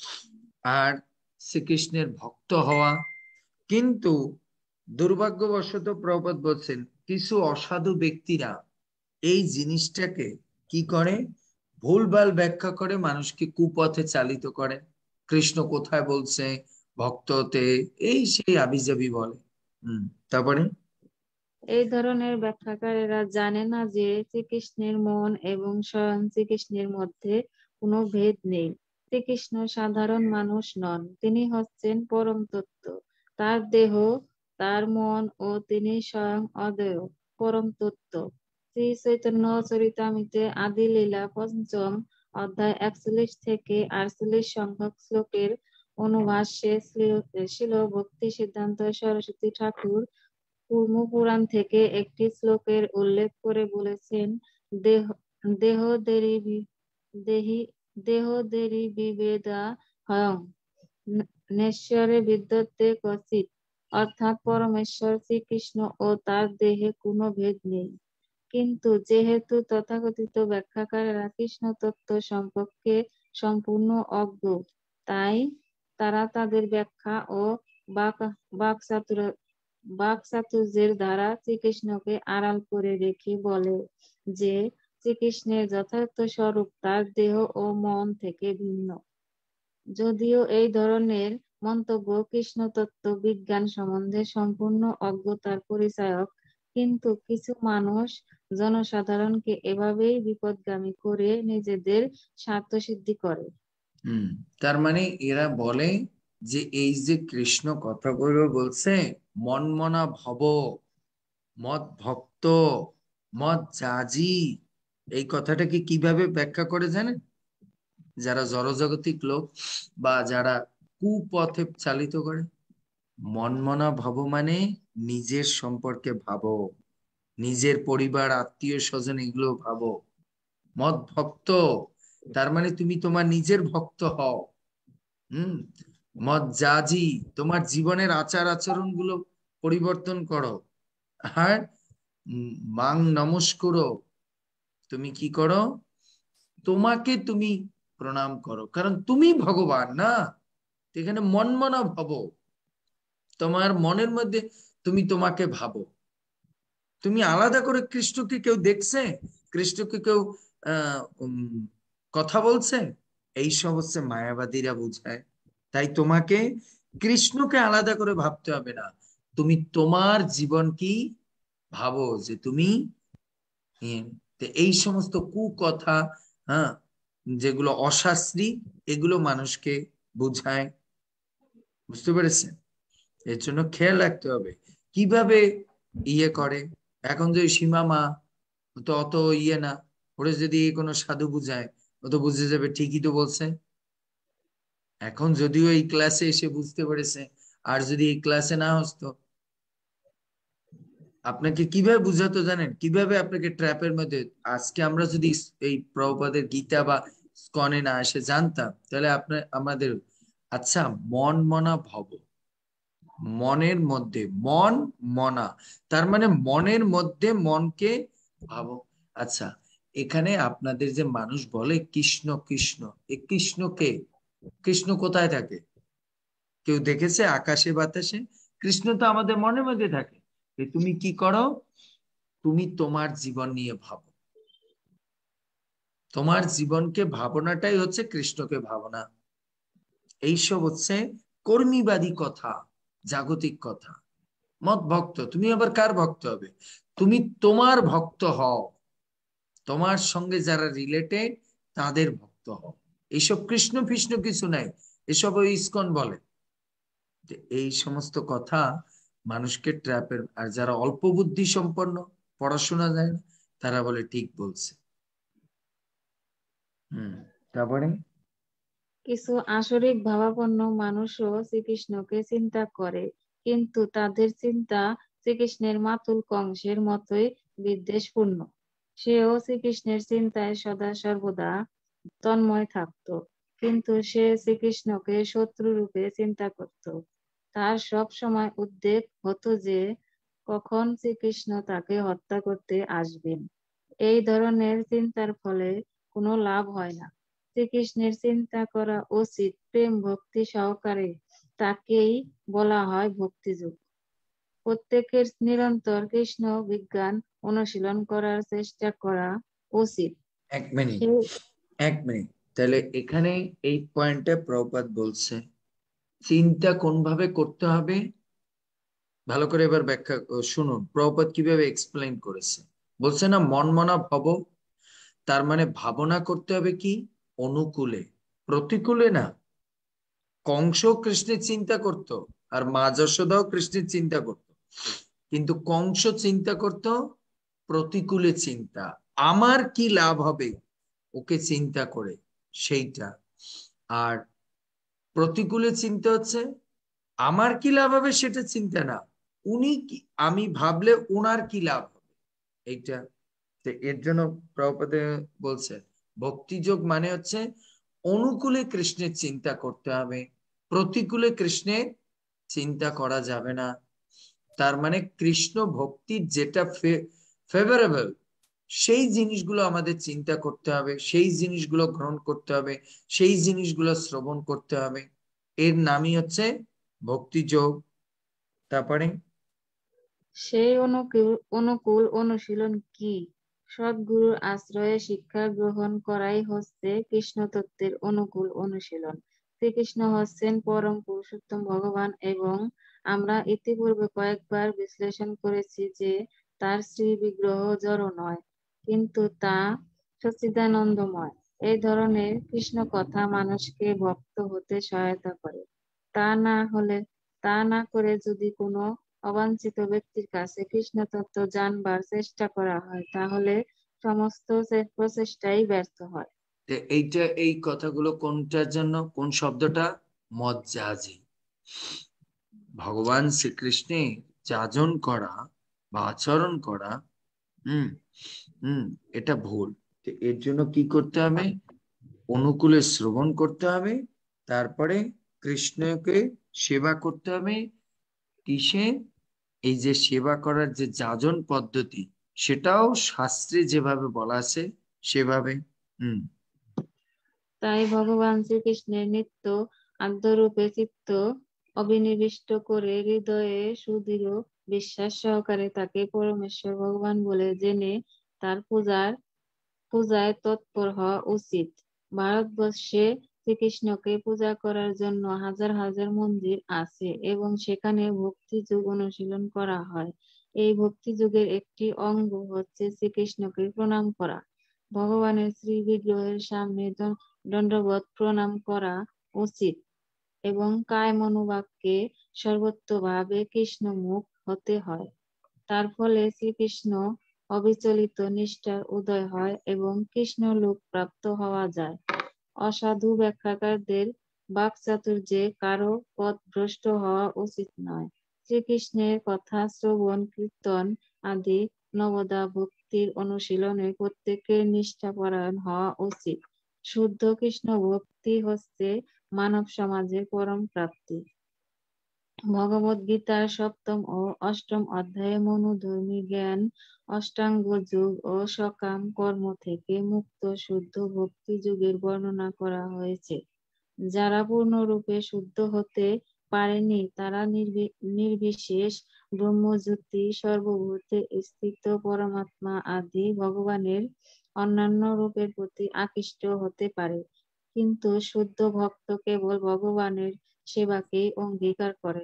S1: আর শ্রীকৃষ্ণের ভক্ত হওয়া। কিন্তু দুর্ভাগ্যবশত প্রভুপাদ বলছেন কিছু অসাধু ব্যক্তিরা এই জিনিসটাকে কি করে? ভুলভাল ব্যাখ্যা করে মানুষকে কুপথে চালিত করে। কৃষ্ণ কোথায় বলছে ভক্ততে, এই সেই আবিজাবি বলে। হম তারপরে
S14: এই ধরনের ব্যাখ্যাকারেরা জানে না যে শ্রীকৃষ্ণের মন এবং স্বয়ং শ্রীকৃষ্ণের মধ্যে কোনো ভেদ নেই। শ্রীকৃষ্ণ সাধারণ মানুষ নন, তিনি হচ্ছেন পরম তত্ত্ব। তার দেহ, তার মন ও তিনি স্বয়ং অদ্বয় পরম তত্ত্ব। শ্রী চৈতন্য চরিতামৃতে আদি লীলা পঞ্চম অধ্যায় একচল্লিশ থেকে আটচল্লিশ সংখ্যক শ্লোকের অনুভাষ্যে শ্রীল ভক্তি সিদ্ধান্ত সরস্বতী ঠাকুর কুর্ম পুরাণ থেকে একটি শ্লোকের উল্লেখ করে বলেছেন, দেহ দেহ দেরি দেহি দেহ দেরি বিবেদা হয়ং নেশ্বরে বিদ্যতে কচিত, অর্থাৎ পরমেশ্বর শ্রীকৃষ্ণ ও তার দেহে কোনো ভেদ নেই। কিন্তু যেহেতু তথাকথিত ব্যাখ্যাকারেরা কৃষ্ণ তত্ত্ব সম্পর্কে সম্পূর্ণ অজ্ঞ, তাই তারা তাদের ব্যাখ্যা ও বাক বাকচাতুর বাকচাতুর্যের দ্বারা শ্রীকৃষ্ণকে আড়াল করে রেখে বলে যে শ্রীকৃষ্ণের যথার্থ স্বরূপ তার দেহ ও মন থেকে ভিন্ন। যদিও এই ধরনের মন্তব্য কৃষ্ণ তত্ত্ব বিজ্ঞান সম্বন্ধে সম্পূর্ণ অজ্ঞতার পরিচায়ক, কিন্তু কিছু মানুষ জনসাধারণকে এভাবেই বিপদগামী করে নিজেদের স্বার্থ সিদ্ধি করে।
S1: হম তার মানে এরা বলে যে এই যে কৃষ্ণ কথাগুলো বলছে মনমনা ভব, মদ ভক্ত, মদ জাজি, এই কথাটাকে কিভাবে ব্যাখ্যা করে জানেন? যারা জড়জাগতিক লোক বা যারা কুপথে চালিত করে, মনমনা ভব মানে নিজের সম্পর্কে ভাবো, নিজের পরিবার আত্মীয় স্বজন এগুলো ভাবো। মদ ভক্ত তার মানে তুমি তোমার নিজের ভক্ত হও। হম মদ জাজি তোমার জীবনের আচার আচরণ গুলো পরিবর্তন করো। আর মাং নমস্কার তুমি কি করো? তোমাকে তুমি প্রণাম করো, কারণ তুমি ভগবান না। এখানে মনমনা ভাবো, তোমার মনের মধ্যে তুমি তোমাকে ভাবো। তুমি আলাদা করে কৃষ্ণকে কেউ দেখছে? কৃষ্ণকে কেউ আহ কথা বলছে? এইসব হচ্ছে মায়াবাদীরা বুঝায়। তাই তোমাকে কৃষ্ণকে আলাদা করে ভাবতে হবে না, তুমি তোমার জীবন কি ভাবো যে তুমি এই সমস্ত কুকথা, হ্যাঁ যেগুলো অশাস্ত্রী, এগুলো মানুষকে বুঝায়। বুঝতে পেরেছেন? এর জন্য খেয়াল রাখতে হবে কিভাবে ইয়ে করে। এখন যে সীমা মা তো অত ইয়ে না, ওরে যদি কোনো সাধু বুঝায় ও তো বুঝে যাবে ঠিকই তো বলছে। এখন যদিও এই ক্লাসে এসে বুঝতে পেরেছে, আর যদি এই ক্লাসে না আসতো আপনাকে কিভাবে বুঝাতো জানেন? কিভাবে আপনাকে ট্র্যাপের মধ্যে, আজকে আমরা যদি এই প্রভুপাদের গীতা বা স্কনে না এসে জানতাম তাহলে আপনার আমাদের আচ্ছা মন মনা ভব, মনের মধ্যে মন মনা তার মানে মনের মধ্যে মনকে ভাবো। আচ্ছা এখানে আপনাদের যে মানুষ বলে কৃষ্ণ কৃষ্ণ, এই কৃষ্ণকে, কৃষ্ণ কোথায় থাকে? কেউ দেখেছে আকাশে বাতাসে? কৃষ্ণ তো আমাদের মনের মধ্যে থাকে। তুমি কি করো? তুমি তোমার জীবন নিয়ে ভাবো। তোমার জীবনকে ভাবনাটাই হচ্ছে কৃষ্ণকে ভাবনা। এইসব হচ্ছে কর্মীবাদী কথা, জাগতিক কথা। মত ভক্ত, তুমি আবার কার ভক্ত হবে? তুমি তোমার ভক্ত হও, তোমার সঙ্গে যারা রিলেটেড তাদের ভক্ত হও। এইসব কৃষ্ণ কৃষ্ণ কিছু নাই, এসব ওই ইসকন বলে। এই সমস্ত কথা মানুষকে ট্র্যাপের, আর যারা অল্প বুদ্ধি সম্পন্ন, পড়াশোনা যায় না, তারা বলে ঠিক বলছে। হম তারপরে
S14: কিছু আসরিক ভাবাপন্ন মানুষও শ্রীকৃষ্ণকে চিন্তা করে, কিন্তু তাদের চিন্তা শ্রীকৃষ্ণের মাতুল কংসের মতোই বিদ্বেষপূর্ণ। সেও শ্রীকৃষ্ণের চিন্তায় সদা সর্বদা তন্ময় থাকত, কিন্তু সে শ্রীকৃষ্ণকে শত্রু রূপে চিন্তা করত। তার সব সময় উদ্বেগ হতো যে কখন শ্রীকৃষ্ণ তাকে হত্যা করতে আসবেন। এই ধরনের চিন্তার ফলে কোনো লাভ হয় না। শ্রীকৃষ্ণের চিন্তা করা উচিত প্রেম ভক্তি সহকারে, তাকেই বলা হয় ভক্তিযোগ। প্রত্যেকের নিরন্তর কৃষ্ণ বিজ্ঞান অনুশীলন করার চেষ্টা করা উচিত।
S1: এক মিনিট এক মিনিট তাহলে এখানে এই পয়েন্টে প্রভুপাদ বলছে চিন্তা কোন ভাবে করতে হবে, ভালো করে এবার ব্যাখ্যা শুনুন। প্রভুপাদ কিভাবে এক্সপ্লেইন করেছে। বলছে না মন মনা ভব, তার মানে ভাবনা করতে হবে কি অনুকূলে, প্রতিকূলে না। কংস কৃষ্ণের চিন্তা করত, আর মা যশোদাও কৃষ্ণের চিন্তা করত, কিন্তু কংস চিন্তা করত প্রতিকূলে চিন্তা, আমার কি লাভ হবে ওকে চিন্তা করে, সেইটা। আর প্রতিকূলে চিন্তা হচ্ছে আমার কি লাভ হবে সেটা চিন্তা না, উনি কি, আমি ভাবলে ওনার কি লাভ হবে এইটা। এর জন্য প্রভুপাদ বলছে ভক্তিযোগ মানে হচ্ছে অনুকূলে কৃষ্ণের চিন্তা করতে হবে, প্রতিকূলে কৃষ্ণের চিন্তা করা যাবে না। তার মানে কৃষ্ণ ভক্তির যেটা ফেভারেবল সেই জিনিসগুলো আমাদের চিন্তা করতে হবে, সেই জিনিসগুলো গ্রহণ করতে হবে, সেই জিনিসগুলো শ্রবণ করতে হবে। এর নামই হচ্ছে ভক্তিযোগ। তারপরে
S14: সেই অনুকূল অনুকূল অনুশীলন কি? সদ্গুরুর আশ্রয়ে শিক্ষা গ্রহণ করাই হচ্ছে কৃষ্ণ তত্ত্বের অনুকূল অনুশীলন। শ্রীকৃষ্ণ হচ্ছেন পরম পুরুষোত্তম ভগবান, এবং আমরা ইতিপূর্বে কয়েকবার বিশ্লেষণ করেছি যে তার শ্রী বিগ্রহ জড় নয়, কিন্তু তা সচ্চিদানন্দময়। এই ধরনের কৃষ্ণ কথা মানুষকে ভক্ত হতে সহায়তা করে। তা না হলে তা না করে যদি কোনো অবাঞ্ছিত ব্যক্তির কাছে কৃষ্ণ তত্ত্ব জানবার চেষ্টা করা হয়, তাহলে সমস্ত প্রচেষ্টাই ব্যর্থ হয়।
S1: এইটা এই কথাগুলো কোনটার জন্য, কোন শব্দটা? মজ্জাজি। ভগবান শ্রীকৃষ্ণে যাজন করা বা আচরণ করা হুম হুম এটা ভুল। এর জন্য কি করতে হবে? অনুকূলে শ্রবণ করতে হবে, তারপরে কৃষ্ণকে সেবা করতে হবে। কিসে? এই যে সেবা করার যে যাজন পদ্ধতি, সেটাও শাস্ত্রে যেভাবে বলা আছে সেভাবে। হুম
S14: তাই ভগবান শ্রীকৃষ্ণের নিত্য আদ্যরূপে চিত্ত অবিনিবিষ্ট করে হৃদয়ে সুদৃঢ় বিশ্বাস সহকারে তাকে পরমেশ্বর ভগবান বলে জেনে তার পূজার পূজায় তৎপর হওয়া উচিত। ভারতবর্ষে শ্রীকৃষ্ণকে পূজা করার জন্য হাজার হাজার মন্দির আছে, এবং সেখানে ভক্তি যোগ অনুশীলন করা হয়। এই ভক্তি যোগের একটি অঙ্গ হচ্ছে শ্রীকৃষ্ণকে প্রণাম করা। ভগবানের শ্রী বিগ্রহের সামনে দণ্ডবত প্রণাম করা উচিত, এবং কায় মনোবাক্যে সর্বত্রভাবে কৃষ্ণমুখ হতে হয়। তার ফলে শ্রীকৃষ্ণ অবিচলিত নিষ্ঠার উদয় হয় এবং কৃষ্ণ লোক প্রাপ্ত হওয়া যায়। অসাধু ব্যাখ্যাকারদের বাকচাতুর্যে কারো পথভ্রষ্ট হওয়া উচিত নয়। শ্রীকৃষ্ণের কথা শ্রবণ কীর্তন আদি নবদা ভক্তির অনুশীলনে প্রত্যেকের নিষ্ঠাপরায়ণ হওয়া উচিত। শুদ্ধ কৃষ্ণ ভক্তি হচ্ছে মানব সমাজের পরম প্রাপ্তি। ভগবদ গীতার সপ্তম ও অষ্টম অধ্যায়ে মনোধর্মী জ্ঞান, অষ্টাঙ্গ যোগ ও সকাম কর্ম থেকে মুক্ত শুদ্ধ ভক্তি যুগের বর্ণনা করা হয়েছে। যারা পূর্ণরূপে শুদ্ধ হতে পারেনি তারা নির্বিশেষ ব্রহ্মজ্যোতি, সর্বভূতে স্থিত পরমাত্মা আদি ভগবানের অন্যান্য রূপের প্রতি আকৃষ্ট হতে পারে, কিন্তু শুদ্ধ ভক্ত কেবল ভগবানের সেবাকেই অঙ্গীকার করেন।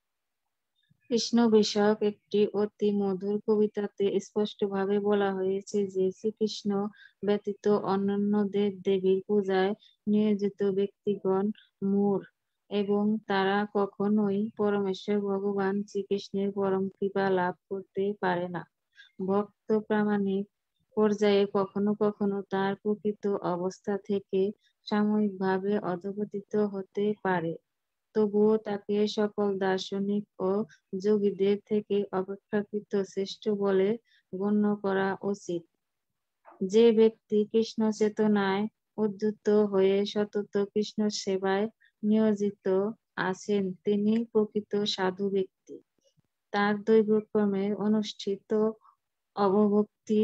S14: কৃষ্ণ বিষয়ক একটি অতি মধুর কবিতাতে স্পষ্টভাবে বলা হয়েছে যে শ্রীকৃষ্ণ ব্যতীত অন্যান্য দেব দেবীর পূজায় নিয়োজিত ব্যক্তিগণ মূঢ় এবং তারা কখনোই পরমেশ্বর ভগবান শ্রীকৃষ্ণের পরম কৃপা লাভ করতে পারে না। ভক্ত প্রামাণিক পর্যায়ে কখনো কখনো তার প্রকৃত অবস্থা থেকে সাময়িকভাবে অধঃপতিত হতে পারে, তবুও তাকে সকল দার্শনিক ও যোগীদের থেকে অপেক্ষাকৃত শ্রেষ্ঠ বলে গণ্য করা উচিত। যে ব্যক্তি কৃষ্ণ চেতনায় উদ্যুত হয়ে সতত কৃষ্ণ সেবায় নিয়োজিত আছেন তিনি প্রকৃত সাধু ব্যক্তি। তার দৈবক্রমে অনুষ্ঠিত অবভক্তি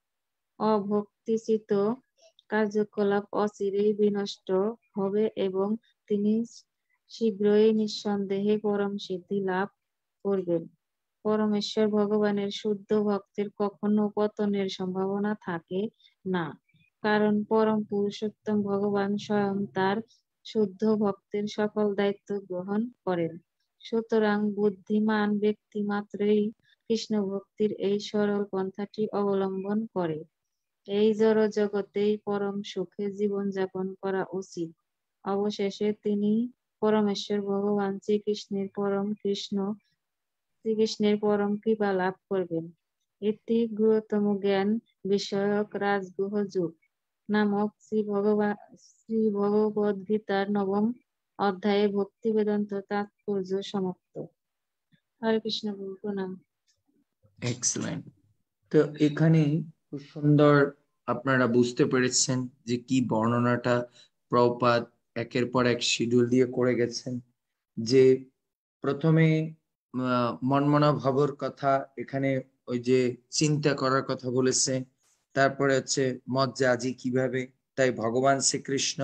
S14: অভক্তিচিত কার্যকলাপ অচিরেই বিনষ্ট হবে এবং তিনি শীঘ্রই নিঃসন্দেহে পরম সিদ্ধি লাভ করবেন। পরমেশ্বর ভগবানের শুদ্ধ ভক্তের কখনো পতনের সম্ভাবনা থাকে না, কারণ পরম পুরুষোত্তম ভগবান স্বয়ং তার শুদ্ধ ভক্তের সকল দায়িত্ব গ্রহণ করেন। সুতরাং বুদ্ধিমান ব্যক্তি মাত্রই কৃষ্ণ ভক্তির এই সরল পন্থাটি অবলম্বন করে এই জড় জগতেই পরম সুখে জীবন যাপন করা উচিত। অবশেষে তিনি পরমেশ্বর ভগবান শ্রীকৃষ্ণের পরম কৃষ্ণ শ্রীকৃষ্ণের পরম কৃপা লাভ করবেন। এটি গুরুতম জ্ঞান বিষয়ক রাজগুহ যুগ নামক শ্রী ভগবান শ্রী ভগবদ গীতার নবম অধ্যায়ে ভক্তি বেদান্ত তাৎপর্য সমাপ্ত। হরে কৃষ্ণ, প্রণাম।
S1: এক্সেলেন্ট। তো এখানে খুব সুন্দর আপনারা বুঝতে পেরেছেন যে কি বর্ণনাটা প্রভুপাদ একের পর এক শিডিউল দিয়ে করে গেছেন। যে প্রথমে মনমনা ভাবর কথা, এখানে ওই যে চিন্তা করার কথা বলেছে, তারপরে হচ্ছে মজ্জাজি কিভাবে, তাই ভগবান শ্রীকৃষ্ণ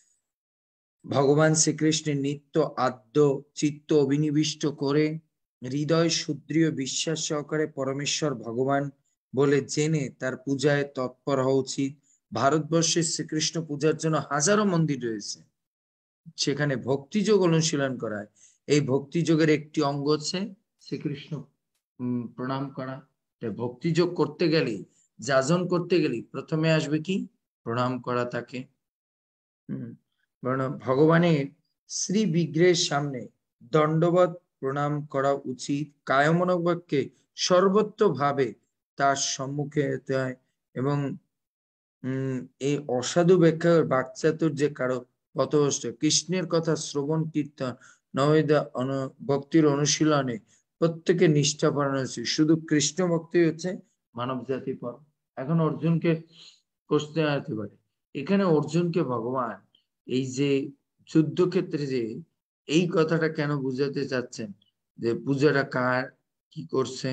S1: ভগবান শ্রীকৃষ্ণের নিত্য আদ্য চিত্ত অভিনিবিষ্ট করে হৃদয় সুদৃঢ় বিশ্বাস সহকারে পরমেশ্বর ভগবান বলে জেনে তার পূজায় তৎপর হওয়া উচিত। ভারতবর্ষে শ্রীকৃষ্ণ পূজার জন্য হাজারো মন্দির রয়েছে, সেখানে ভক্তিযোগ অনুশীলন করায়। এই ভক্তিযোগের একটি অঙ্গ হচ্ছে শ্রীকৃষ্ণ প্রণাম করা। ভক্তিযোগ করতে গেলে, যাজন করতে গেলে প্রথমে আসবে কি? প্রণাম করা তাকে। হম ভগবানের শ্রী বিগ্রহের সামনে দণ্ডবত প্রণাম করা উচিত। কায়মনোবাক্যে সর্বত্র ভাবে তার সম্মুখে যেতে হয় এবং উম এই অসাধু ব্যাখ্যা বাকচাতুর্যে কারো পথভ্রষ্ট কৃষ্ণের কথা শ্রবণ কীর্তন নবেদা ভক্তির অনুশীলনে প্রত্যেকে নিষ্ঠা পরায়ণ হচ্ছে। শুধু কৃষ্ণ ভক্তি হচ্ছে মানব জাতি পর। এখন অর্জুনকে প্রশ্ন আসতে পারে, এখানে অর্জুনকে ভগবান এই যে যুদ্ধক্ষেত্রে যে এই কথাটা কেন বুঝাতে চাচ্ছেন যে পূজাটা কার, কি করছে?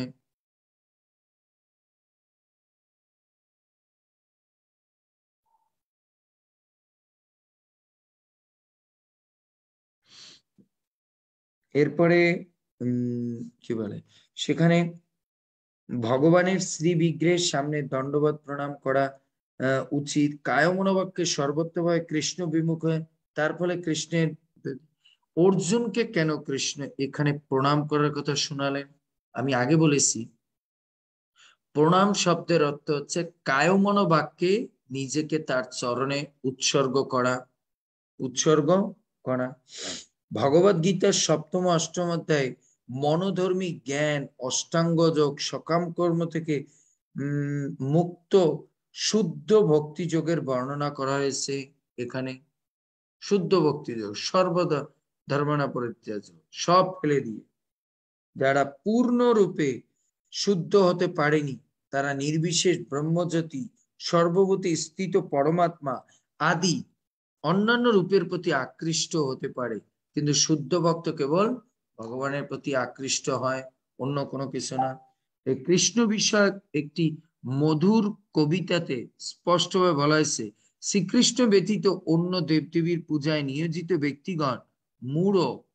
S1: এরপরে উম কি বলে, সেখানে ভগবানের শ্রী বিগ্রহের সামনে দণ্ডবত প্রণাম করা আহ উচিত। কায় মনোবাক্যে সর্বত্রভাবে কৃষ্ণ বিমুখ হয়, তার ফলে কৃষ্ণের অর্জুনকে কেন কৃষ্ণ এখানে প্রণাম করার কথা শোনালেন? আমি আগে বলেছি প্রণাম শব্দের অর্থ হচ্ছে কায় মনোবাক্যে নিজেকে তার চরণে উৎসর্গ করা উৎসর্গ করা ভগবদ গীতার সপ্তম অষ্টম অধ্যায়ে মনোধর্মী জ্ঞান অষ্টাঙ্গ যোগ সকাম কর্ম থেকে উম মুক্ত শুদ্ধ ভক্তি যোগের বর্ণনা করা হয়েছে। এখানে শুদ্ধ ভক্তি যোগ সর্বদা ধর্মনা পরিত্যাজ, সব ফেলে দিয়ে যারা পূর্ণরূপে শুদ্ধ হতে পারেনি তারা নির্বিশেষ ব্রহ্মজ্যোতি সর্বভূতে স্থিত পরমাত্মা আদি অন্যান্য রূপের প্রতি আকৃষ্ট হতে পারে, কিন্তু শুদ্ধ ভক্ত কেবল ভগবানের প্রতি আকৃষ্ট হয়, অন্য কোনো কিছু না। এই কৃষ্ণ বিষয়ক একটি মধুর কবিতাতে স্পষ্টভাবে বলা হয়েছে শ্রীকৃষ্ণ ব্যতীত অন্য দেবদেবীর পূজায় নিয়োজিত ব্যক্তিগণ মূঢ়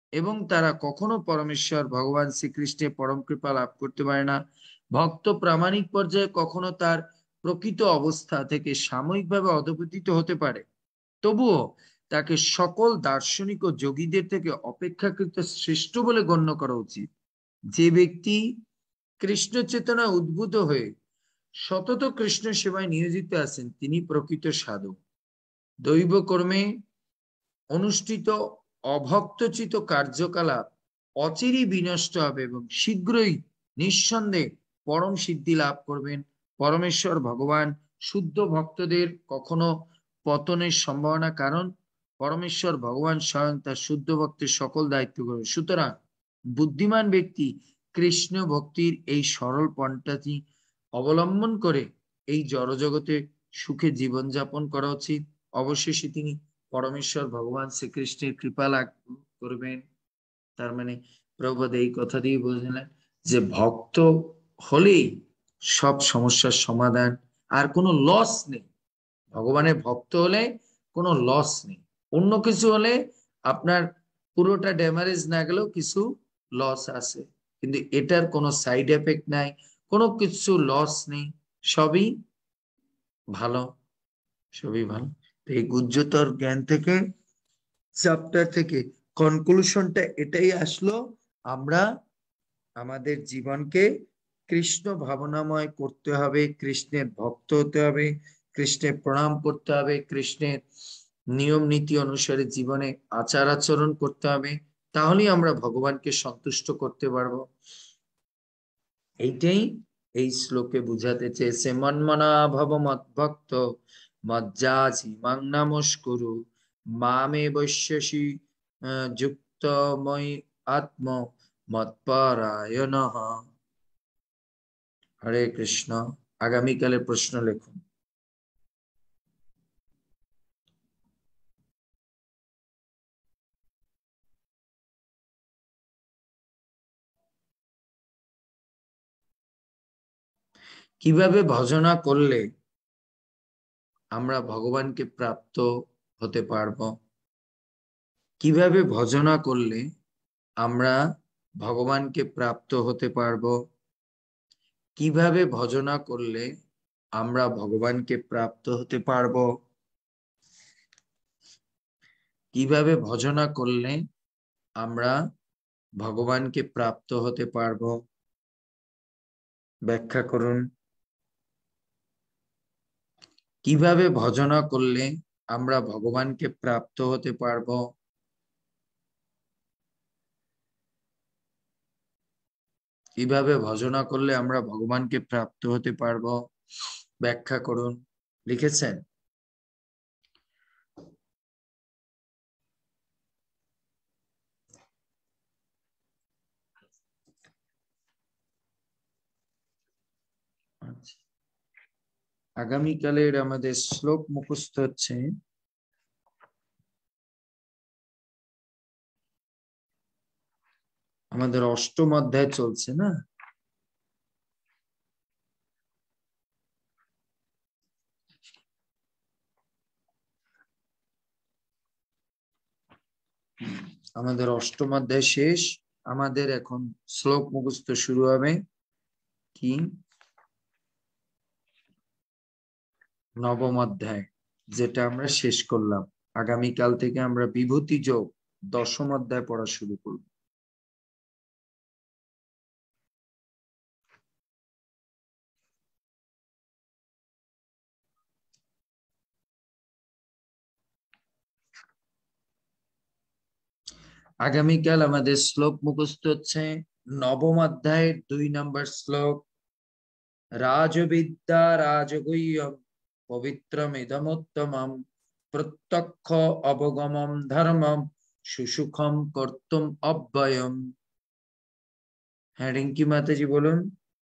S1: এবং তারা কখনো পরমেশ্বর ভগবান শ্রীকৃষ্ণের পরম কৃপা লাভ করতে পারে না। ভক্ত প্রামাণিক পর্যায়ে কখনো তার প্রকৃত অবস্থা থেকে সাময়িকভাবে অধঃপতিত হতে পারে, তবুও তাকে সকল দার্শনিক ও যোগীদের থেকে অপেক্ষাকৃত শ্রেষ্ঠ বলে গণ্য করা উচিত। যে ব্যক্তি কৃষ্ণ চেতনা উদ্ভূত হয়ে সতত কৃষ্ণ সেবায় নিয়োজিত আছেন তিনি প্রকৃত সাধক। দৈব কর্মে অনুষ্ঠিত অভক্তচিত কার্যকলাপ অচিরেই বিনষ্ট হবে এবং শীঘ্রই নিঃসন্দেহে পরম সিদ্ধি লাভ করবেন। পরমেশ্বর ভগবান শুদ্ধ ভক্তদের কখনো পতনের সম্ভাবনা, কারণ পরমেশ্বর ভগবান স্বয়ং তার শুদ্ধ ভক্তের সকল দায়িত্ব করবেন। সুতরাং বুদ্ধিমান ব্যক্তি কৃষ্ণ ভক্তির এই সরল পন্থাটি অবলম্বন করে এই জড়জগতে সুখে জীবনযাপন করা উচিত। অবশেষে তিনি পরমেশ্বর ভগবান শ্রীকৃষ্ণের কৃপা লাভ করবেন। তার মানে প্রভুপাদ এই কথা দিয়ে বুঝলেন যে ভক্ত হলেই সব সমস্যার সমাধান, আর কোনো লস নেই। ভগবানের ভক্ত হলে কোনো লস নেই। অন্য কিছু হলে আপনার পুরোটা ড্যামারেজ না গেলেও কিছু লস আছে, কিন্তু এটার কোনো সাইড এফেক্ট নাই, কোনো কিছু লস নেই, সবই ভালো, সবই ভালো। এই গুজ্জতর জ্ঞান থেকে, চ্যাপ্টার থেকে কনক্লুশনটা এটাই আসলো, আমরা আমাদের জীবনকে কৃষ্ণ ভাবনাময় করতে হবে, কৃষ্ণের ভক্ত হতে হবে, কৃষ্ণের প্রণাম করতে হবে, কৃষ্ণের নিয়ম নীতি অনুসারে জীবনে আচার আচরণ করতে হবে, তাহলেই আমরা ভগবানকে সন্তুষ্ট করতে পারবো। এইটাই এই শ্লোকে বুঝাতে চেয়েছে। মন্মনা ভব মদ্ভক্ত মজ্জাজি মাং নমস্কুরু মামে বৈশ্যসি যুক্তময়ী আত্ম মৎপরায়ণঃ। হরে কৃষ্ণ। আগামীকালের প্রশ্ন লেখুন। কিভাবে ভজনা করলে আমরা ভগবানকে প্রাপ্ত হতে পারব? কিভাবে ভজনা করলে আমরা ভগবানকে প্রাপ্ত হতে পারব? কিভাবে ভজনা করলে আমরা ভগবানকে প্রাপ্ত হতে পারব? কিভাবে ভজনা করলে আমরা ভগবানকে প্রাপ্ত হতে পারব? ব্যাখ্যা করুন। কিভাবে ভজনা করলে আমরা ভগবানকে প্রাপ্ত হতে পারব? কিভাবে ভজনা করলে আমরা ভগবানকে প্রাপ্ত হতে পারব? ব্যাখ্যা করুন। লিখেছেন? আচ্ছা, আগামীকালের আমাদের শ্লোক মুখস্থ হচ্ছে আমাদের অষ্টম অধ্যায় চলছে না? আমাদের অষ্টম অধ্যায় শেষ, আমাদের এখন শ্লোক মুখস্থ শুরু হবে। কি? নবম অধ্যায়, যেটা আমরা শেষ করলাম। আগামীকাল থেকে আমরা বিভূতি যোগ দশম অধ্যায় পড়া শুরু করব। আগামীকাল আমাদের শ্লোক মুখস্থ হচ্ছে নবম অধ্যায়ের দুই নম্বর শ্লোক। রাজবিদ্যা রাজগুহ্যম পবিত্রম ইদমোত্তমম প্রত্যক্ষ অবগমম ধর্মম সুসুখম কর্তুম অব্যয়ম। হ্যাঁ রিঙ্কি মাতাজি বলুন।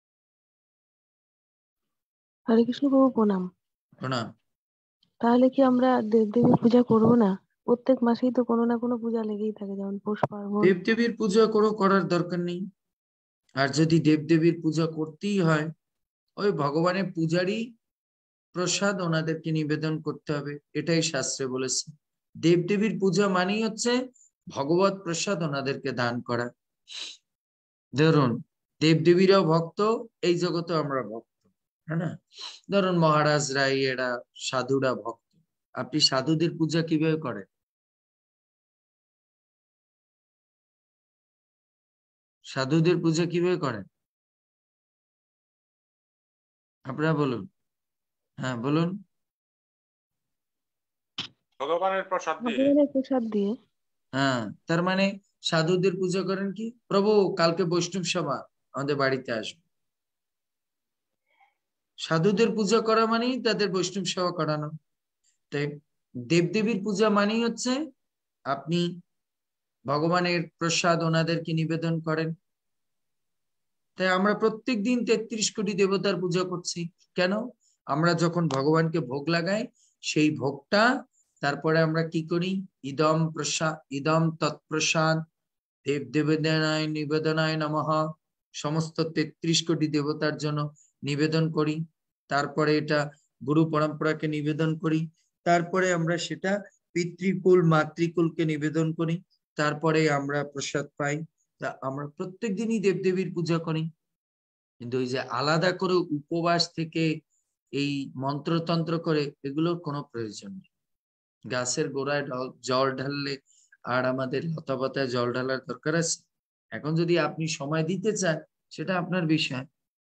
S15: হরে কৃষ্ণ প্রভু প্রণাম।
S1: প্রণাম।
S15: তাহলে কি আমরা দেবদেবীর পূজা করব না? প্রত্যেক মাসেই তো কোনো না কোনো পূজা লেগেই থাকে, যেমন পৌষ পার্বণ।
S1: দেবদেবীর পূজা করো, করার দরকার নেই। আর যদি দেবদেবীর পূজা করতেই হয়, ওই ভগবানের পূজারই প্রসাদ ওনাদেরকে নিবেদন করতে হবে, এটাই শাস্ত্রে বলেছে। দেবদেবীর পূজা মানেই হচ্ছে ভগবত প্রসাদ ওনাদেরকে দান করা। ধরুন দেবদেবীরাও ভক্ত, এই জগতে আমরা ভক্ত, হ্যাঁ না? ধরুন মহারাজরা এরা সাধুরা ভক্ত, আপনি সাধুদের পূজা কিভাবে করেন? সাধুদের পূজা কিভাবে করেন আপনারা বলুন? হ্যাঁ বলুন।
S9: ভগবানের প্রসাদ দিয়ে।
S15: ভগবানের প্রসাদ দিয়ে।
S1: হ্যাঁ, তার মানে সাধুদের পূজা করেন কি, প্রভু কালকে বৈষ্ণব সভা আমাদের বাড়িতে আসবে। সাধুদের পূজা করা মানেই তাদের বৈষ্ণব সেবা করানো। তাই দেবদেবীর পূজা মানেই হচ্ছে আপনি ভগবানের প্রসাদ ওনাদেরকে নিবেদন করেন। তাই আমরা প্রত্যেক দিন তেত্রিশ কোটি দেবতার পূজা করছি। কেন? আমরা যখন ভগবানকে ভোগ লাগাই, সেই ভোগটা তারপরে আমরা কি করি, ইদম প্রসাদ ইদম তৎপ্রসাদ দেব দেবদেনায় নিবেদনায় নমঃ, সমস্ত তেত্রিশ কোটি দেবতার জন্য নিবেদন করি। তারপরে এটা গুরু পরম্পরাকে নিবেদন করি। তারপরে আমরা সেটা পিতৃকুল মাতৃকুলকে নিবেদন করি। তারপরে আমরা প্রসাদ পাই। তা আমরা প্রত্যেক দিনই দেবদেবীর পূজা করি। কিন্তু ওই যে আলাদা করে উপবাস থেকে এই মন্ত্রতন্ত্র করে, এগুলোর কোনো প্রয়োজন নেই। গাছের গোড়ায় জল ঢাললে আর আমাদের লতা পাতায় জল ঢালার দরকার আছে? এখন যদি আপনি সময় দিতে চান, সেটা আপনার বিষয়,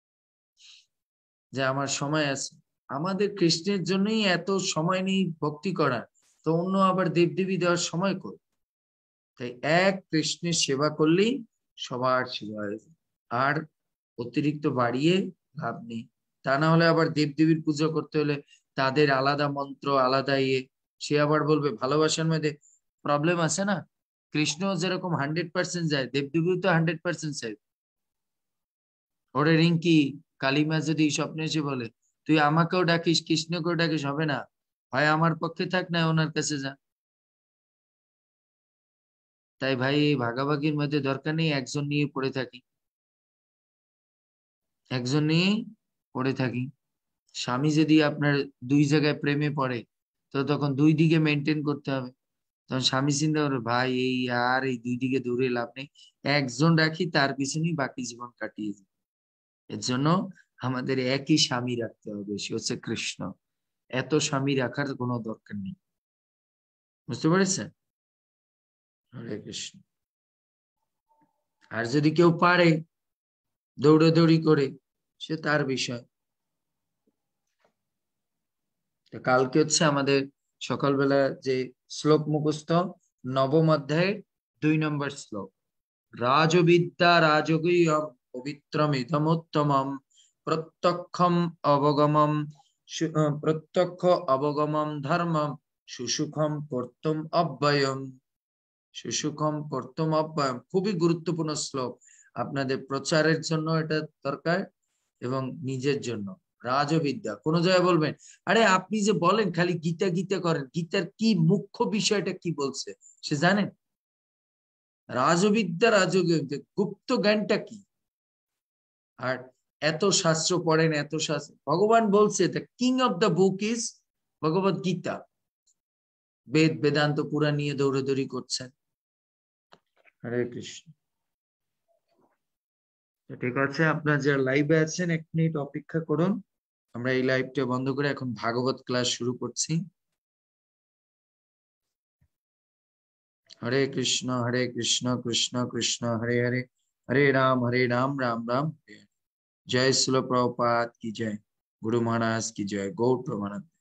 S1: যে আমার সময় আছে। আমাদের কৃষ্ণের জন্যই এত সময় নেই ভক্তি করার, তো অন্য আবার দেবদেবী দেওয়ার সময় কর। তাই এক কৃষ্ণের সেবা করলেই সবার সেবা হয়ে যায়, আর অতিরিক্ত বাড়িয়ে লাভ নেই। তা না হলে আবার দেবদেবীর পুজো করতে হলে তাদের আলাদা মন্ত্র আলাদা ইয়ে, সে আবার বলবে ভালোবাসার মধ্যে প্রবলেম আছে না। কৃষ্ণ যেরকম হান্ড্রেড পার্সেন্ট যায়, দেবদেবীও তো হান্ড্রেড পার্সেন্ট চাই। ওরে রিঙ্কি কালিমা যদি স্বপ্নে এসে বলে তুই আমাকেও ডাকিস কৃষ্ণকেও ডাকিস, হবে না, হয় আমার পক্ষে থাক না ওনার কাছে যা। তাই ভাই এই ভাগাভাগির মধ্যে দরকার নেই, একজন নিয়ে পড়ে থাকি, একজন নিয়ে পড়ে থাকি। স্বামী যদি আপনার দুই জায়গায় প্রেমে পড়ে, তো তখন দুই দিকে মেনটেন করতে হবে। তখন স্বামী চিন্তা করে ভাই এই আর এই দুই দিকে দূরে লাভ নেই, একজন রাখি, তার পিছনেই বাকি জীবন কাটিয়ে যায়। এর জন্য আমাদের একই স্বামী রাখতে হবে, সে হচ্ছে কৃষ্ণ। এত স্বামী রাখার কোনো দরকার নেই, বুঝতে পেরেছেন? হরে কৃষ্ণ। আর যদি কেউ পারে দৌড়াদৌড়ি করে, সে তার বিষয়। কালকে হচ্ছে আমাদের সকালবেলা যে শ্লোক মুখস্থ, নবম অধ্যায়ের দুই নম্বর শ্লোক, রাজবিদ্যা রাজগুহ্যম পবিত্রম ইদমোত্তমম প্রত্যক্ষম অবগমম প্রত্যক্ষ অবগমম ধর্মম সুসুখম কর্তুম অব্যয়ম। সুসুখম কর্তুম অব্যয়ম খুবই গুরুত্বপূর্ণ শ্লোক, আপনাদের প্রচারের জন্য এটা দরকার এবং নিজের জন্য। রাজবিদ্যা, কোন জায়গায় বলবেন আরে আপনি যে বলেন খালি গীতা গীতা করেন, গীতার কি মুখ্য বিষয়টা কি বলছে সে জানেন? রাজবিদ্যা রাজজ্ঞ গুপ্ত জ্ঞানটা কি? আর এত শাস্ত্র পড়েন, এত শাস্ত্র, ভগবান বলছে the king of the book is Bhagavat Gita. Veda Vedanta পুরা নিয়ে দৌড়াদৌড়ি করছেন। হরে কৃষ্ণ। ঠিক আছে, আপনার যারা লাইভে আছেন এক মিনিট অপেক্ষা করুন, আমরা এই লাইভটা বন্ধ করে এখন ভাগবত ক্লাস শুরু করছি। হরে কৃষ্ণ হরে কৃষ্ণ কৃষ্ণ কৃষ্ণ হরে হরে, হরে রাম হরে রাম রাম রাম হরে হরে। জয় শিল প্রভুপাদ কি জয়, গুরু মহারাজ কি জয়, গৌর প্রেমানন্দ।